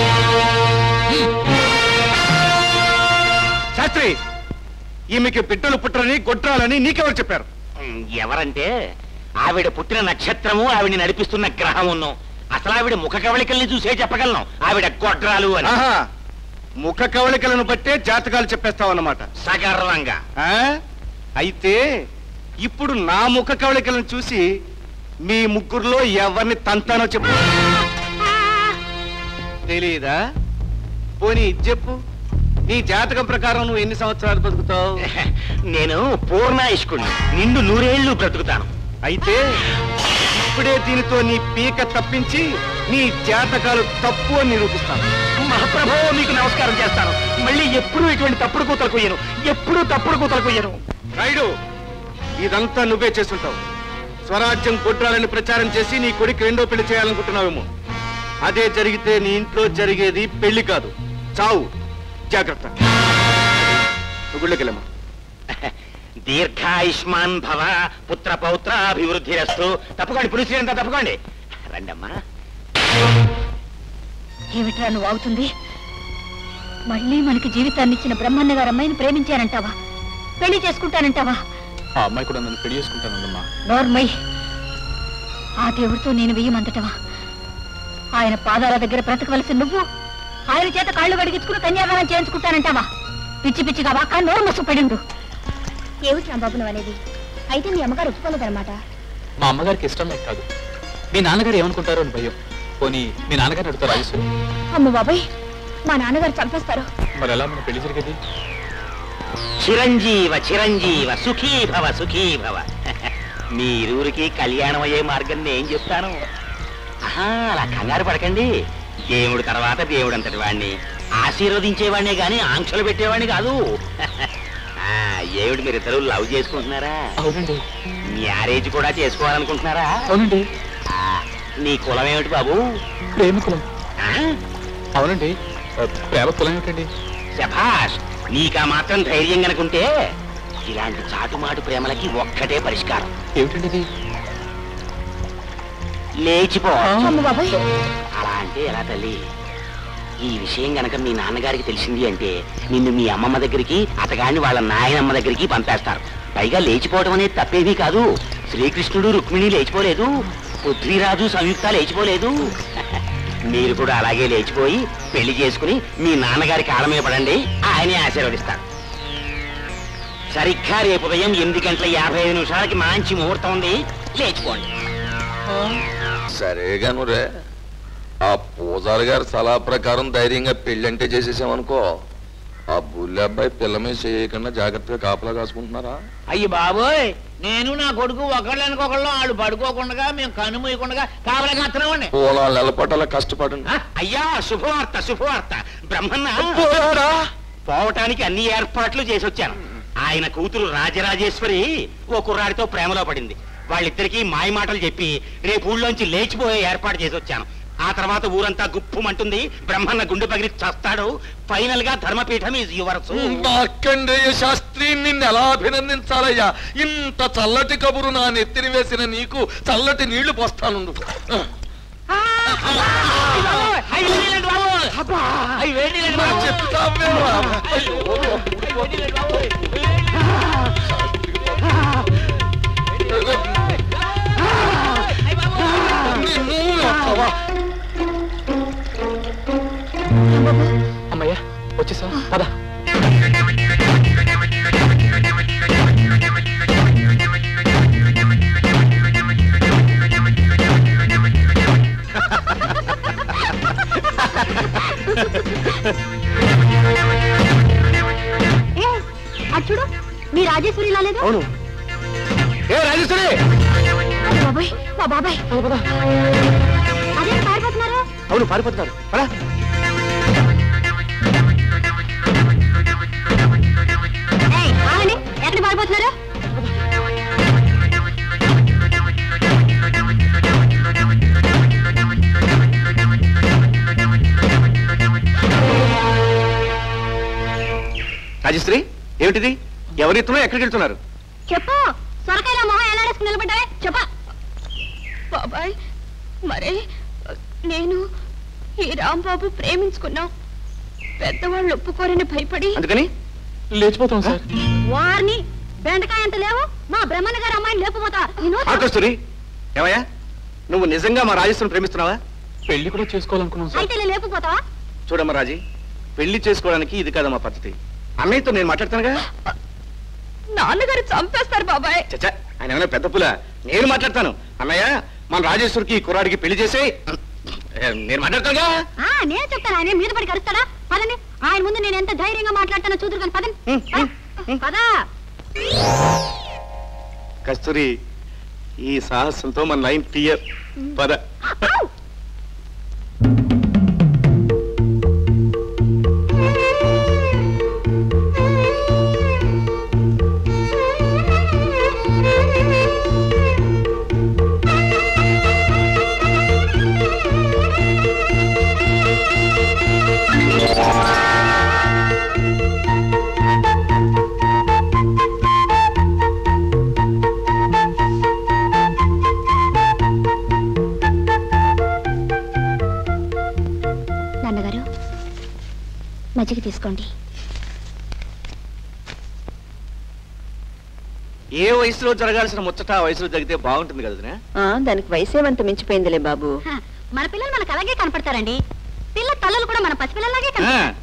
S5: శాస్త్రి ఈమెకి బిడ్డలు పుట్టరని గొడ్రాలని నీకెవరు చెప్పారు
S4: ఎవరంటే ఆవిడ పుట్టిన నక్షత్రము ఆవిడ నడిపిస్తున్న గ్రహమును అసలు ఆవిడ ముఖ కవళికల్ని చూసే చెప్పగలను ఆవిడ గొడ్రాలు అని
S5: ఆహా ముఖ కవళికలను బట్టే జాతకాలు చెప్పేస్తావు అన్నమాట
S4: సగర్వంగా
S5: అయితే ఇప్పుడు నా ముఖ కవళికలను చూసి మీ ముగ్గురులో ఎవరిని తంతానో చెప్పు తెలీదా పోనీ ఇది చెప్పు నీ జాతకం ప్రకారం నువ్వు ఎన్ని సంవత్సరాలు బతుకుతావు
S4: నేను పూర్ణాయుష్కుణ్ణి నిండు నూరేళ్లు బ్రతుకుతాను
S5: అయితే ఇప్పుడే దీనితో నీ పీక తప్పించి నీ జాతకాలు తప్పు అని నిరూపిస్తాను
S4: మహాప్రభో మీకు నమస్కారం చేస్తాను మళ్ళీ ఎప్పుడూ ఇటువంటి తప్పుడు కూతలు కొయ్యను ఎప్పుడూ తప్పుడు కూతలు కొయ్యను
S5: రాయుడు ఇదంతా నువ్వే చేస్తుంటావు స్వరాజ్యం గొడ్రాలని ప్రచారం చేసి నీ కొడుకు రెండో పెళ్లి చేయాలనుకుంటున్నావేమో అదే జరిగితే నీ ఇంట్లో జరిగేది పెళ్లి కాదు చావు జాగ్రత్త నువ్వు గుళ్ళకెళ్ళమ్మా
S4: దీర్ఘాయుష్మాన్ భవ పుత్ర పౌత్ర అభివృద్ధిరస్తు తప్పకోండి పురుషులు అంతా తప్పకోండి రండమ్మా
S8: ఏమిట్రా నువ్వు అవుతుంది మళ్ళీ మనకి జీవితాన్ని ఇచ్చిన బ్రహ్మన్న గారు అమ్మాయిని ప్రేమించానంటావా పెళ్లి చేసుకుంటానంటావా
S13: ఆ అమ్మాయి కూడా నన్ను పెళ్లి చేసుకుంటానమ్మా
S8: నోర్మై ఆ దేవుడితో నేను వెయ్యమంతటవా ఆయన పాదాల దగ్గర బ్రతకవలసి నువ్వు ఆయన చేత కాళ్ళు కడిగించుకుని కన్యాదానం చేయించుకుంటానంటావా పిచ్చి పిచ్చిగా వాక్క నోరు మసుపడిండు ఏమిటి రాంబాబు నువ్వు అనేది అయితే మీ అమ్మగారు ఒప్పుకోలేదన్నమాట
S13: మా అమ్మగారికి ఇష్టం లేక కాదు మీ నాన్నగారు ఏమనుకుంటారో అని భయం పోనీ మీ నాన్నగారిని అడుగుతారు రాజేశ్వరి
S8: అమ్మ బాబాయ్ మా నాన్నగారు చంపేస్తారు
S13: మరి ఎలా మన పెళ్లి జరిగేది
S4: చిరంజీవ చిరంజీవ సుఖీ భవ సుఖీ భవ. మీ ఇరువురికి కళ్యాణం అయ్యే మార్గం నేను చెప్తాను. ఆహా, అలా కంగారు పడకండి. దేవుడు తర్వాత దేవుడు అంతటి వాడిని ఆశీర్వదించేవాడినే గాని ఆంక్షలు పెట్టేవాడిని కాదు. ఆ, ఏమిటి మీరిద్దరు లవ్ చేసుకుంటున్నారా?
S13: అవునండి.
S4: మ్యారేజ్ కూడా చేసుకోవాలనుకుంటున్నారా?
S13: అవునండి.
S4: నీ కులం ఏమిటి బాబు?
S13: ప్రేమ కులం. అవునండి. ప్రేమ కులం ఏమిటండి?
S4: శభాష్, నీకా మాత్రం ధైర్యం కనుకుంటే ఇలాంటి చాటుమాటు ప్రేమలకి ఒక్కటే పరిష్కారం.
S13: ఏమిటండి ఇది?
S4: లేచిపో. అలా అంటే ఎలా తల్లి? ఈ విషయం గనక మీ నాన్నగారికి తెలిసింది అంటే నిన్ను మీ అమ్మమ్మ దగ్గరికి, అతగాడిని వాళ్ళ నాయనమ్మ దగ్గరికి పంపేస్తారు. పైగా లేచిపోవడం అనేది తప్పేమీ కాదు. శ్రీకృష్ణుడు రుక్మిణి లేచిపోలేదు, పృథ్వీరాజు సంయుక్త లేచిపోలేదు. మీరు కూడా అలాగే లేచిపోయి పెళ్లి చేసుకుని మీ నాన్నగారి కాళ్ళ మీద పడండి, ఆయనే ఆశీర్వదిస్తారు. సరిగ్గా రేపు ఉదయం ఎనిమిది గంటల యాభై ఐదు నిమిషాలకి మంచి ముహూర్తం ఉంది, లేచిపోండి.
S6: సరేగాను రే, ఆ పూజారి గారి సలహా ప్రకారం ధైర్యంగా పెళ్ళంటే చేసేసామనుకో, ఆ బుల్లి అబ్బాయి పిల్ల మీద చేయకుండా జాగ్రత్తగా కాపలా కాసుకుంటున్నారా?
S3: అయ్యి బాబోయ్, నేను నా కొడుకు ఒకళ్ళనుకొకళ్ళు వాళ్ళు పడుకోకుండా మేము కన్ను మూయకుండా కాపలా కాస్తున్నామండి.
S6: పొలాలు నిలబట్టాల కష్టపడండి.
S4: అయ్యా, శుభవార్త శుభవార్త. బ్రహ్మన్న పోవటానికి అన్ని ఏర్పాట్లు చేసి వచ్చాను. ఆయన కూతురు రాజరాజేశ్వరి ఓ కుర్రాడితో ప్రేమలో పడింది. వాళ్ళిద్దరికీ మాయ మాటలు చెప్పి రేపు ఊళ్ళోంచి లేచిపోయే ఏర్పాటు చేసి వచ్చాను. ఆ తర్వాత ఊరంతా గుప్పుమంటుంది. బ్రహ్మన్న గుండె పగిలి చస్తాడు. ఫైనల్ గా ధర్మపీఠం ఈజ్ యువర్స్.
S6: మార్కండేయ శాస్త్రి, నిన్ను ఎలా అభినందించాలయ్యా? ఇంత చల్లటి కబురు నా నెత్తిని వేసిన నీకు చల్లటి నీళ్లు పోస్తాను.
S13: అమ్మయ్యా, వచ్చేసా పద.
S8: చూడు, మీ రాజేశ్వరి రాలేదు.
S5: అవును. ఏ రాజేశ్వరి!
S8: బాబాయ్, మా బాబాయ్ అదే పారిపోతున్నారు.
S5: అవును, పారిపోతున్నారు. పడా.
S8: ఎక్కడ పారిపోతున్నారు?
S5: రాజేశ్వరి, ఏమిటిది? ఎవరితో ఎక్కడికి వెళ్తున్నారు?
S8: చెప్పు. సొరకాయల మొహం ఎలాడేసుకుని నిలబడ్డావే, చెప్పా.
S10: బాబాయ్, మరే నేను ఈ రాంబాబు ప్రేమించుకున్నాం. పెద్దవాళ్ళు ఒప్పుకోరని భయపడి
S5: అందుకని
S13: లేచిపోతాం సార్.
S8: వారిని బెండకాయ అంత లేవు, మా బ్రహ్మణ గారు అమ్మాయిని లేకపోతా.
S5: కస్తూరి, ఏమయ్యా, నువ్వు నిజంగా మా రాజేశ్వరిని ప్రేమిస్తున్నావా?
S13: పెళ్లి కూడా చేసుకోవాలనుకున్నాం సార్.
S8: అయితే లేకపోతావా?
S5: చూడమ్మా రాజీ, పెళ్లి చేసుకోవడానికి ఇది కాదమ్మా పద్ధతి. అన్నయ్యతో నేను మాట్లాడతానుగా.
S10: నాన్నగారు చంపేస్తారు బాబాయ్.
S5: చచ్చా, ఆయన ఏమైనా పెద్ద పుల? నేను మాట్లాడతాను. అన్నయ్య, మన రాజేశ్వరికి కుర్రాడికి పెళ్లి చేసి నేను మాట్లాడతానుగా.
S8: నేను చెప్తాను, ఆయన మీద పడి కలుస్తాడా? పదండి, ఆయన ముందు నేను ఎంత ధైర్యంగా మాట్లాడతానో చూదురు కానీ. పదండి పదా.
S5: కస్తూరి, ఈ సాహసంతో మన లైన్ క్లియర్. పద.
S14: మజ్జిగ తీసుకోండి.
S5: ఏ వయసులో జరగాల్సిన ముచ్చట ఆ వయసులో జరిగితే బాగుంటుంది కదా.
S17: దానికి వయసేమంత మించిపోయిందిలే బాబు.
S8: మన పిల్లలు మనకు అలాగే కనపడతారండి. పిల్ల తల్లులు కూడా మన పసిపిల్లలాగే కనపడతారు.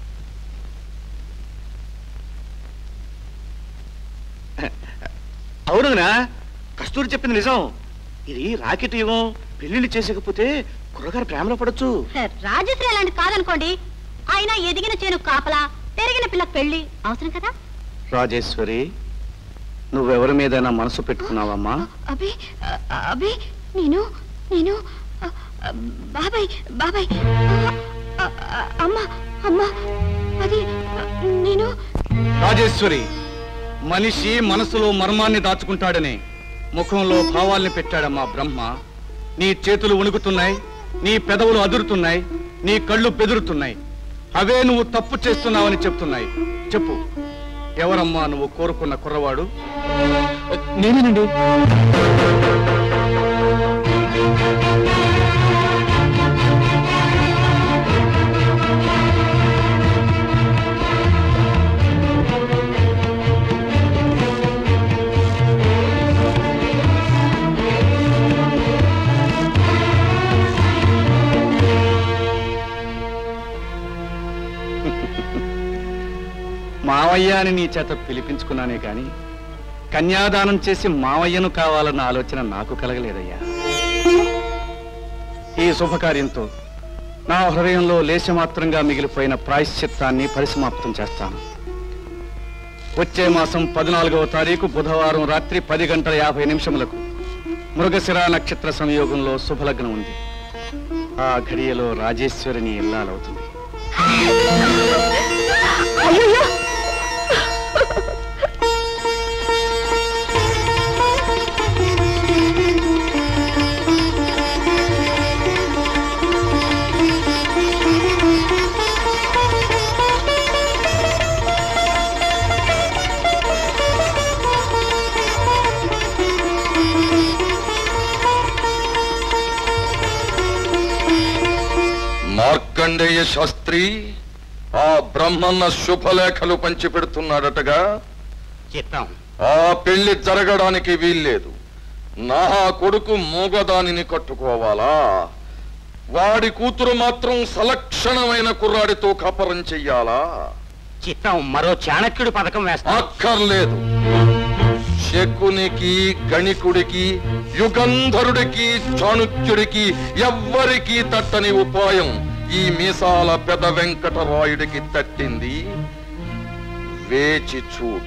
S5: అవునునా, కస్తూరి చెప్పింది నిజం. ఇది రాకెట్ యుగం. పెళ్లిళ్ళు చేసేకపోతే కుర్రగారు ప్రేమలో పడొచ్చు.
S8: రాజశ్రీ అలాంటి కాదనుకోండి. ఆయన ఎదిగిన చేను కాపలా, పెరిగిన పిల్లకు పెళ్లి అవసరం కదా.
S5: రాజేశ్వరి, నువ్వెవరి మీదైనా మనసు పెట్టుకున్నావమ్మా?
S14: అబే అబే నేను నేను బాబాయ్ బాబాయ్ అమ్మ అమ్మ అది నేను.
S5: రాజేశ్వరి, మనిషి మనసులో మర్మాన్ని దాచుకుంటాడని ముఖంలో భావాల్ని పెట్టాడమ్మా బ్రహ్మ. నీ చేతులు వణుకుతున్నాయి, నీ పెదవులు అదురుతున్నాయి, నీ కళ్ళు బెదురుతున్నాయి. అవే నువ్వు తప్పు చేస్తున్నావని చెప్తున్నాయి. చెప్పు, ఎవరమ్మా నువ్వు కోరుకున్న కుర్రవాడు?
S13: నేనేనండి.
S5: మావయ్య అని నీ చేత పిలిపించుకున్నానే కాని కన్యాదానం చేసి మావయ్యను కావాలన్న ఆలోచన నాకు కలగలేదయ్యా. ఈ శుభకార్యంతో నా హృదయంలో లేశమాత్రంగా మిగిలిపోయిన ప్రాయశ్చిత్తాన్ని పరిసమాప్తం చేస్తాను. వచ్చే మాసం పద్నాలుగవ తారీఖు బుధవారం రాత్రి పది గంటల యాభై నిమిషములకు మృగశిర నక్షత్ర సంయోగంలో శుభలగ్నం ఉంది. ఆ ఘడియలో రాజేశ్వరిని ఇల్లాలవుతుంది.
S6: మార్కండేయ శాస్త్రి ఆ బ్రహ్మన్న శుభలేఖలు పంచిపెడుతున్నాడటగా.
S4: చిత్తం.
S6: ఆ పెళ్లి జరగడానికి వీల్లేదు. నా కొడుకు మూగదానిని కట్టుకోవాలా? వాడి కూతురు మాత్రం సలక్షణమైన కుర్రాడితో కాపరం చెయ్యాలా?
S4: చిత్తం. మరో చాణక్యుడి పథకం వేస్తా.
S6: అక్కర్లేదు. శకునికి, గణికుడికి, యుగంధరుడికి, చాణుక్యుడికి ఎవ్వరికీ తట్టని ఉపాయం ఈ మీసాల పెద వెంకటరాయుడికి తట్టింది. వేచి చూడు.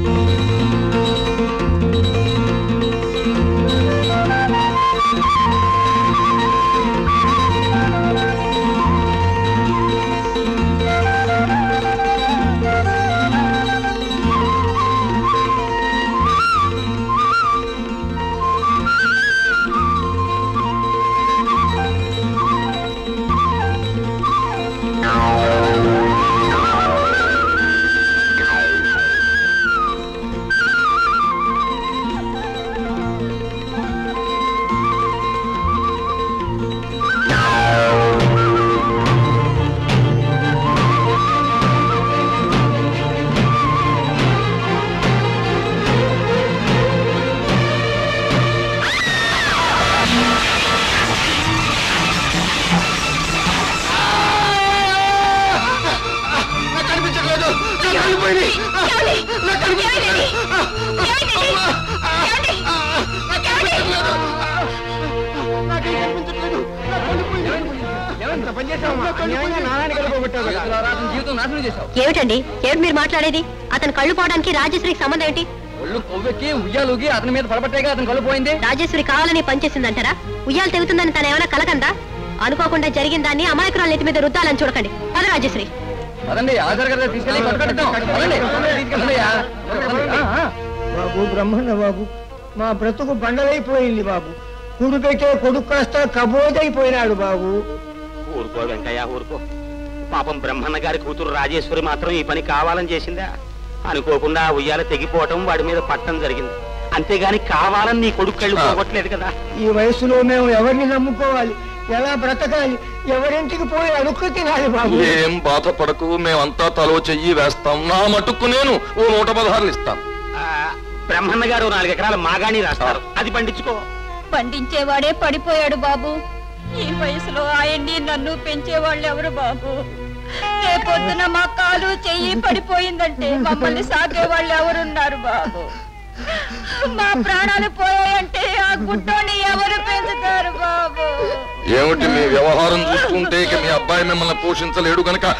S8: ఏమిటండి, ఏమిటి మీరు మాట్లాడేది? అతను కళ్ళు పోవడానికి రాజేశ్వరికి సంబంధం ఏంటి?
S12: ఒళ్ళు కొవ్వెక్కి ఉయ్యాలుగి అతని మీద పడబట్టేగా అతను కళ్ళు పోయింది.
S8: రాజేశ్వరి కావాలని పనిచేసిందంటారా? ఉయ్యాలు తెగుతుందని తను ఏమైనా కలకందా? అనుకోకుండా జరిగిన దాన్ని అమాయకురాలు నెత్తి మీద రుద్దాలని చూడకండి. పద రాజేశ్వరి.
S12: అదండి ఆధార్ కార్డు తీసుకెళ్ళి
S11: బాబు బ్రహ్మణ బాబు, మా బ్రతుకు బండలైపోయింది బాబు. కుడు పెట్టే కొడుకు కాస్త కబోదైపోయినాడు బాబు.
S4: ఊరుకో వెంకయ్య, ఊరుకో. పాపం బ్రహ్మన్న గారి కూతురు రాజేశ్వరి మాత్రం ఈ పని కావాలని చేసిందా? అనుకోకుండా ఉయ్యాల తెగిపోవటం, వాడి మీద పట్టడం జరిగింది. అంతేగాని కావాలని నీ కొడుకు కళ్ళు పోగొట్టలేదు కదా.
S11: ఈ వయసులో మేము ఎవరిని నమ్ముకోవాలి, ఎలా బ్రతకాలి, ఎవరింటికి పోయి అడుక్కు తినాలి బాబు.
S6: ఏం బాధపడకు, మేమంతా తలో చెయ్యి వేస్తాం. నా మటుకు నేను ఓ నూట పదహారులు ఇస్తాను.
S4: బ్రహ్మన్న గారు నాలుగు ఎకరాల మాగాణి రాస్తారు, అది పండించుకో.
S10: పండించేవాడే పడిపోయాడు బాబు. ఈ వయసులో ఆయన్ని నన్ను పెంచేవాళ్ళు ఎవరు బాబు? రేపొద్దున మా కాలు చెయ్యి పడిపోయిందంటే మమ్మల్ని సాగే వాళ్ళు ఎవరున్నారు బాబు? మా ప్రాణాలు పోయాయంటే ఆ గుట్టోని ఎవరు పెంచుతారు బాబు?
S6: ఏమిటి మీ వ్యవహారం చూస్తుంటే ఇక మీ అబ్బాయి మిమ్మల్ని పోషించలేడు గనక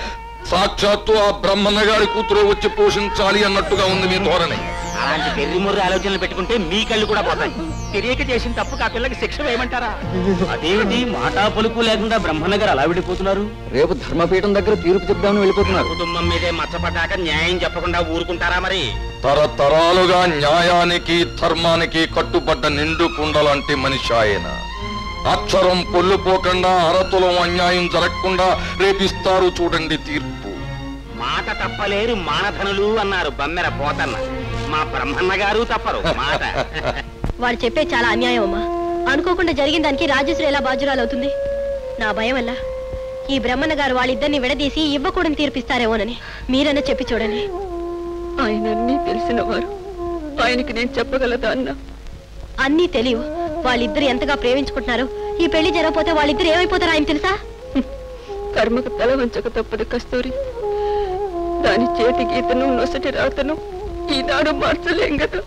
S6: సాక్షాత్తు ఆ బ్రహ్మన్న గారి కూతురు వచ్చి పోషించాలి అన్నట్టుగా ఉంది మీ ధోరణి.
S4: అలాంటి పెళ్లి ముర్రి ఆలోచనలు పెట్టుకుంటే మీ కళ్ళు కూడా పోతాయి. తెలియక చేసిన తప్పుకు ఆ పిల్లకి శిక్ష వేయమంటారా? అదేమిటి మాటా పలుకు లేకుండా బ్రహ్మన్న గారు అలా విడిపోతున్నారు?
S12: రేపు ధర్మపీఠం దగ్గర తీర్పు చెప్దామని వెళ్ళిపోతున్నారు.
S4: కుటుంబం మీదే మచ్చపడ్డాక న్యాయం చెప్పకుండా ఊరుకుంటారా మరి?
S6: తరతరాలుగా న్యాయానికి ధర్మానికి కట్టుబడ్డ నిండు కుండలాంటి మనిషి ఆయన. అక్షరం పొల్లుపోకుండా అరతులం అన్యాయం జరగకుండా రేపిస్తారు చూడండి తీర్పు.
S4: మాట తప్పలేరు మానధనులు అన్నారు బమ్మెర పోతన్న. మా బ్రహ్మన్న గారు తప్పరు మాట.
S8: వాడు చెప్పే చాలా అన్యాయం అమ్మా. అనుకోకుండా జరిగిన దానికి రాజేశ్వరి ఎలా బాధ్యురాలు అవుతుంది? నా భయం వల్ల ఈ బ్రహ్మన్న గారు వాళ్ళిద్దరిని విడదీసి ఇవ్వకూడని తీర్పిస్తారేమోనని. మీరన్నా చెప్పి చూడండి.
S17: ఆయన అన్నీ తెలిసిన వారు, ఆయనకి నేను చెప్పగలదా అన్నా?
S8: అన్నీ తెలియవు. వాళ్ళిద్దరు ఎంతగా ప్రేమించుకుంటున్నారు. ఈ పెళ్లి జరగపోతే వాళ్ళిద్దరు ఏమైపోతారో ఆయన తెలుసా?
S17: కర్మకు తల వంచక తప్పదు కస్తూరి. దాని చేతి గీతను నొసటి రాతను ఈనాడు మార్చలేం కదా.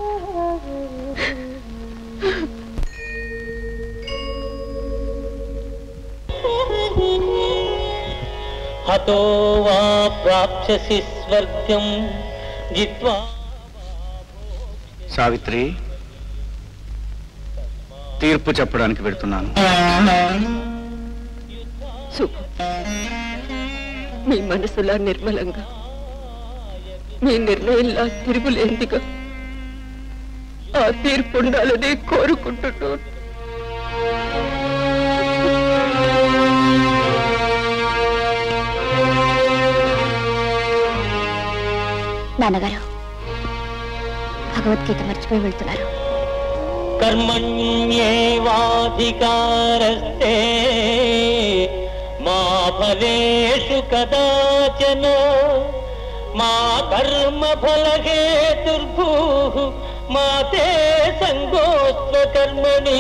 S1: హతో వా ప్రాప్స్యసి స్వర్గం జిత్వా.
S5: సావిత్రి, తీర్పు చెప్పడానికి పెడుతున్నాను.
S17: మీ మనసులా నిర్మలంగా, మీ నిర్ణయంలా తిరుగులేందిగా ఆ తీర్పు ఉండాలని కోరుకుంటున్నాను.
S14: నాన్నగారు, భగవద్గీత మర్చిపోయి వెళ్తున్నారు.
S1: కర్మణ్యేవాధికారస్తే మా ఫలేషు కదాచన మా కర్మ ఫలహేతుర్భూః మా తే సంగోస్త్వ కర్మణి.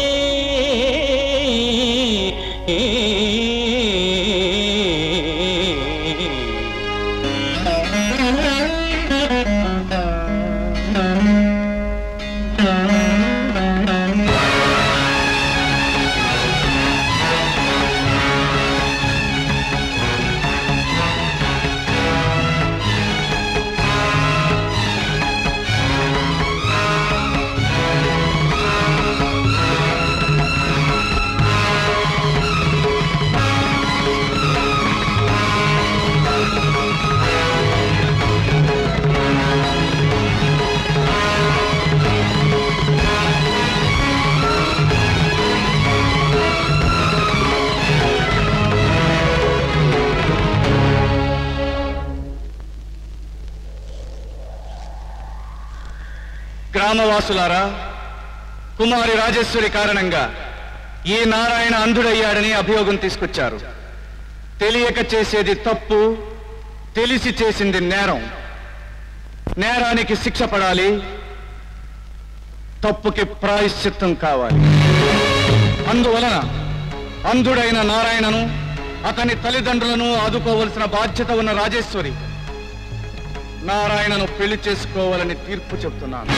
S5: గ్రామవాసులారా, కుమారి రాజేశ్వరి కారణంగా ఈ నారాయణ అంధుడయ్యాడని అభియోగం తీసుకొచ్చారు. తెలియక చేసేది తప్పు, తెలిసి చేసింది నేరం. నేరానికి శిక్ష పడాలి, తప్పుకి ప్రాయశ్చిత్తం కావాలి. అందువలన అంధుడైన నారాయణను, అతని తల్లిదండ్రులను ఆదుకోవలసిన బాధ్యత ఉన్న రాజేశ్వరి నారాయణను పెళ్లి చేసుకోవాలని తీర్పు చెప్తున్నాను.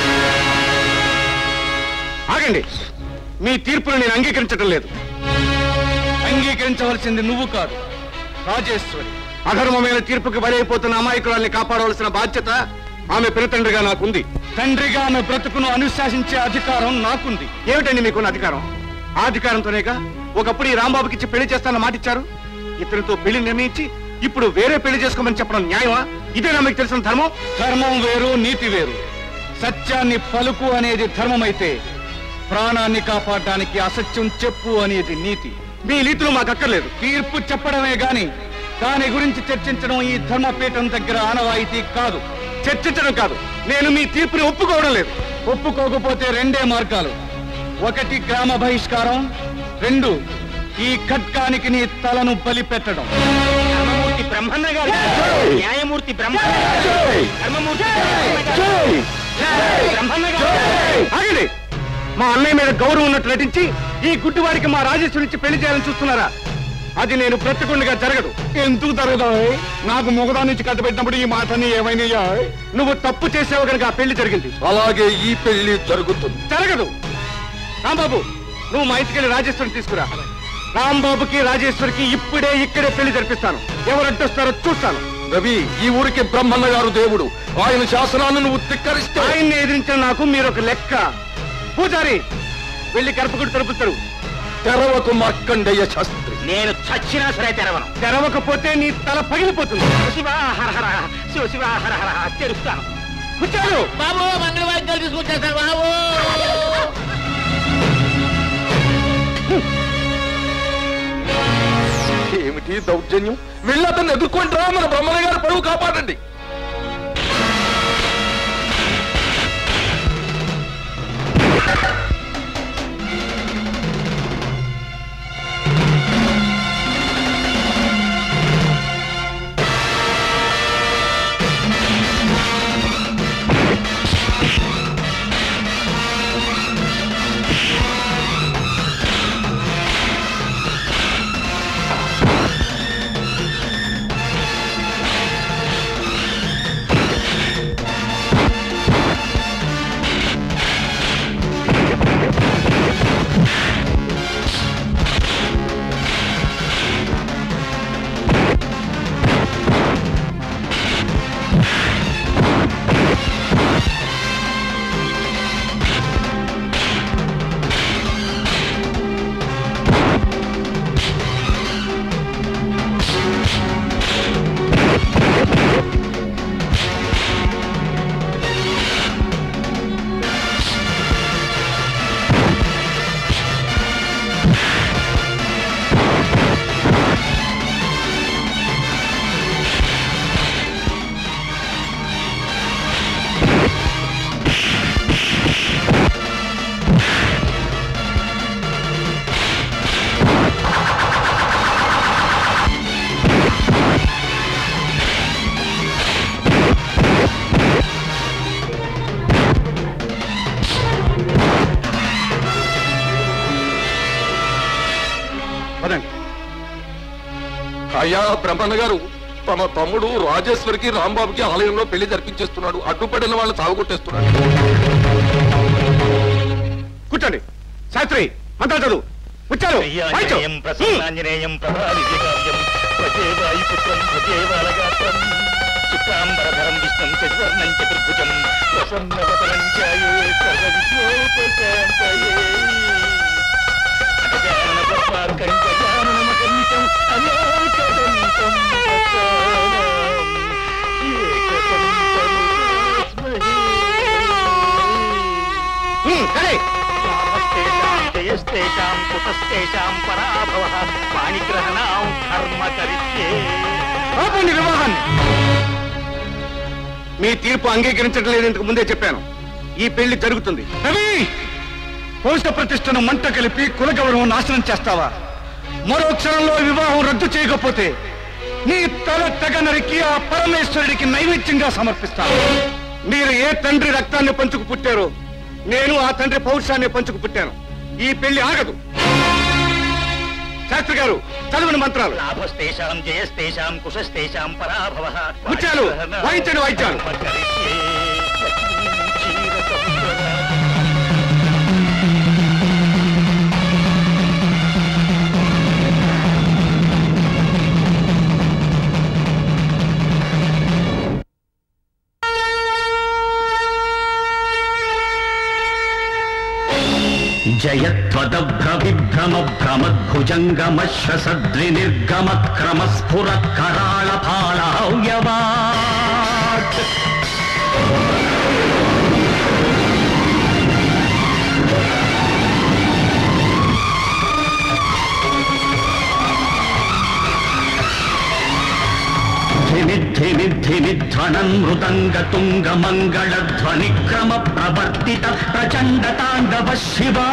S5: ఆగండి, మీ తీర్పును నేను అంగీకరించటం లేదు. అంగీకరించవలసింది నువ్వు కాదు, రాజేశ్వరి. అధర్మమైన తీర్పుకి బలైపోతున్న అమాయకురాల్ని కాపాడవలసిన బాధ్యత ఆమె పినతండ్రిగా నాకుంది. తండ్రిగా ఆమె బ్రతుకును అనుశాసించే అధికారం నాకుంది. ఏమిటండి మీకున్న అధికారం? ఆ అధికారంతోనేగా ఒకప్పుడు ఈ రాంబాబుకి ఇచ్చి పెళ్లి చేస్తానన్న మాట ఇచ్చారు. ఇతనితో పెళ్లి నిర్ణయించి ఇప్పుడు వేరే పెళ్లి చేసుకోమని చెప్పడం న్యాయమా? ఇదేనా మీకు తెలిసిన ధర్మం? ధర్మం వేరు, నీతి వేరు. సత్యాన్ని పలుకు అనేది ధర్మమైతే ప్రాణాన్ని కాపాడడానికి అసత్యం చెప్పు అనేది నీతి. మీ నీతులు మాకు అక్కర్లేదు. తీర్పు చెప్పడమే గాని దాని గురించి చర్చించడం ఈ ధర్మపీఠం దగ్గర ఆనవాయితీ కాదు. చర్చించడం కాదు, నేను మీ తీర్పుని ఒప్పుకోవడం లేదు. ఒప్పుకోకపోతే రెండే మార్గాలు. ఒకటి గ్రామ బహిష్కారం, రెండు ఈ ఖడ్గానికి నీ తలను బలి పెట్టడం.
S4: ధర్మమూర్తి బ్రహ్మన్న గారు, న్యాయమూర్తి బ్రహ్మన్న గారు, ధర్మమూర్తి బ్రహ్మన్న గారు.
S5: ఆగండి, మా అన్నయ్య మీద గౌరవం ఉన్నట్టు నటించి ఈ గుడ్డివాడికి మా రాజేశ్వరించి పెళ్లి చేయాలని చూస్తున్నారా? అది నేను బ్రతికుండగా జరగదు. ఎందుకు జరగదా? నాకు మొగదా నుంచి కట్టబెట్టినప్పుడు ఈ మాటని ఏమైనా నువ్వు తప్పు చేసావు కనుక ఆ పెళ్లి జరిగింది.
S6: అలాగే ఈ పెళ్లి జరుగుతుంది.
S5: జరగదు. రాంబాబు, నువ్వు మా ఇంటికి వెళ్ళి రాజేశ్వరిని తీసుకురా. రాంబాబుకి రాజేశ్వరికి ఇప్పుడే ఇక్కడే పెళ్లి జరిపిస్తాను. ఎవరు అడ్డొస్తారో చూస్తాను.
S6: రవి, ఈ ఊరికి బ్రహ్మన్న గారు దేవుడు. ఆయన శాసనాన్ని నువ్వు ధిక్కరిస్తే
S5: ఆయన్ని ఎదిరించిన నాకు మీరు ఒక లెక్క. పూజారి వెళ్ళి గర్భగుడి తలుపుతారు.
S6: తెరవకు మార్కండేయ శాస్త్రి.
S4: నేను చచ్చినా సరే తెరవను.
S5: తెరవకపోతే నీ తల పగిలిపోతుంది.
S4: శివ హరహర శివ శివ హరహర తెరుస్తాను.
S5: కూర్చోరు
S3: బాబు, మంగళ వాయిద్యాలు తీసుకొచ్చేస్తారు బాబు.
S6: ఏమిటి దౌర్జన్యం? వెళ్ళి అతన్ని ఎదుర్కొంటారా? మన బ్రహ్మయ్య గారు పరువు కాపాడండి. అయ్యా బ్రహ్మన్న గారు, తమ తమ్ముడు రాజేశ్వరికి రాంబాబుకి ఆలయంలో పెళ్లి జరిపించేస్తున్నాడు. అడ్డుపడిన వాళ్ళు సాగుకొట్టేస్తున్నాడు.
S5: కూర్చోండి. శాస్త్రి మంత్రాలు చదువు. కూర్చోరు.
S4: ప్రసన్నాంజనేయం ప్రభావికావ్యం ప్రజేవాయుపుత్రం ప్రజేవాలగాత్రం చిత్తాంబరధరం విష్ణుం చతుర్వర్ణం చతుర్భుజం ప్రసన్నవదనం ఛాయే సర్వవిఘ్నోపశాంతయే అగజానన పద్మార్కం గజాననమగణితం అనేకదంతం భక్తానాం ఏకదంతముపాస్మహే. జయస్తేషాం కుతస్తేషాం పరాభవః పాణిగ్రహణాం కర్మ కరిష్యే.
S5: ఆపండి వివాహాన్ని. మీ తీర్పు అంగీకరించడం లేదు. ఇంతకు ముందే చెప్పాను. ఈ పెళ్లి జరుగుతుంది. రవి, వంశ ప్రతిష్టను మంట కలిపి కులగౌరవం నాశనం చేస్తావా? మరో క్షణంలో వివాహం రద్దు చేయకపోతే నీ తల తెగ నరికి ఆ పరమేశ్వరుడికి నైవేద్యంగా సమర్పిస్తాను. మీరు ఏ తండ్రి రక్తాన్ని పంచుకు పుట్టారో నేను ఆ తండ్రి పౌరుషాన్ని పంచుకు పుట్టాను. ఈ పెళ్లి ఆగదు. శాస్త్రి గారు చదువుని మంత్రాలు.
S4: లాభస్తేషాం జయస్తేషాం కుశస్తేషాం పరాభవః
S5: ముత్యాలు వాయించండి వాయించాలు.
S1: జయత్వదభ్రవిభ్రమ భ్రమద్భుజంగమశ్వసద్రి నిర్గమ క్రమ స్ఫుర కరాళ పాళవ్యవాట్ ధినిద్ధనన్ మృదంగ తుంగ మంగళ ధ్వని క్రమ ప్రవర్తిత ప్రచండ తాండవ శివా.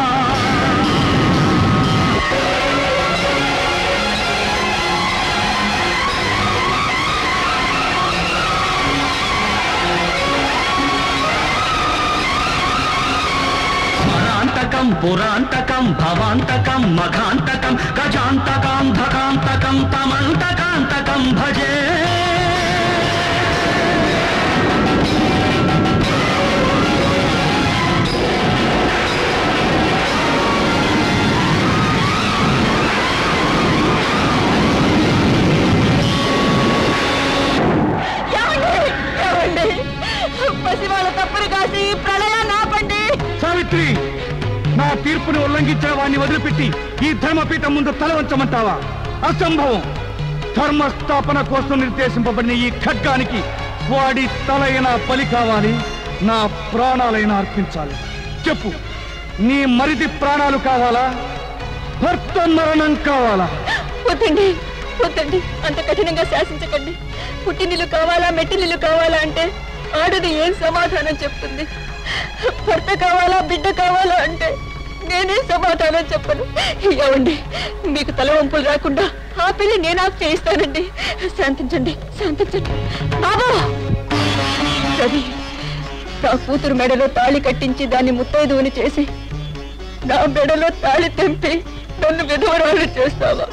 S1: స్మరాంతకం పురాంతకం భవాంతకం మఘాంతకం గజాంతకం ధకాంతకం తమంతకాంతకం భజే.
S10: ప్రళయాన్ని ఆపండి.
S5: సావిత్రి, నా తీర్పుని ఉల్లంఘించిన వాడిని వదిలిపెట్టి ఈ ధర్మపీఠం ముందు తల వంచమంటావా? అసంభవం. ధర్మస్థాపన కోసం నిర్దేశింపబడిన ఈ ఖడ్గానికి వాడి తలైనా బలి కావాలి, నా ప్రాణాలైనా అర్పించాలి. చెప్పు, నీ మరిది ప్రాణాలు కావాలా, భర్త మరణం కావాలా?
S17: వద్దండి వద్దండి, అంత కఠినంగా శాసించకండి. పుట్టినిల్లు కావాలా మెట్టినిల్లు కావాలా అంటే ఆడది ఏం సమాధానం చెప్తుంది? భర్త కావాలా బిడ్డ కావాలా అంటే నేనే సమాధానం చెప్పను. ఏమండి, మీకు తల వంపులు రాకుండా ఆ పెళ్లి నేను ఆఫ్ చేయిస్తానండి. శాంతించండి శాంతించండి. బాబు రవి, నా కూతురు మెడలో తాళి కట్టించి దాన్ని ముత్తైదువుని చేసి నా మెడలో తాళి తెంపి నన్ను విధవరాలు చేస్తావా?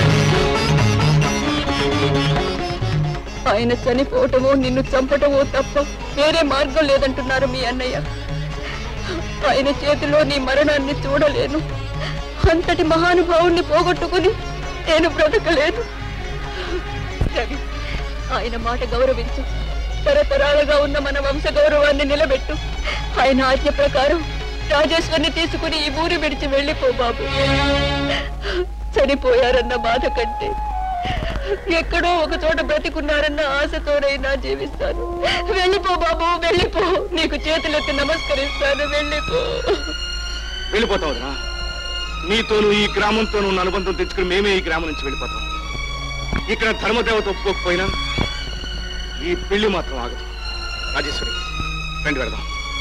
S17: ఆయన చనిపోవటమో నిన్ను చంపటమో తప్ప వేరే మార్గం లేదంటున్నారు మీ అన్నయ్య. ఆయన చేతిలో నీ మరణాన్ని చూడలేను. అంతటి మహానుభావుణ్ణి పోగొట్టుకుని నేను బ్రతకలేను. రవి, ఆయన మాట గౌరవించు. తరతరాలుగా ఉన్న మన వంశ గౌరవాన్ని నిలబెట్టు. ఆయన ఆజ్ఞ ప్రకారం రాజేశ్వరిని తీసుకుని ఈ ఊరి విడిచి వెళ్ళిపో బాబు. చనిపోయారన్న బాధ కంటే ఎక్కడో ఒక చోట బ్రతికున్నారన్న ఆశతోనైనా జీవిస్తాను. వెళ్ళిపో బాబు వెళ్ళిపో. నీకు చేతులెత్తి నమస్కరిస్తాను. వెళ్ళిపో.
S5: వెళ్ళిపోతావు వదినా. నీతోనూ ఈ గ్రామంతోనూ ఉన్న అనుబంధం తెచ్చుకుని మేమే ఈ గ్రామం నుంచి వెళ్ళిపోతాం. ఇక్కడ ధర్మదేవత ఒప్పుకోకపోయినా ఈ పెళ్లి మాత్రం ఆగదు. రాజేశ్వరి, రండి వెళదాం.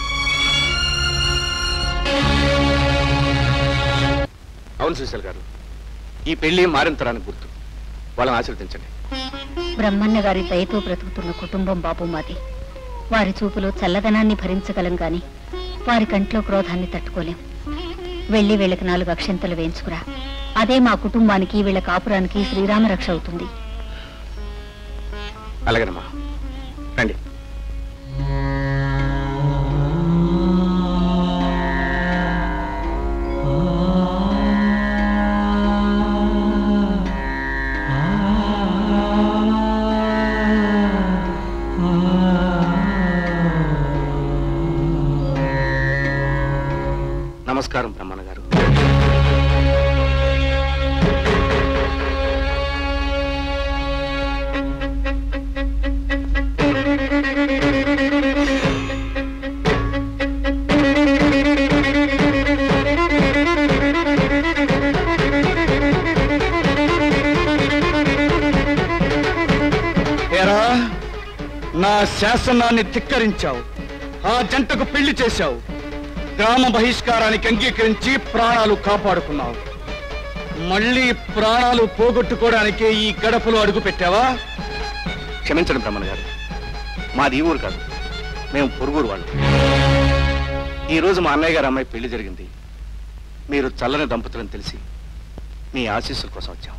S5: అవును సుశీల్ గారు, ఈ పెళ్లి మారింతరానికి గుర్తు. వాళ్ళని ఆశీర్వదించండి.
S15: బ్రహ్మన్న గారి దయతో బ్రతుకుతున్న కుటుంబం బాబు మాది. వారి చూపులో చల్లదనాన్ని భరించగలం గాని వారి కంట్లో క్రోధాన్ని తట్టుకోలేం. వెళ్లి వీళ్ళకి నాలుగు అక్షంతలు వేయించుకురా. అదే మా కుటుంబానికి వీళ్ళ కాపురానికి శ్రీరామ రక్ష అవుతుంది.
S5: అలాగేనమ్మా, రండి. నమస్కారం బ్రహ్మణ గారు. ఏరా, నా శాసనాన్ని ధిక్కరించావు, ఆ జంటకు పెళ్లి చేశావు, గ్రామ బహిష్కారానికి అంగీకరించి ప్రాణాలు కాపాడుకున్నావు. మళ్ళీ ప్రాణాలు పోగొట్టుకోవడానికే ఈ గడపలో అడుగు పెట్టావా? క్షమించండి బ్రహ్మణ గారు, మాది ఈ ఊరు కాదు, మేము పొరుగురు వాళ్ళు. ఈ రోజు మా అన్నయ్య గారు అమ్మాయి పెళ్లి జరిగింది. మీరు చల్లని దంపతులను తెలిసి మీ ఆశీస్సుల కోసం వచ్చాం.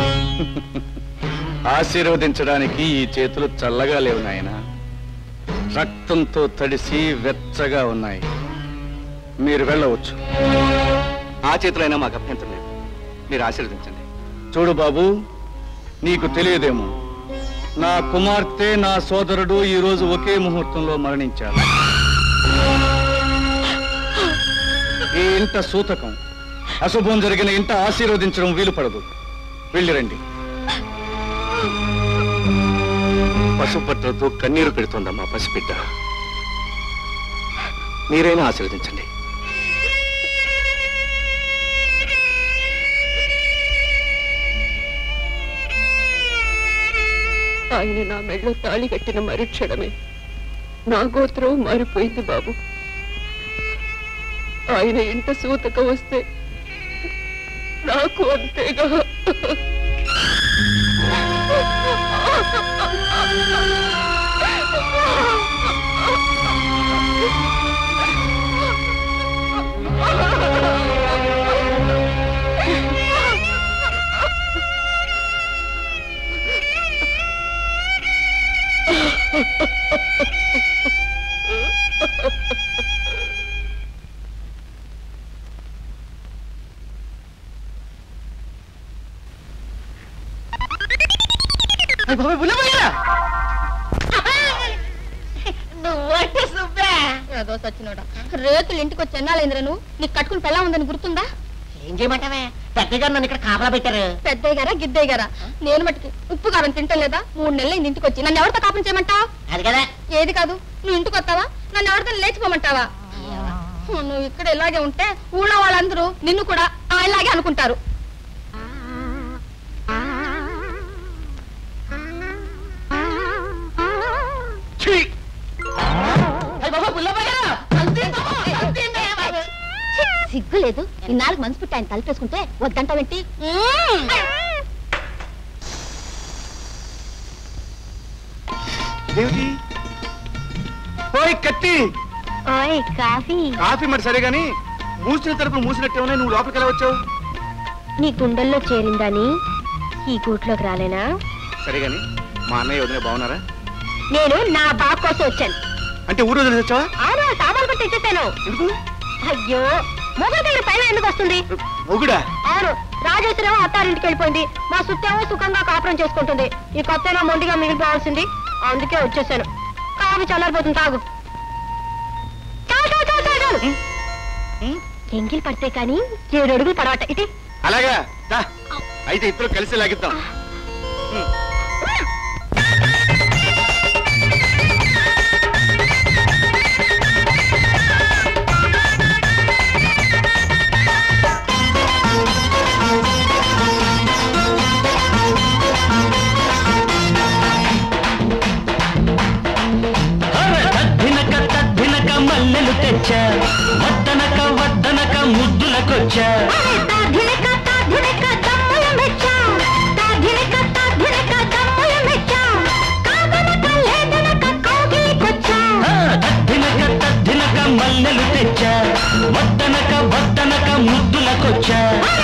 S5: ఆశీర్వదించడానికి ఈ చేతులు చల్లగా లేవు నాయన, రక్తంతో తడిసి వెచ్చగా ఉన్నాయి. మీరు వెళ్ళవచ్చు. ఆ చేతులైనా మాకు అభ్యంతరం లేదు. మీరు ఆశీర్వదించండి. చూడు బాబు, నీకు తెలియదేమో, నా కుమార్తె నా సోదరుడు ఈ రోజు ఒకే ముహూర్తంలో మరణించారు. ఈ ఇంట సూతకం, అశుభం జరిగిన ఇంట ఆశీర్వదించడం వీలు పడదు. వెళ్ళిరండి. పశుపత్రతో కన్నీరు పెడుతోందమ్మా పసిబిడ్డ. మీరైనా ఆశీర్వదించండి.
S17: ఆయన నా మెడలో తాళి కట్టిన మరుక్షణమే నా గోత్రం మారిపోయింది బాబు. ఆయన ఇంట సూతక వస్తే నాకు అంతేగా.
S7: నువ్వంటే సుబ్బే
S17: దోశ వచ్చినోడా రేతులు ఇంటికి వచ్చి ఎన్నాలైందిరా నువ్వు నీకు కట్టుకుని పెళ్ళా ఉందని గుర్తుందా?
S7: ఏం చేయమంటావే? పెద్దయ్య గారు నన్ను ఇక్కడ కాపలా పెట్టారు.
S17: పెద్దయ్య గారా గిద్దయ్య గారా? నేను మట్టుకి ఉప్పు కారం తింటం లేదా? మూడు నెలలు ఇంటికి వచ్చి నన్ను ఎవరితో కాపం చేయమంటావు?
S7: అది కదా.
S17: ఏది కాదు, నువ్వు ఇంటికి వస్తావా నన్ను ఎవరితో లేచిపోమంటావా? నువ్వు ఇక్కడ ఇలాగే ఉంటే ఊళ్ళో వాళ్ళందరూ నిన్ను కూడా ఇలాగే అనుకుంటారు. సిగ్గు లేదు, ఇన్నాళ్ళకి మనసు పెట్టి ఆయన తలపేసుకుంటే వద్దంటావేంటి?
S5: ఓయ్ కత్తి,
S14: ఓయ్ కాఫీ.
S5: కాఫీ మరి సరే గాని మూసిన తలుపులు మూసినట్టే ఉన్నాయి, నువ్వు లోపలికి ఎలా వచ్చావు?
S14: నీ గుండెల్లో చేరిందని ఈ గూట్లోకి రాలేనా?
S5: సరే గాని మా అన్నయ్య వదిలే బాగున్నారా?
S14: నేను నా బాబు కోసం వచ్చాను.
S5: అంటే ఊరు వదిలేసి వచ్చావా?
S14: అవును, సామాన్ కూడా తెచ్చేసాను. అయ్యో, మొగుడు దగ్గర పైన ఎందుకు వస్తుంది?
S5: మొగుడా?
S14: అవును, రాజేశ్వరేమో అత్తారింటికి వెళ్ళిపోయింది, మా సుత్తేమో సుఖంగా కాపురం చేసుకుంటుంది. ఈ కొత్తైనా మొండిగా మిగిలిపోవాల్సింది, అందుకే వచ్చేసాను. కాఫీ చల్లారిపోతుంది, తాగు. ఎంగిల్ పడితే కానీ ఏడు అడుగులు పడవట. ఇది
S5: అలాగా, అయితే ఇద్దరు కలిసి లాగిద్దాం.
S1: మల్లెలు తెచ్చా, వద్దనక వద్దనక ముద్దులకొచ్చా. తద్దినక తద్దినక మల్లెలు తెచ్చా, వద్దనక వద్దనక ముద్దులకొచ్చా.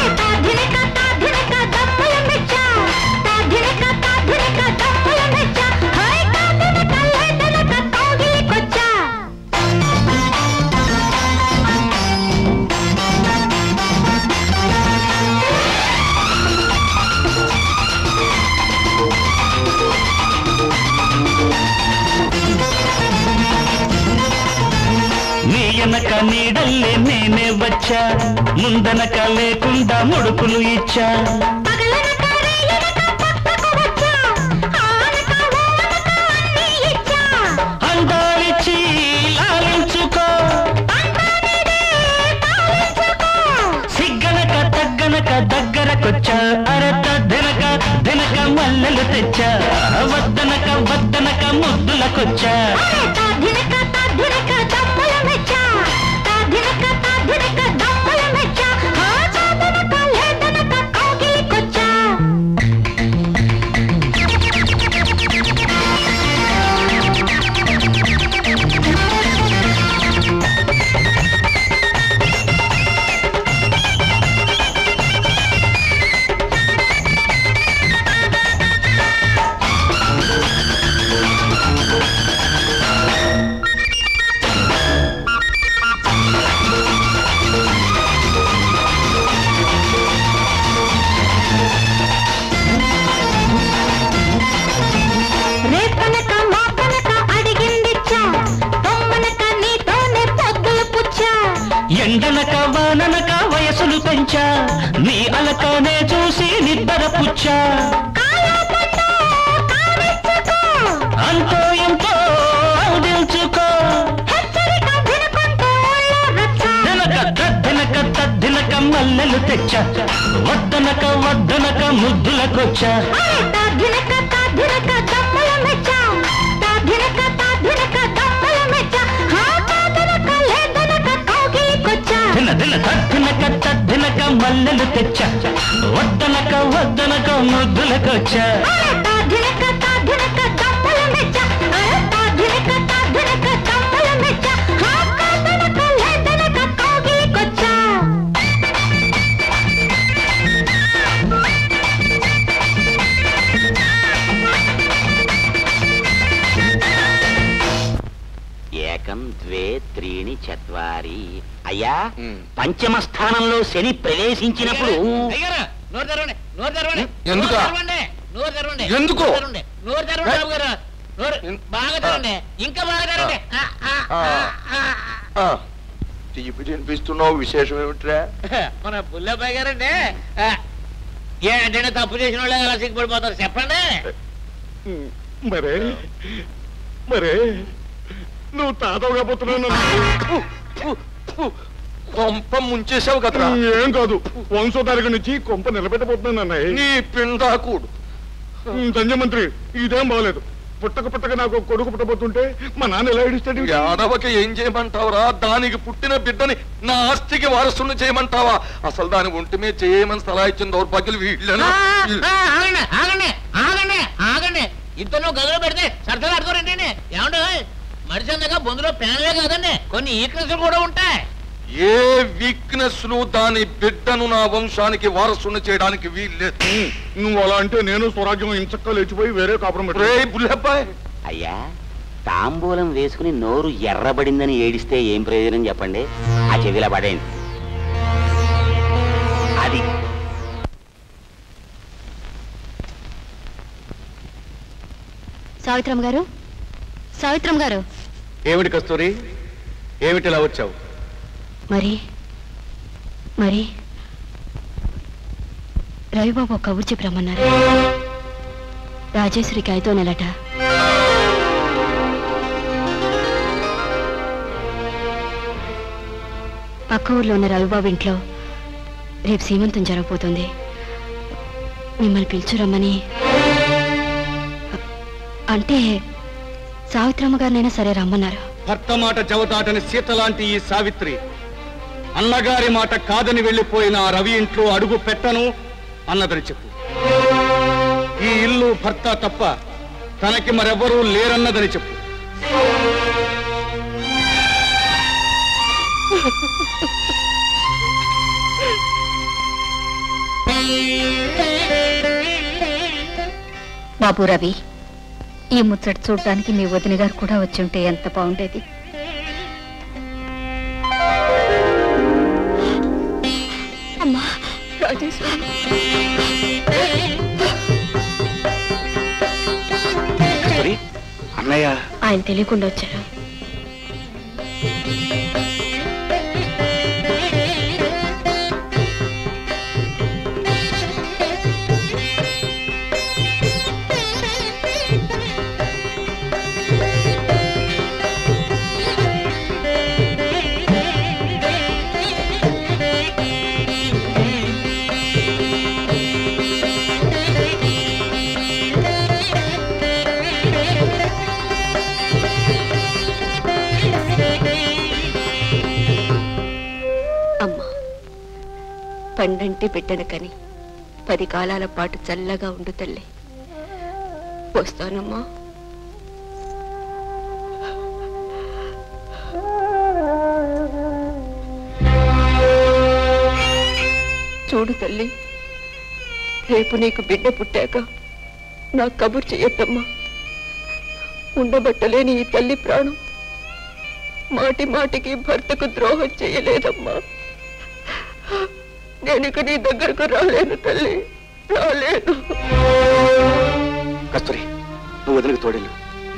S1: నీయనక నీడల్లే నేనే వచ్చా, ముందనక లేకుండా ముడుపులు ఇచ్చా. అందాలిచ్చి లాలించుకో, సిగ్గనక తగ్గనక దగ్గరకొచ్చా. అరత దినక దినక మల్లెలు తెచ్చా, వద్దనక వద్దనక ముద్దులకొచ్చా. ఎండనక వాననక వయసులు పెంచా, నీ అలకనే చూసి నిద్ర పుచ్చా. అంతో ఎంతో దించుకో, దినక తద్దినక తద్దినక మల్లెలు తెచ్చా, వద్దనక వద్దనక ముద్దులకొచ్చా. దిన దిన తద్దినక తద్దినక మల్లెలు తెచ్చా, వద్దనక వద్దనక ముద్దులకొచ్చా. ఏకం ద్వే త్రీణి చత్వారి. అయ్యా, పంచమ స్థానంలో శని ప్రవేశించినప్పుడు
S3: నోరు తెరవండి, నోరు తెరవండి,
S6: ఎందుకు?
S3: నోరు తెరవండి,
S6: ఎందుకు?
S3: నోరు తెరవండి బాబు గారు, బాగా తినండి ఇంకా బాగా తినండి
S6: తీపి తినిపిస్తున్నావు, విశేషం ఏమిట్రా?
S3: మన బుల్లబాయ్ గారండి ఏంటంటే తప్పు చేసిన వాళ్ళు ఎలా సిగ్గుపడిపోతారు చెప్పండి.
S5: మరే మరే నువ్వు తాతవుగా పోతున్నావు,
S6: కొంప ముంచేసావు కదరా.
S5: ఏం కాదు, వంశోధారక నుంచి కొంప నిలబెట్టబోతున్నాను అన్నయ్య.
S6: నీ పిండాకుడు
S5: సంజయమంత్రి, ఇదేం బాగలేదు. పుట్టక పుట్టక నాకు కొడుకు పుట్టబోతుంటే మా నాన్న ఎలా ఏడుస్తాడు?
S6: యాదవకి ఏం చేయమంటావురా? దానికి పుట్టిన బిడ్డని నా ఆస్తికి వారసుని చేయమంటావా? అసలు దాని ఒంటి మీద చేయమని సలహా ఇచ్చిన దౌర్భాగ్యులు వీళ్ళను.
S3: ఆగండి ఆగండి ఆగండి ఆగండి ఇద్దరు గదిలో పెడితే సరదాగా అడుగురండి. ఏమంటే మనిషి అందగా బొందులో ప్యాన్లే కాదండి, కొన్ని ఈక్నెస్ కూడా ఉంటాయి.
S6: ఏ వీక్నెస్ ను దాని బిడ్డను నా వంశానికి వారసుని చేయడానికి వీల్లేదు.
S5: నువ్వు అలా అంటే నేను స్వరాజ్యం ఇంచక్క లేచిపోయి వేరే కాపురం
S6: బుల్లబ్బాయ్.
S4: అయ్యా, తాంబూలం వేసుకుని నోరు ఎర్రబడిందని ఏడిస్తే ఏం ప్రయోజనం చెప్పండి? ఆ చెవిలా పడేయండి. అది
S15: సావిత్రమ్మ గారు, సావిత్రమ్మ గారు.
S5: ఏమిటి కస్తూరి, ఏమిటి ఇలా వచ్చావు?
S15: మరి మరి రవిబాబు ఒక కబురు చెప్పి రమ్మన్నారు. రాజేశ్వరికి ఐదో నెలట. పక్క ఊర్లో ఉన్న రవిబాబు ఇంట్లో రేపు సీమంతం జరగబోతుంది. మిమ్మల్ని పిలుచురమ్మని. అంటే సావిత్రమ్మ గారినైనా సరే రమ్మన్నారు.
S5: భర్త మాట జవదాటని సీత లాంటి ఈ సావిత్రి అన్నగారి మాట కాదని వెళ్లిపోయిన ఆ రవి ఇంట్లో అడుగు పెట్టను అన్నదని చెప్పు. ఈ ఇల్లు భర్త తప్ప తనకి మరెవరూ లేరన్నదని చెప్పు.
S15: బాబు రవి, ఈ ముచ్చట చూడటానికి మీ వదిన గారు కూడా వచ్చి ఉంటే ఎంత బాగుండేది.
S17: అమ్మా రాజేశ్వరి,
S5: అన్నయ్య
S15: ఆయన తెలియకుండా వచ్చారు.
S17: పండంటి బిడ్డను కని పది కాలాల పాటు చల్లగా ఉండు తల్లి. వస్తానమ్మా. చూడు తల్లి, రేపు నీకు బిడ్డ పుట్టాక నాకు కబురు చేయొద్దమ్మా. ఉండబట్టలేని ఈ తల్లి ప్రాణం మాటి మాటికి భర్తకు ద్రోహం చేయలేదమ్మా. నేను ఇక నీ దగ్గరకు రాలేను తల్లి, రాలేను.
S5: కస్తూరి, నువ్వు వదిలికి తోడేళ్ళు.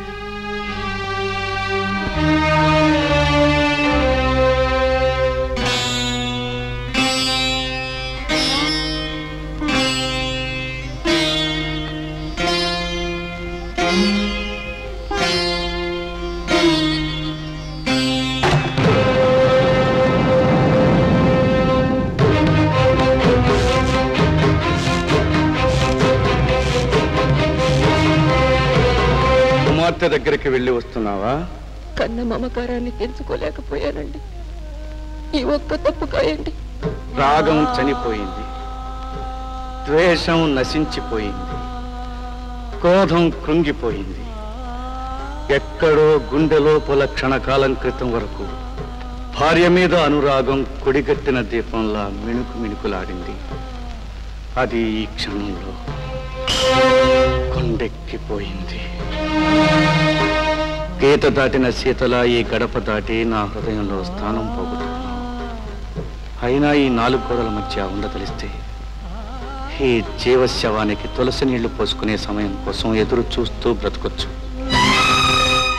S5: కుమార్తె దగ్గరికి వెళ్ళి వస్తున్నావా?
S17: కన్న మమకారాన్ని తెంచుకోలేకపోయానండి. ఈ ఒక్క తప్పు కాయండి.
S5: రాగం చనిపోయింది, ద్వేషం నశించిపోయింది, క్రోధం కృంగిపోయింది. ఎక్కడో గుండె లోపల క్షణకాలం క్రితం వరకు భార్య మీద అనురాగం కొడిగట్టిన దీపంలా మిణుకు మిణుకులాడింది. అది ఈ క్షణంలో కొండెక్కిపోయింది. గీత దాటిన సీతలా ఈ గడప దాటి నా హృదయంలో స్థానం పోగొట్టుకున్నావు. అయినా ఈ నాలుగు గోడల మధ్య ఉండదలిస్తే ఈ జీవశవానికి తులసి నీళ్లు పోసుకునే సమయం కోసం ఎదురు చూస్తూ బ్రతకొచ్చు.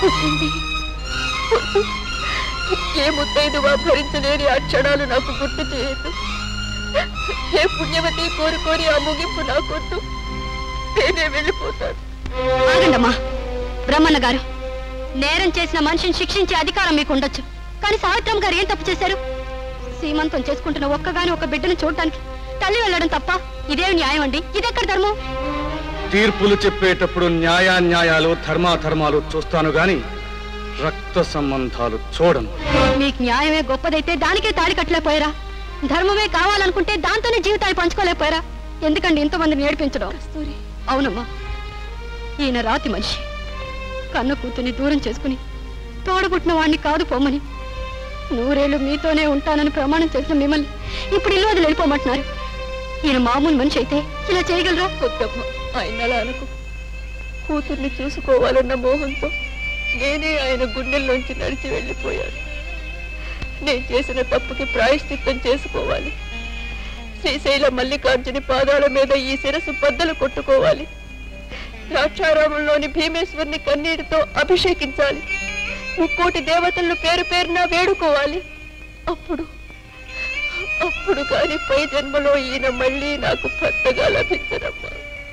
S17: వద్దండి. వద్దు. ఏ ముత్తైదువా భరించలేని ఆ క్షణాలు నాకు గుర్తు చేయదు. ఏ పుణ్యవతి కోరుకోని ఆ ముగింపు నాకొద్దు. నేనే వెళ్ళిపోతాను.
S8: ఆగండమ్మా బ్రహ్మన్న గారు, నేరం చేసిన మనిషిని శిక్షించే అధికారం మీకు ఉండొచ్చు, కానీ సావిత్రమ్మ గారు ఏం తప్పు చేశారు? సీమంతం చేసుకుంటున్న ఒక్కగాని ఒక బిడ్డను చూడటానికి తల్లి వెళ్ళడం తప్ప ఇదేమి న్యాయం అండి? ఇదెక్కడ ధర్మం?
S5: తీర్పులు చెప్పేటప్పుడు న్యాయాన్యాయాలు ధర్మాధర్మాలు చూస్తాను గాని రక్త సంబంధాలు చూడను.
S8: మీకు న్యాయమే గొప్పదైతే దానికే తాడి కట్టలేకపోయారా? ధర్మమే కావాలనుకుంటే దాంతోనే జీవితాలు పంచుకోలేకపోయారా? ఎందుకండి ఇంతమందిని ఏడిపించడం? అవునమ్మా, ఈయన రాతి మనిషి. కన్న కూతుర్ని దూరం చేసుకుని తోడబుట్టిన వాడిని కాదు పొమ్మని నూరేళ్లు మీతోనే ఉంటానని ప్రమాణం చేసిన మిమ్మల్ని ఇప్పుడు ఇల్లు వదిలి వెళ్ళిపోమంటున్నారు. ఈయన మామూలు మనిషి అయితే ఇలా చేయగలరా?
S17: వద్దమ్మా, ఆయన అలా అనుకో. కూతుర్ని చూసుకోవాలన్న మోహంతో నేనే ఆయన గుండెల్లోంచి నడిచి వెళ్ళిపోయాను. నేను చేసిన తప్పుకి ప్రాయశ్చిత్తం చేసుకోవాలి. శ్రీశైల మల్లికార్జుని పాదాల మీద ఈ శిరస్సు బద్దలు కొట్టుకోవాలి. ద్రాక్షారామంలోని భీమేశ్వరుని కన్నీటితో అభిషేకించాలి. ముక్కోటి దేవతలను పేరు పేరున వేడుకోవాలి. అప్పుడు అప్పుడు కాని పై జన్మలో ఈయన మళ్ళీ నాకు భర్తగా లభించరమ్మా.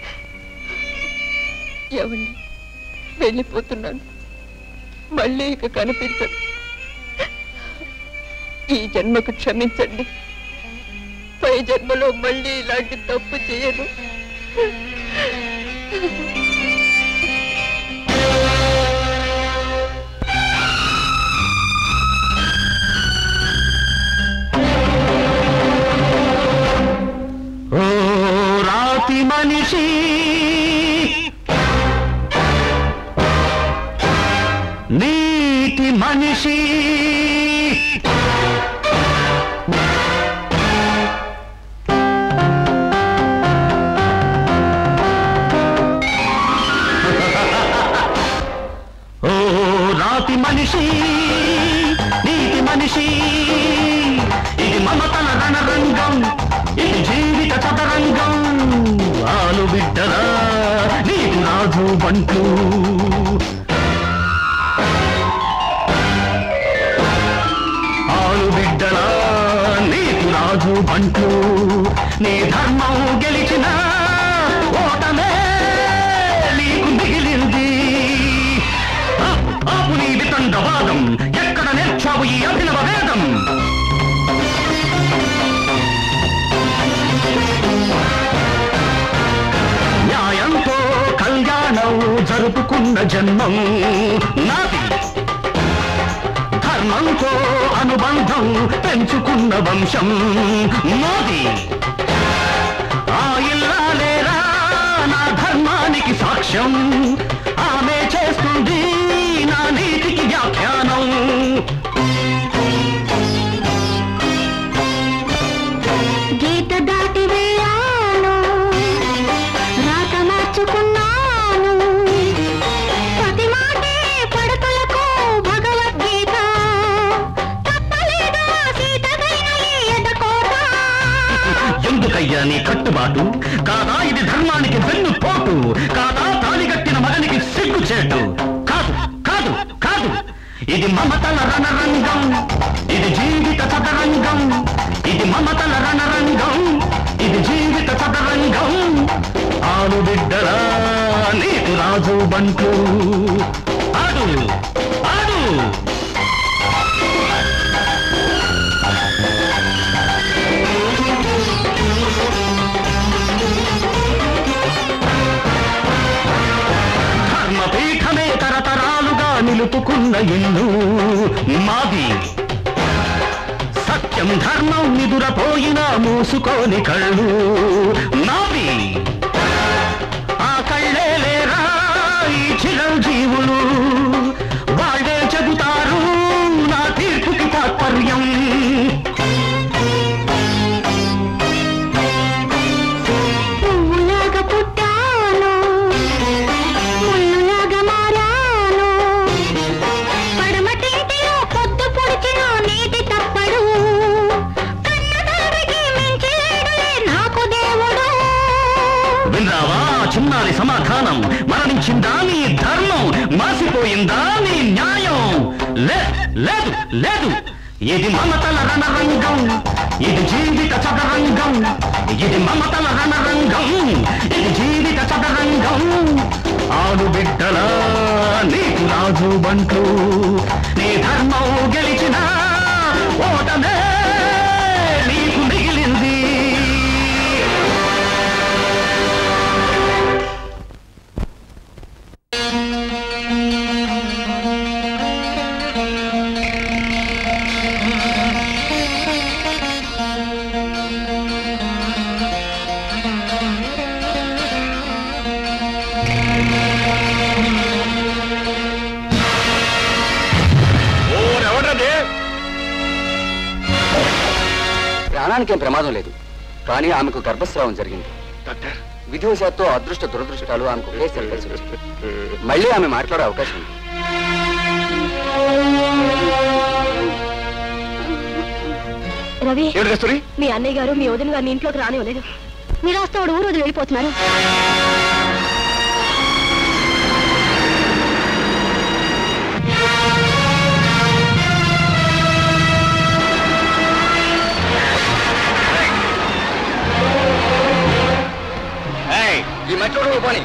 S17: ఏమండి, వెళ్ళిపోతున్నాను. మళ్ళీ ఇక కనిపించదు. ఈ జన్మకు క్షమించండి. పై జన్మలో మళ్ళీ ఇలాంటి తప్పు చేయను.
S1: ఓ రాతి మనిషి, నీటి మనిషి, ఓ రాతి మనిషి, నీటి మనిషి, ఇది మమతల రణరంగం, ఇది జీవిత చదరంగం. ఆలు బిడ్డరా నీకు రాజు బంట్లు, ఆలు బిడ్డరా నీకు రాజు బంట్లు. నీ ధర్మం గెలిచిన ఓటమే నీకు మిగిలింది. ఆపు నీ వితండవాదం, ఎక్కడ నేర్చావు ఈ అభినవ వేదం? న్యాయంతో కళ్యాణం జరుపుకున్న జన్మం నాది, ధర్మంతో అనుబంధం పెంచుకున్న వంశం నాది. ఆ ఇల్లాలేరా నా ధర్మానికి సాక్ష్యం, ఆమె చేస్తుంది నా నీతికి వ్యాఖ్యానం.
S9: గీత దాటి వెళ్ళాను, రాత మార్చుకున్నాను, ప్రతి మాటే పడకలకు భగవద్గీత, తప్పలేదు సీతదైన ఈ ఎదకోట.
S1: ఎందుకయ్యా నీ కట్టుబాటు? కాదా ఇది ధర్మానికి వెన్ను పోటు? కాదా తాళిగట్టిన మగనికి సిగ్గుచేటు? కాదు కాదు కాదు, ఇది మమతల రణరంగం, ఇది జీవిత చదరంగం, ఇది మమతల రణరంగం, ఇది జీవిత చదరంగం. ఆలు బిడ్డరా నీకు రాజు బంట్లు, ఆడు ఆడు. ధర్మపీఠమే తరతరాలుగా నిలుపుకున్న ఇల్లు మాది. సత్యం ధర్మం నిదురపోయినా మూసుకోని కళ్ళు నావి. ఆ కళ్ళే లేరా ఈ చిరంజీవులు, వాళ్ళే చెబుతారు నా తీర్పుకి తాత్పర్యం.
S9: పువ్వులాగా పుట్టాను, ముళ్ళులాగా మారాను, పడమటింటిలో పొద్దు పొడిచిన నీటి తప్పడు, కన్నదారికి మించేడులే నాకు దేవుడు.
S1: విన్నావా చిన్నారి సమాధానం, మరణించిందా నీ ధర్మం, మాసిపోయిందా నీ న్యాయం? లేదు లేదు, ఇది మమతల రణరంగం, ఇది జీవిత చదరంగం, ఇది మమతల రణరంగం, ఇది జీవిత చదరంగం. ఆడు బిడ్డల నీకు రాజు బంట్లు, నీ ధర్మం గెలిచిన ఓటమే నీకు మిగిలింది.
S18: ప్రాణానికేం ప్రమాదం లేదు, కానీ ఆమెకు గర్భస్రావం జరిగింది. విధివశాత్తు అదృష్ట దురదృష్టాలు ఆమెకు ఒకేసారి కలిసి వచ్చాయి. మళ్ళీ ఆమె మాట్లాడే అవకాశం ఉంది.
S17: రవి, మీ అన్నయ్య గారు మీ వదిన గారిని ఇంట్లోకి రానివ్వలేదు. మీరు వస్తే వాడు ఊరు వదిలి వెళ్ళిపోతున్నారు.
S18: ఈ మెట్రో పోనీ.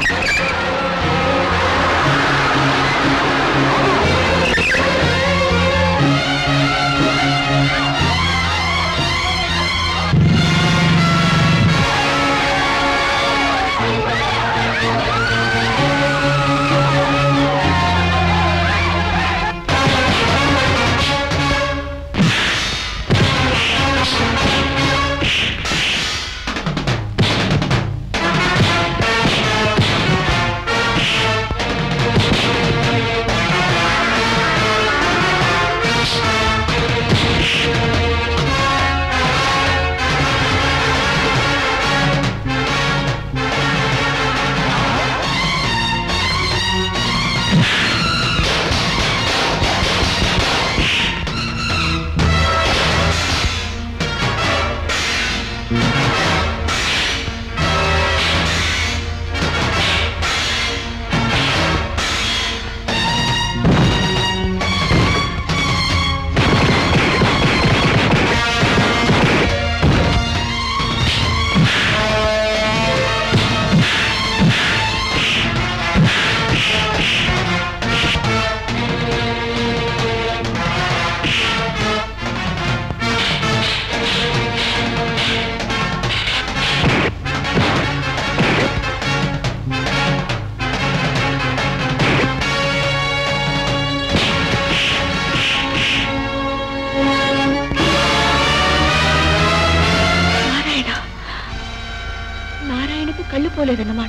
S17: కళ్ళు పోలేదన్నమాట.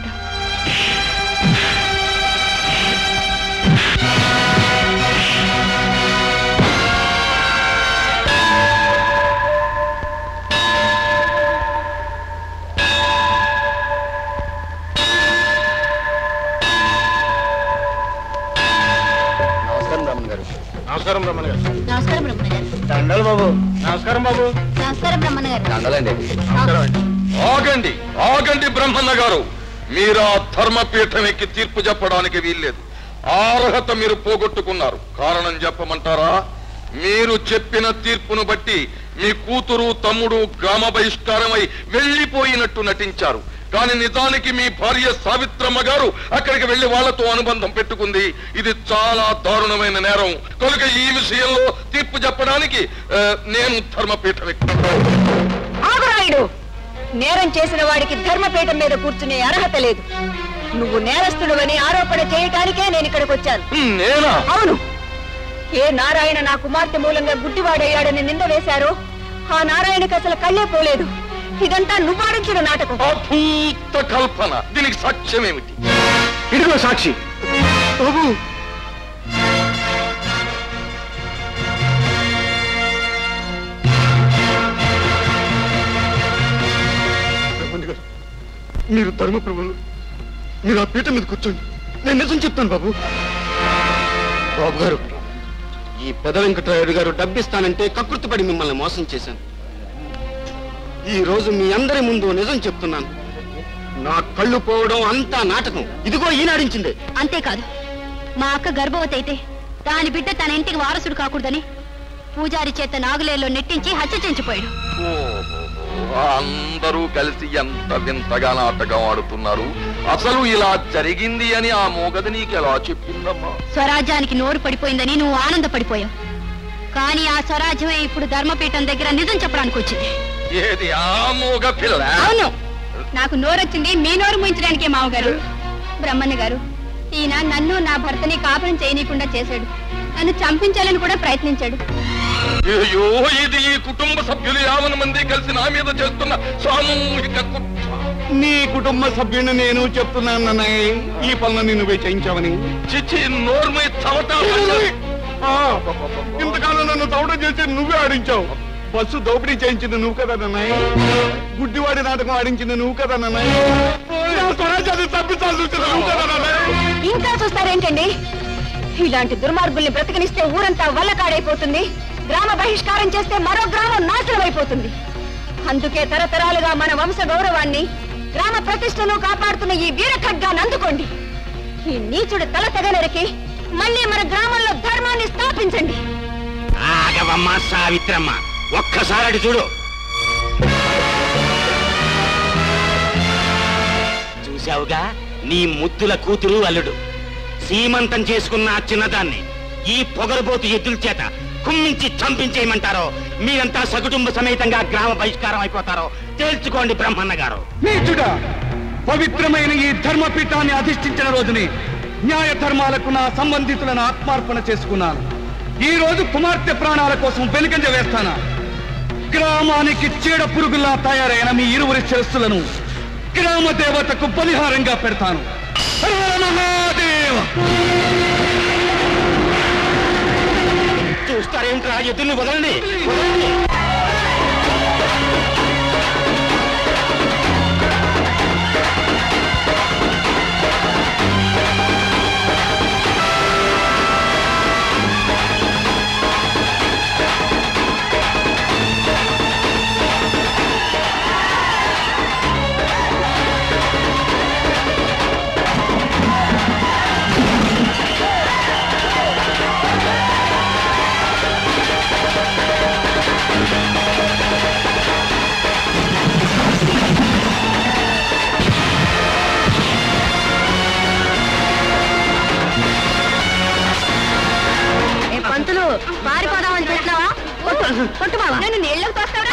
S6: నమస్కారం బ్రహ్మణ గారు.
S8: నమస్కారం బ్రహ్మణ గారు.
S6: దండలు బాబు. నమస్కారం బాబు.
S8: నమస్కారం బ్రహ్మణ గారు.
S18: దండలండి.
S6: ఆగండి ఆగండి బ్రహ్మన్న గారు, మీరు ఆ ధర్మపీఠం ఎక్కి తీర్పు చెప్పడానికి వీల్లేదు. అర్హత మీరు పోగొట్టుకున్నారు. కారణం చెప్పమంటారా? మీరు చెప్పిన తీర్పును బట్టి మీ కూతురు తమ్ముడు గ్రామ బహిష్కారమై వెళ్లిపోయినట్టు నటించారు. కానీ నిజానికి మీ భార్య సావిత్రమ్మ గారు అక్కడికి వెళ్లి వాళ్లతో అనుబంధం పెట్టుకుంది. ఇది చాలా దారుణమైన నేరం. కనుక ఈ విషయంలో తీర్పు చెప్పడానికి నేను ధర్మపీఠం
S17: ఆగురాయుడు, నేరం చేసిన వాడికి ధర్మపీఠం మీద కూర్చునే అర్హత లేదు. నువ్వు నేరస్తుడువని ఆరోపణ చేయటానికే నేను ఇక్కడికి వచ్చాను.
S6: నేనా?
S17: అవును. ఏ నారాయణ నా కుమార్తె మూలంగా గుడ్డివాడయ్యాడని నింద వేశారో ఆ నారాయణకి అసలు కళ్ళే పోలేదు. ఇదంతా నువ్వాడించిన నాటకం.
S6: అభూత కల్పన. దీనికి సాక్ష్యం ఏమిటి?
S5: ఇదిగో సాక్షి.
S11: మీరు ధర్మప్రభులు, మీరు ఆ పీఠ మీద కూర్చోండి, నేను నిజం చెప్తాను బాబు.
S19: బాబు గారు, ఈ పెద వెంకటరాయుడు గారు డబ్బిస్తానంటే కకృతిపడి మిమ్మల్ని మోసం చేశాను. ఈ రోజు మీ అందరి ముందు నిజం చెప్తున్నాను. నా కళ్ళు పోవడం అంతా నాటకం. ఇదిగో ఈనాడించింది.
S8: అంతేకాదు మా అక్క గర్భవతి అయితే దాని బిడ్డ తన ఇంటికి వారసుడు కాకూడదని పూజారి చేత నాగులేలో నెట్టించి హత్య చేయించిపోయాడు.
S6: అందరూ కలిసి ఎంత వింతగా నాటకం ఆడుతున్నారు. అసలు ఇలా జరిగింది అని ఆ మోగది నీకెలా చెప్పిందమ్మా?
S8: స్వరాజ్యానికి నోరు పడిపోయిందని నువ్వు ఆనందపడిపోయావు. కానీ ఆ స్వరాజ్యమే ఇప్పుడు ధర్మపీఠం దగ్గర నిజం చెప్పడానికి వచ్చింది.
S6: ఏది ఆ మోగ పిల్ల?
S8: అవును, నాకు నోరొచ్చింది మీ నోరు ముయించడానికే మావగారు. బ్రహ్మన్న గారు, ఈయన నన్ను నా భర్తని కాపురం చేయనీయకుండా చేశాడు. నన్ను చంపించాలని కూడా ప్రయత్నించాడు.
S6: అయ్యో, ఇది ఈ కుటుంబ సభ్యులు యావన మంది కలిసి నా మీద చేస్తున్న సామూహిక కుట్ర.
S5: నీ కుటుంబ సభ్యుని నేను చెప్తున్నాను అన్నయ్య, ఈ పనులని నువ్వే చేయించావని.
S6: చిచ్చి నోర్మై చవట.
S5: ఇంతకాలం నన్ను తవట చేసి నువ్వే ఆడించావు. బస్సు దోపిడీ చేయించింది నువ్వు కదా నన్నయ్య. గుడ్డివాడి నాటకం ఆడించింది నువ్వు కదా నన్నయ్య. స్వరాజ్యాన్ని తప్పించాల్సి వచ్చింది నువ్వు కదా నన్నయ్య.
S14: ఇంకా చూస్తారేంటండి? ఇలాంటి దుర్మార్గుల్ని బ్రతికనిస్తే ఊరంతా వల్లకాడైపోతుంది. గ్రామ బహిష్కారం చేస్తే మరో గ్రామం నాశనం అయిపోతుంది. అందుకే తరతరాలుగా మన వంశ గౌరవాన్ని, గ్రామ ప్రతిష్టను కాపాడుతున్న ఈ వీర ఖడ్గాన్ని అందుకోండి. ఈ నీచుడు తల తెగనరికి మళ్ళీ మన గ్రామంలో ధర్మాన్ని స్థాపించండి.
S4: ఆగవమ్మ సావిత్రమ్మ, ఒక్కసారి అటు చూడు. చూశావుగా నీ ముద్దుల కూతురు అల్లుడు సీమంతం చేసుకున్న ఆ చిన్నదాన్ని ఈ పొగరబోతు ఎద్దుల చేత కుమ్మించి చంపించేయమంటారో, మీరంతా సకుటుంబ సమేతంగా గ్రామ బహిష్కారం అయిపోతారో తేల్చుకోండి బ్రహ్మన్న గారు.
S5: నీచుడా, పవిత్రమైన ఈ ధర్మపీఠాన్ని అధిష్ఠించిన రోజుని న్యాయ ధర్మాలకు నా సంబంధితులను ఆత్మార్పణ చేసుకున్నాను. ఈ రోజు కుమార్తె ప్రాణాల కోసం వెనుకంజ వేస్తానా? గ్రామానికి చీడ పురుగుల్లా తయారైన మీ ఇరువురి శిరస్సులను గ్రామ దేవతకు బలిహారంగా పెడతాను. హర మహాదేవ!
S4: చూస్తారేంట్రా, ఎద్దుల్ని వదలండి, వదలండి.
S14: పంతులు పారిపోదామని పెట్టినావా? కొట్టు బావా. నేను నీళ్ళకు తోస్తాడా?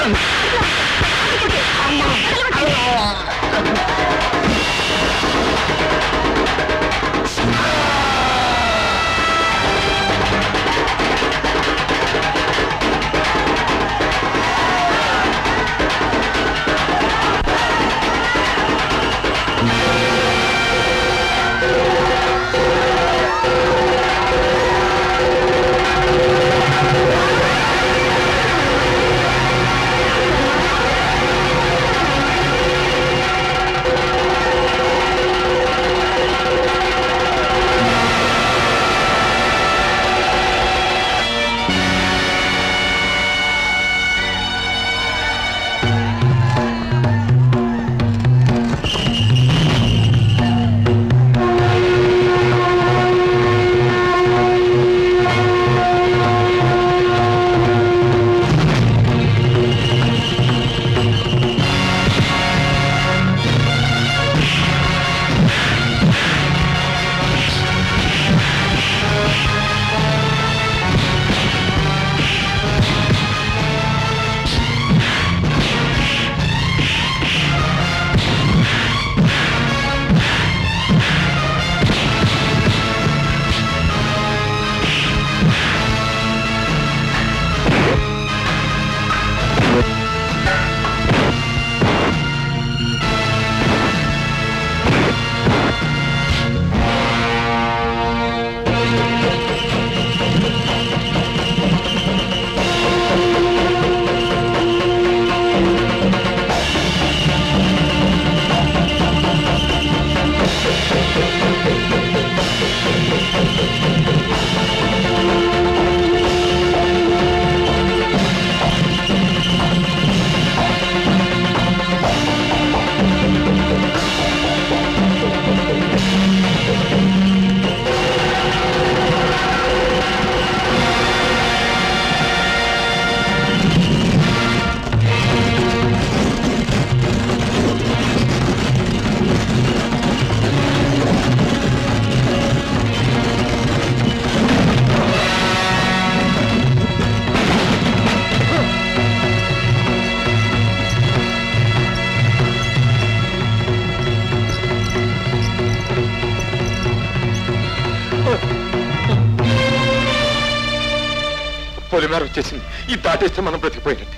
S6: తెల్లారు వచ్చేసింది. ఈ దాటేస్తే మనం బ్రతికిపోయినట్టే.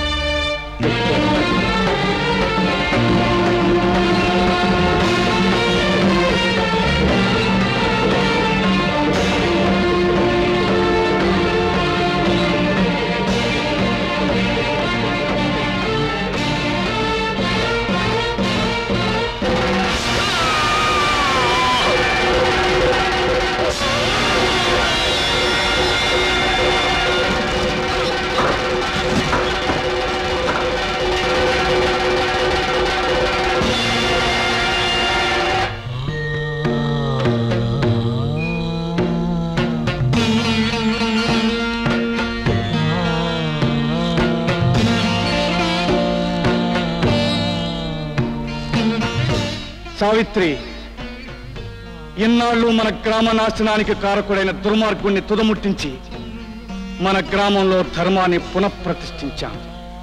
S5: సావిత్రి, ఇన్నాళ్ళు మన గ్రామ నాశనానికి కారకుడైన దుర్మార్గుణ్ణి తుదముట్టించి మన గ్రామంలో ధర్మాన్ని పునఃప్రతిష్ఠించాం.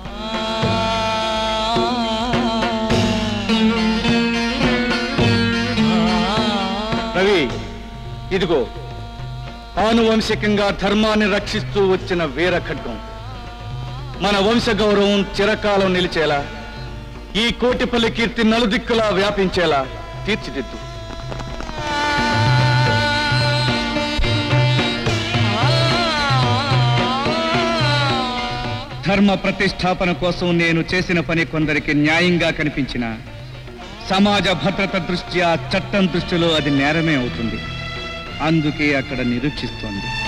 S5: రవి, ఇదిగో ఆనువంశికంగా ధర్మాన్ని రక్షిస్తూ వచ్చిన వీర ఖడ్గం. మన వంశ గౌరవం చిరకాలం నిలిచేలా, ఈ కోటిపల్లి కీర్తి నలుదిక్కులా వ్యాపించేలా తీర్చిదిద్దు. ధర్మ ప్రతిష్టాపన కోసం నేను చేసిన పని కొందరికి న్యాయంగా కనిపించిన సమాజ భద్రత దృష్ట్యా చట్టం దృష్టిలో అది నేరమే అవుతుంది. అందుకే అక్కడ నిరీక్షిస్తోంది.